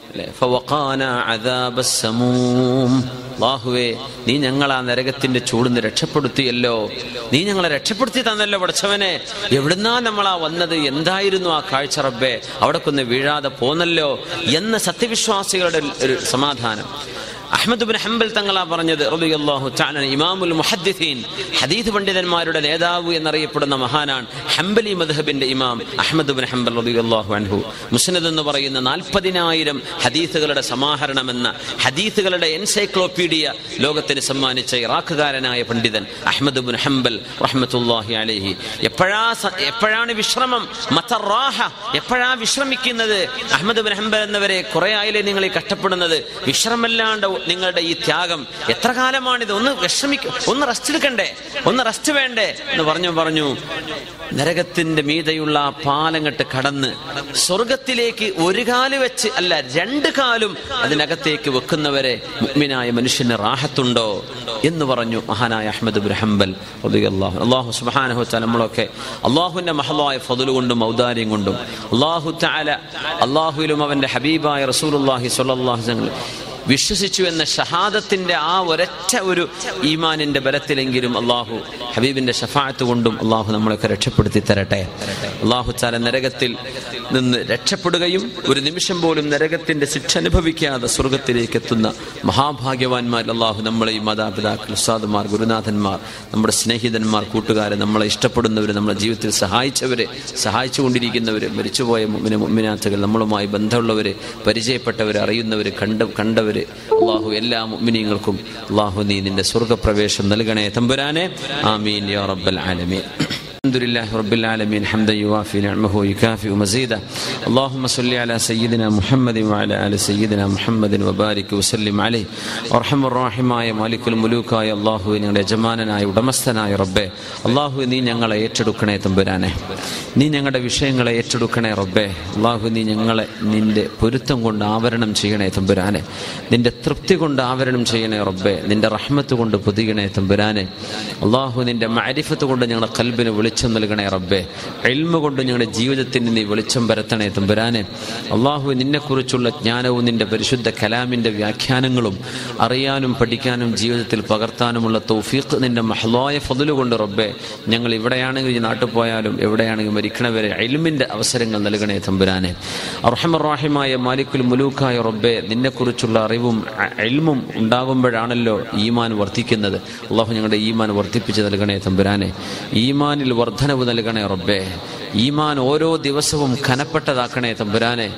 അല്ലാഹുവേ നീ ഞങ്ങൾ ആ നരകത്തിന്റെ ചൂടിന്ന് രക്ഷപ്പെടുത്തിയല്ലോ. നീ ഞങ്ങളെ രക്ഷപ്പെടുത്തി തന്നല്ലോ പടച്ചവനെ. എവിടുന്നാ നമ്മളാ വന്നത്? എന്തായിരുന്നു ആ കാഴ്ച റബ്ബേ? അവിടേക്കൊന്ന് വീഴാതെ പോന്നല്ലോ എന്ന സത്യവിശ്വാസികളുടെ ഒരു സമാധാനം. അഹ്മദ് ബിൻ ഹംബൽ തങ്ങളാ പറഞ്ഞത് റളിയല്ലാഹു തആല, ഇമാമുൽ മുഹദ്ദിസീൻ, ഹദീസ് പണ്ഡിതന്മാരുടെ നേതാവ് എന്നറിയപ്പെടുന്ന മഹാനാണ്. ഹംബലി മദ്ഹബിന്റെ ഇമാം അഹ്മദ് ബിൻ ഹംബൽ റളിയല്ലാഹു അൻഹു മുസ്നദ് എന്ന് പറയുന്ന നാൽപ്പതിനായിരം ഹദീസുകളുടെ സമാഹരണമെന്ന ഹദീസുകളുടെ എൻസൈക്ലോപീഡിയ ലോകത്തിന് സമ്മാനിച്ച ഇറാഖുകാരനായ പണ്ഡിതൻ അഹ്മദ് ബിൻ ഹംബൽ റഹ്മത്തുള്ളാഹി അലൈഹി. എപ്പോഴാ എപ്പോഴാണ് വിശ്രമം? മതറാഹ, എപ്പോഴാ വിശ്രമിക്കുന്നത്? അഹ്മദ് ബിൻ ഹംബൽ എന്നവരെ കുറെ ആയില്ലേ നിങ്ങൾ ഈ കഷ്ടപ്പെടുന്നത്? വിശ്രമല്ലാണ്ട് നിങ്ങളുടെ ഈ ത്യാഗം എത്ര കാലമാണിത്? ഒന്ന് വിശ്രമിക്കും, ഒന്ന് റെസ്റ്റ് എടുക്കണ്ടേ, ഒന്ന് റെസ്റ്റ് വേണ്ടേ എന്ന് പറഞ്ഞു പറഞ്ഞു നരകത്തിന്റെ മീതയുള്ള പാലങ്ങട്ട് കടന്ന് സ്വർഗത്തിലേക്ക് ഒരു കാല് വെച്ച് അല്ല രണ്ട് കാലും അതിനകത്തേക്ക് വെക്കുന്നവരെ മുഅ്മിനായ മനുഷ്യന് റാഹത്തുണ്ടോ എന്ന് പറഞ്ഞു മഹാനായ അഹ്മദ് ബിൻ ഹംബൽ റളിയല്ലാഹു. അല്ലാഹു സുബ്ഹാനഹു വ തആല നമ്മളൊക്കെ അല്ലാഹുവിന്റെ മഹളായ ഫദ്ല് കൊണ്ടും ഔദാര്യം കൊണ്ടും അല്ലാഹു തആല അല്ലാഹുവിലും അവന്റെ ഹബീബായ റസൂലുള്ളാഹി സ്വല്ലല്ലാഹു അലൈഹി വസല്ലം വിശ്വസിച്ചു എന്ന ഷഹാദത്തിന്റെ ആ ഒരൊറ്റ ഒരു ഈമാനിന്റെ ബലത്തിലെങ്കിലും അള്ളാഹു ഹബീബിന്റെ ഷഫാഅത്ത് കൊണ്ടും അള്ളാഹു നമ്മളൊക്കെ രക്ഷപ്പെടുത്തി തരട്ടെ. അള്ളാഹു തആല നരകത്തിൽ നിന്ന് രക്ഷപ്പെടുകയും ഒരു നിമിഷം പോലും നരകത്തിന്റെ ശിക്ഷ അനുഭവിക്കാതെ സ്വർഗത്തിലേക്ക് എത്തുന്ന മഹാഭാഗ്യവാന്മാർ അള്ളാഹു നമ്മളെ ഈ മാതാപിതാക്കൾ, ഉസ്താദുമാർ, ഗുരുനാഥന്മാർ, നമ്മുടെ സ്നേഹിതന്മാർ, കൂട്ടുകാരെ, നമ്മളെ ഇഷ്ടപ്പെടുന്നവർ, നമ്മളെ ജീവിതത്തിൽ സഹായിച്ചവരെ, സഹായിച്ചുകൊണ്ടിരിക്കുന്നവർ, മരിച്ചുപോയ മുഅ്മിന മുഅ്മിനാത്തുകൾ, നമ്മളുമായി ബന്ധമുള്ളവർ, പരിചയപ്പെട്ടവർ, അറിയുന്നവർ, കണ്ട കണ്ടവർ അല്ലാഹു എല്ലാ മുഅ്മിനീങ്ങൾക്കും അല്ലാഹു നീ നിന്റെ സ്വർഗ്ഗപ്രവേശം നൽകണേ തമ്പുരാനെ. ആമീൻ യാ റബ്ബൽ ആലമീൻ. الحمد لله رب العالمين حمدا يوافي نعمه ويكافئ مزيدا. اللهم صل على سيدنا محمد وعلى آل سيدنا محمد وبارك وسلم عليه. ارحم الراحمമായ മാലിക്കുൽ മുലൂക്കായ അല്ലാഹു, ഞങ്ങളുടെ യജമാനനായ ഉടമസ്ഥനായ റബ്ബേ, അല്ലാഹു നീ ഞങ്ങളെ ഏറ്റെടുക്കണേ തമ്പുരാനെ. നീ ഞങ്ങളുടെ വിഷയങ്ങളെ ഏറ്റെടുക്കണേ റബ്ബേ. അല്ലാഹു നീ ഞങ്ങളെ നിന്റെ പൊരുത്തം കൊണ്ട് ആവരണം ചെയ്യണേ തമ്പുരാനെ. നിന്റെ തൃപ്തി കൊണ്ട് ആവരണം ചെയ്യണേ റബ്ബേ. നിന്റെ റഹ്മത്ത് കൊണ്ട് പൊതിയണേ തമ്പുരാനെ. അല്ലാഹു നിന്റെ മഅരിഫത്ത് കൊണ്ട് ഞങ്ങളുടെ ഖൽബിനെ വെളിച്ചം നൽകണേ റബ്ബേ. ഇൽമു കൊണ്ട് ഞങ്ങളുടെ ജീവിതത്തിന് നീ വെളിച്ചം പരത്തണേ തമ്പുരാനെ. അല്ലാഹു നിന്നെക്കുറിച്ചുള്ള ജ്ഞാനവും നിന്റെ പരിശുദ്ധ കലാമിന്റെ വ്യാഖ്യാനങ്ങളും അറിയാനും പഠിക്കാനും ജീവിതത്തിൽ പകർത്താനുമുള്ള തൗഫീഖ് നിന്റെ മഹ്ലായ ഫദ്ല് കൊണ്ട് റബ്ബേ ഞങ്ങൾ ഇവിടെയാണെങ്കിൽ ഈ നാട്ടിൽ പോയാലും എവിടെയാണെങ്കിൽ മരിക്കണവരെ ഇൽമിന്റെ അവസരങ്ങൾ നൽകണേ തമ്പുരാനെ. അർഹമർ റഹീമായ മാലിക്കുൽ മുലൂക്കായ റബ്ബേ, നിന്നെക്കുറിച്ചുള്ള അറിവും ഇൽമും ഉണ്ടാകുമ്പോഴാണല്ലോ ഈമാൻ വർദ്ധിക്കുന്നത്. അല്ലാഹു ഞങ്ങളുടെ ഈമാൻ വർദ്ധിപ്പിച്ച് നൽകണേ തമ്പുരാനെ. ഈമാനിൽ വർധനവ് നൽകണേ റബ്ബേ. ഈമാൻ ഓരോ ദിവസവും ഘനപ്പെട്ടതാക്കണേ തമ്പുരാനെ.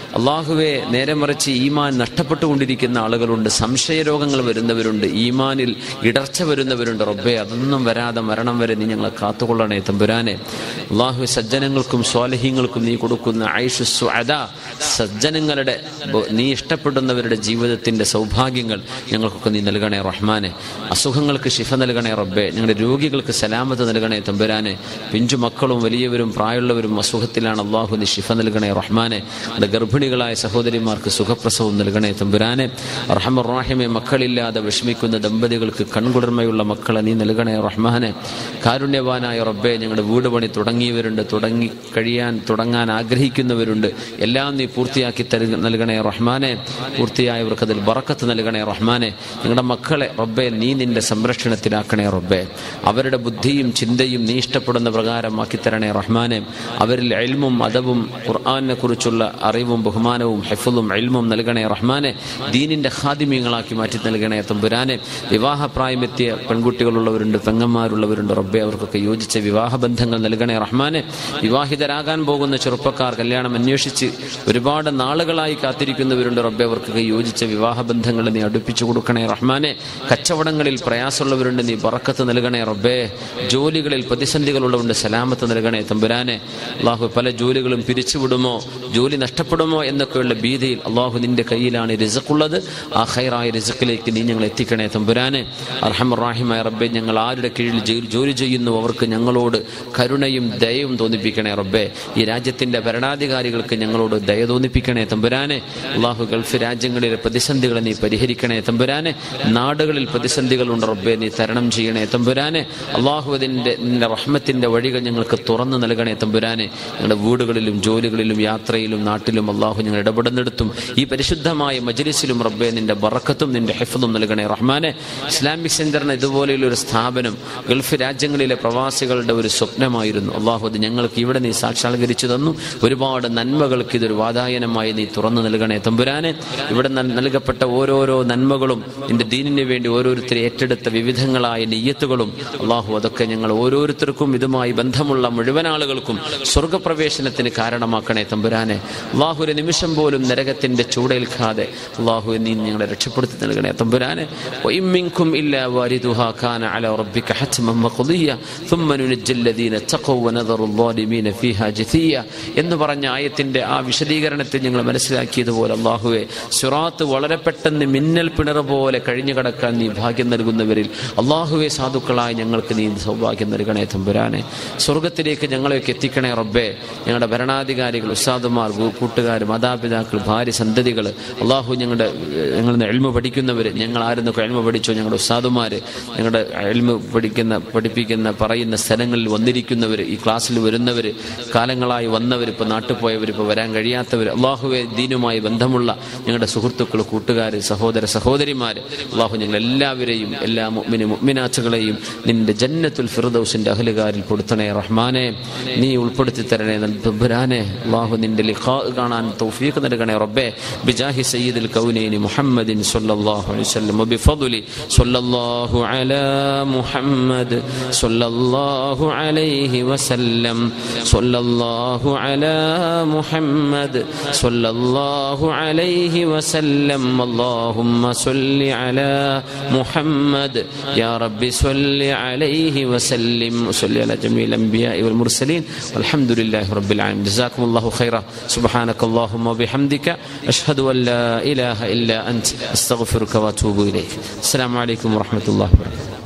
അള്ളാഹുവെ നേരെ മറിച്ച് ഈമാൻ നഷ്ടപ്പെട്ടുകൊണ്ടിരിക്കുന്ന ആളുകളുണ്ട്, സംശയരോഗങ്ങൾ വരുന്നവരുണ്ട്, ഈമാനിൽ ഇടർച്ച വരുന്നവരുണ്ട്. റബ്ബേ അതൊന്നും വരാതെ മരണം വരെ നീ ഞങ്ങളെ കാത്തുകൊള്ളണേ തമ്പുരാനെ. അള്ളാഹു സജ്ജനങ്ങൾക്കും സ്വാലിഹീങ്ങൾക്കും നീ കൊടുക്കുന്ന ഐഷു സുഅദാ, സജ്ജനങ്ങളുടെ നീ ഇഷ്ടപ്പെടുന്നവരുടെ ജീവിതത്തിന്റെ സൗഭാഗ്യങ്ങൾ ഞങ്ങൾക്കൊക്കെ നീ നൽകണേ റഹ്മാനെ. അസുഖങ്ങൾക്ക് ശിഫ നൽകണേ റബ്ബേ. ഞങ്ങളുടെ രോഗികൾക്ക് സലാമത്ത് നൽകണേ തമ്പുരാനെ. പിഞ്ചു മക്കളും വലിയവരും പ്രായമുള്ളവരും അസുഖത്തിലാണ്, അള്ളാഹു നീ ശിഫ നൽകണേ റഹ്മാനെ. നമ്മുടെ ഗർഭിണികളായ സഹോദരിമാർക്ക് സുഖപ്രസവം നൽകണേ തമ്പുരാനെ. റഹ്മാൻ റഹീമേ, മക്കളില്ലാതെ വിഷമിക്കുന്ന ദമ്പതികൾക്ക് കൺകുളിർമയുള്ള മക്കളെ നീ നൽകണേ റഹ്മാനെ. കാരുണ്യവാനായ റബ്ബേ, ഞങ്ങളുടെ വീട് പണി തുടങ്ങിയവരുണ്ട്, തുടങ്ങി കഴിയാൻ തുടങ്ങാൻ ആഗ്രഹിക്കുന്നവരുണ്ട്, എല്ലാം നീ പൂർത്തിയാക്കി തരു നൽകണേ റഹ്മാനെ. പൂർത്തിയായവർക്ക് അതിൽ ബറക്കത്ത് നൽകണേ റഹ്മാനെ. ഞങ്ങളുടെ മക്കളെ റബ്ബേ നീ നിന്റെ സംരക്ഷണത്തിലാക്കണേ റബ്ബേ. അവരുടെ ബുദ്ധിയും ചിന്തയും നീ ഇഷ്ടപ്പെടുന്ന പ്രകാരമാക്കി തരണേ റഹ്മാനെ. അവരിൽ ഇൽമും അദബും ഖുർആനെ കുറിച്ചുള്ള അറിവും ബഹുമാനവും ഹിഫ്ളും ഇൽമും നൽകണേ റഹ്മാനെ. ദീനിന്റെ ഖാദിമീങ്ങളാക്കി മാറ്റി നൽകണേ തമ്പുരാനെ. വിവാഹപ്രായമെത്തിയ പെൺകുട്ടികളുള്ളവരുണ്ട്, പെങ്ങന്മാരുള്ളവരുണ്ട് റബ്ബേ, അവർക്കൊക്കെ യോജിച്ച വിവാഹ ബന്ധങ്ങൾ നൽകണേ റഹ്മാനെ. വിവാഹിതരാകാൻ പോകുന്ന ചെറുപ്പക്കാർ കല്യാണം അന്വേഷിച്ച് ഒരുപാട് നാളുകളായി കാത്തിരിക്കുന്നവരുണ്ട് റബ്ബേ, അവർക്കൊക്കെ യോജിച്ച വിവാഹ ബന്ധങ്ങൾ നീ അടുപ്പിച്ചു കൊടുക്കണേ റഹ്മാനെ. കച്ചവടങ്ങളിൽ പ്രയാസമുള്ളവരുണ്ട്, നീ ബറക്കത്ത് നൽകണേ റബ്ബേ. ജോലികളിൽ പ്രതിസന്ധികളുള്ളവരുണ്ട്, സലാമത്ത് നൽകണേ തമ്പുരാനെ. അള്ളാഹു പല ജോലികളും പിരിച്ചുവിടുമോ, ജോലി നഷ്ടപ്പെടുമോ എന്നൊക്കെയുള്ള ഭീതിയിൽ അള്ളാഹു നിന്റെ കയ്യിലാണ് റിസ്ഖുള്ളത്. ആ ഖൈറായ റിസ്ഖിലേക്ക് നീ ഞങ്ങൾ എത്തിക്കണേ തമ്പുരാനെ. അർഹമർ റഹീമായ റബ്ബേ, ഞങ്ങൾ ആരുടെ കീഴിൽ ജോലി ചെയ്യുന്നു അവർക്ക് ഞങ്ങളോട് കരുണയും ദയയും തോന്നിപ്പിക്കണേ റബ്ബേ. ഈ രാജ്യത്തിന്റെ ഭരണാധികാരികൾക്ക് ഞങ്ങളോട് ദയ തോന്നിപ്പിക്കണേ തമ്പുരാനെ. അള്ളാഹു ഗൾഫ് രാജ്യങ്ങളിലെ പ്രതിസന്ധികളെ നീ പരിഹരിക്കണേ തമ്പുരാനെ. നാടുകളിൽ പ്രതിസന്ധികളുണ്ട് റബ്ബേ, നീ തരണം ചെയ്യണേ തമ്പുരാനെ. അള്ളാഹു അതിൻ്റെ നിന്റെ റഹ്മത്തിന്റെ വഴികൾ ഞങ്ങൾക്ക് തുറന്നു നൽകണേ തമ്പുരാനെ. ഞങ്ങളുടെ വീടുകളിലും ജോലികളിലും യാത്രയിലും നാട്ടിലും അള്ളാഹു ഞങ്ങൾ ഇടപെടുന്നിടത്തും ഈ പരിശുദ്ധമായ മജ്ലിസിലും റബ്ബേ നിന്റെ ബറക്കത്തും നിന്റെ ഹിഫ്ളും നൽകണേ റഹ്മാനെ. ഇസ്ലാമിക് സെന്ററിന് ഇതുപോലെയുള്ള ഒരു സ്ഥാപനം ഗൾഫ് രാജ്യങ്ങളിലെ പ്രവാസികളുടെ ഒരു സ്വപ്നമായിരുന്നു. അള്ളാഹു അത് ഞങ്ങൾക്ക് ഇവിടെ നീ സാക്ഷാത്കരിച്ചു തന്നു. ഒരുപാട് നന്മകൾക്ക് ഇതൊരു വാതായനമായി നീ തുറന്നു നൽകണേ തമ്പുരാനെ. ഇവിടെ നൽകപ്പെട്ട ഓരോരോ നന്മകളും നിന്റെ ദീനിന് വേണ്ടി ഓരോരുത്തരെ ഏറ്റെടുത്ത വിവിധങ്ങളായ നിയ്യത്തുകളും അള്ളാഹു അതൊക്കെ ഞങ്ങൾ ഓരോരുത്തർക്കും ഇതുമായി ബന്ധമുള്ള മുഴുവൻ ആളുകൾക്കും സ്വർഗപ്രവേശനത്തിന് കാരണമാക്കണേ തമ്പുരാനെ. അള്ളാഹു ഒരു നിമിഷം പോലും നരകത്തിന്റെ ചൂടേൽക്കാതെ അള്ളാഹു നീ ഞങ്ങളെ രക്ഷപ്പെടുത്തി നൽകണേ തമ്പുരാനെ. വഇമ്മിൻകും ഇല്ലാ വാരിദുഹാ കാന അലാ റബ്ബിക ഹത്മൻ മഖ്ദിയ സുമ്മ നുനജ്ജിൽ ലദീന തഖവ വനദറു الظالمين ഫീഹാ ജസിയ എന്ന് പറഞ്ഞ ആയത്തിന്റെ ആ വിശദീകരണത്തിൽ ഞങ്ങൾ മനസ്സിലാക്കിയതുപോലെ അള്ളാഹുവെ, സിറാത്ത് വളരെ പെട്ടെന്ന് മിന്നൽ പിണർ പോലെ കഴിഞ്ഞു കടക്കാൻ നീ ഭാഗ്യം നൽകുന്നവരിൽ അള്ളാഹുവെ സാധുക്കളായി ഞങ്ങൾക്ക് നീ സൗഭാഗ്യം നൽകണേ തമ്പുരാനെ. സ്വർഗത്തിലേക്ക് ഞങ്ങളെയൊക്കെ എത്തിക്കണേ റബ്ബേ. ഞങ്ങളുടെ ഭരണാധികാരികൾ, ഉസ്താദുമാർ, കൂട്ടുകാർ, മാതാപിതാക്കൾ, ഭാര്യ, സന്തതികൾ, അള്ളാഹു ഞങ്ങളുടെ ഞങ്ങൾ എൽമ പഠിക്കുന്നവർ, ഞങ്ങൾ ആരെന്നൊക്കെ എൽമ പഠിച്ചോ, ഞങ്ങളുടെ ഉസ്താദുമാർ, ഞങ്ങളുടെ എൽമ പഠിക്കുന്ന പഠിപ്പിക്കുന്ന പറയുന്ന സ്ഥലങ്ങളിൽ വന്നിരിക്കുന്നവർ, ഈ ക്ലാസ്സിൽ വരുന്നവർ, കാലങ്ങളായി വന്നവർ, ഇപ്പോൾ നാട്ടിൽ പോയവർ, ഇപ്പോൾ വരാൻ കഴിയാത്തവർ, അള്ളാഹുവെ ദീനുമായി ബന്ധമുള്ള ഞങ്ങളുടെ സുഹൃത്തുക്കൾ, കൂട്ടുകാർ, സഹോദര സഹോദരിമാർ, അള്ളാഹു ഞങ്ങൾ എല്ലാവരെയും എല്ലാ മുഅ്മിന മുഅ്മിനാത്തുകളെയും നിന്റെ ജന്നത്തുൽ ഫിർദൗസിന്റെ അഹ്ലുകാരിൽ പെടുത്തണേ റഹ്മാനെ. നീ ഉൾപ്പെടുത്തി തരണേ തമ്പുരാനെ. അള്ളാഹു നിന്റെ ലിഖാ കാണാൻ തൗഫീഖ് നൽകണേ റബ്ബേ. ബിജാഹി സയ്യിദുൽ കൗനൈനി മുഹമ്മദിൻ സ്വല്ലല്ലാഹു അലൈഹി വസല്ലം വബിഫദ്ലി സ്വല്ലല്ലാഹു അലാ മുഹമ്മദ് സ്വല്ലല്ലാഹു അലൈഹി വസല്ലം സ്വല്ലല്ലാഹു അലാ മുഹമ്മദ് സ്വല്ലല്ലാഹു അലൈഹി വസല്ലം. അല്ലാഹുമ്മ സ്വല്ലി അലാ മുഹമ്മദ് യാ റബ്ബി സ്വല്ലി അലൈഹി വസല്ലം. സ്വല്ലി അലാ ജമീൽ അൻബിയാഇ വൽ മുർസലീൻ വൽഹംദുലില്ലാഹി റബ്ബിൽ ആലമീൻ. ജസാകുമുല്ലാഹു ഖൈറ. സുബ്ഹാനകല്ലാഹുമ്മ വബിഹംദിക അഷ്ഹദു അൻ ലാ ഇലാഹ ഇല്ലാ അൻത അസ്തഗ്ഫിറുക വഅതൂബു ഇലൈക്. അസ്സലാമു അലൈക്കും വറഹ്മത്തുള്ളാഹി വബറകാതുഹു.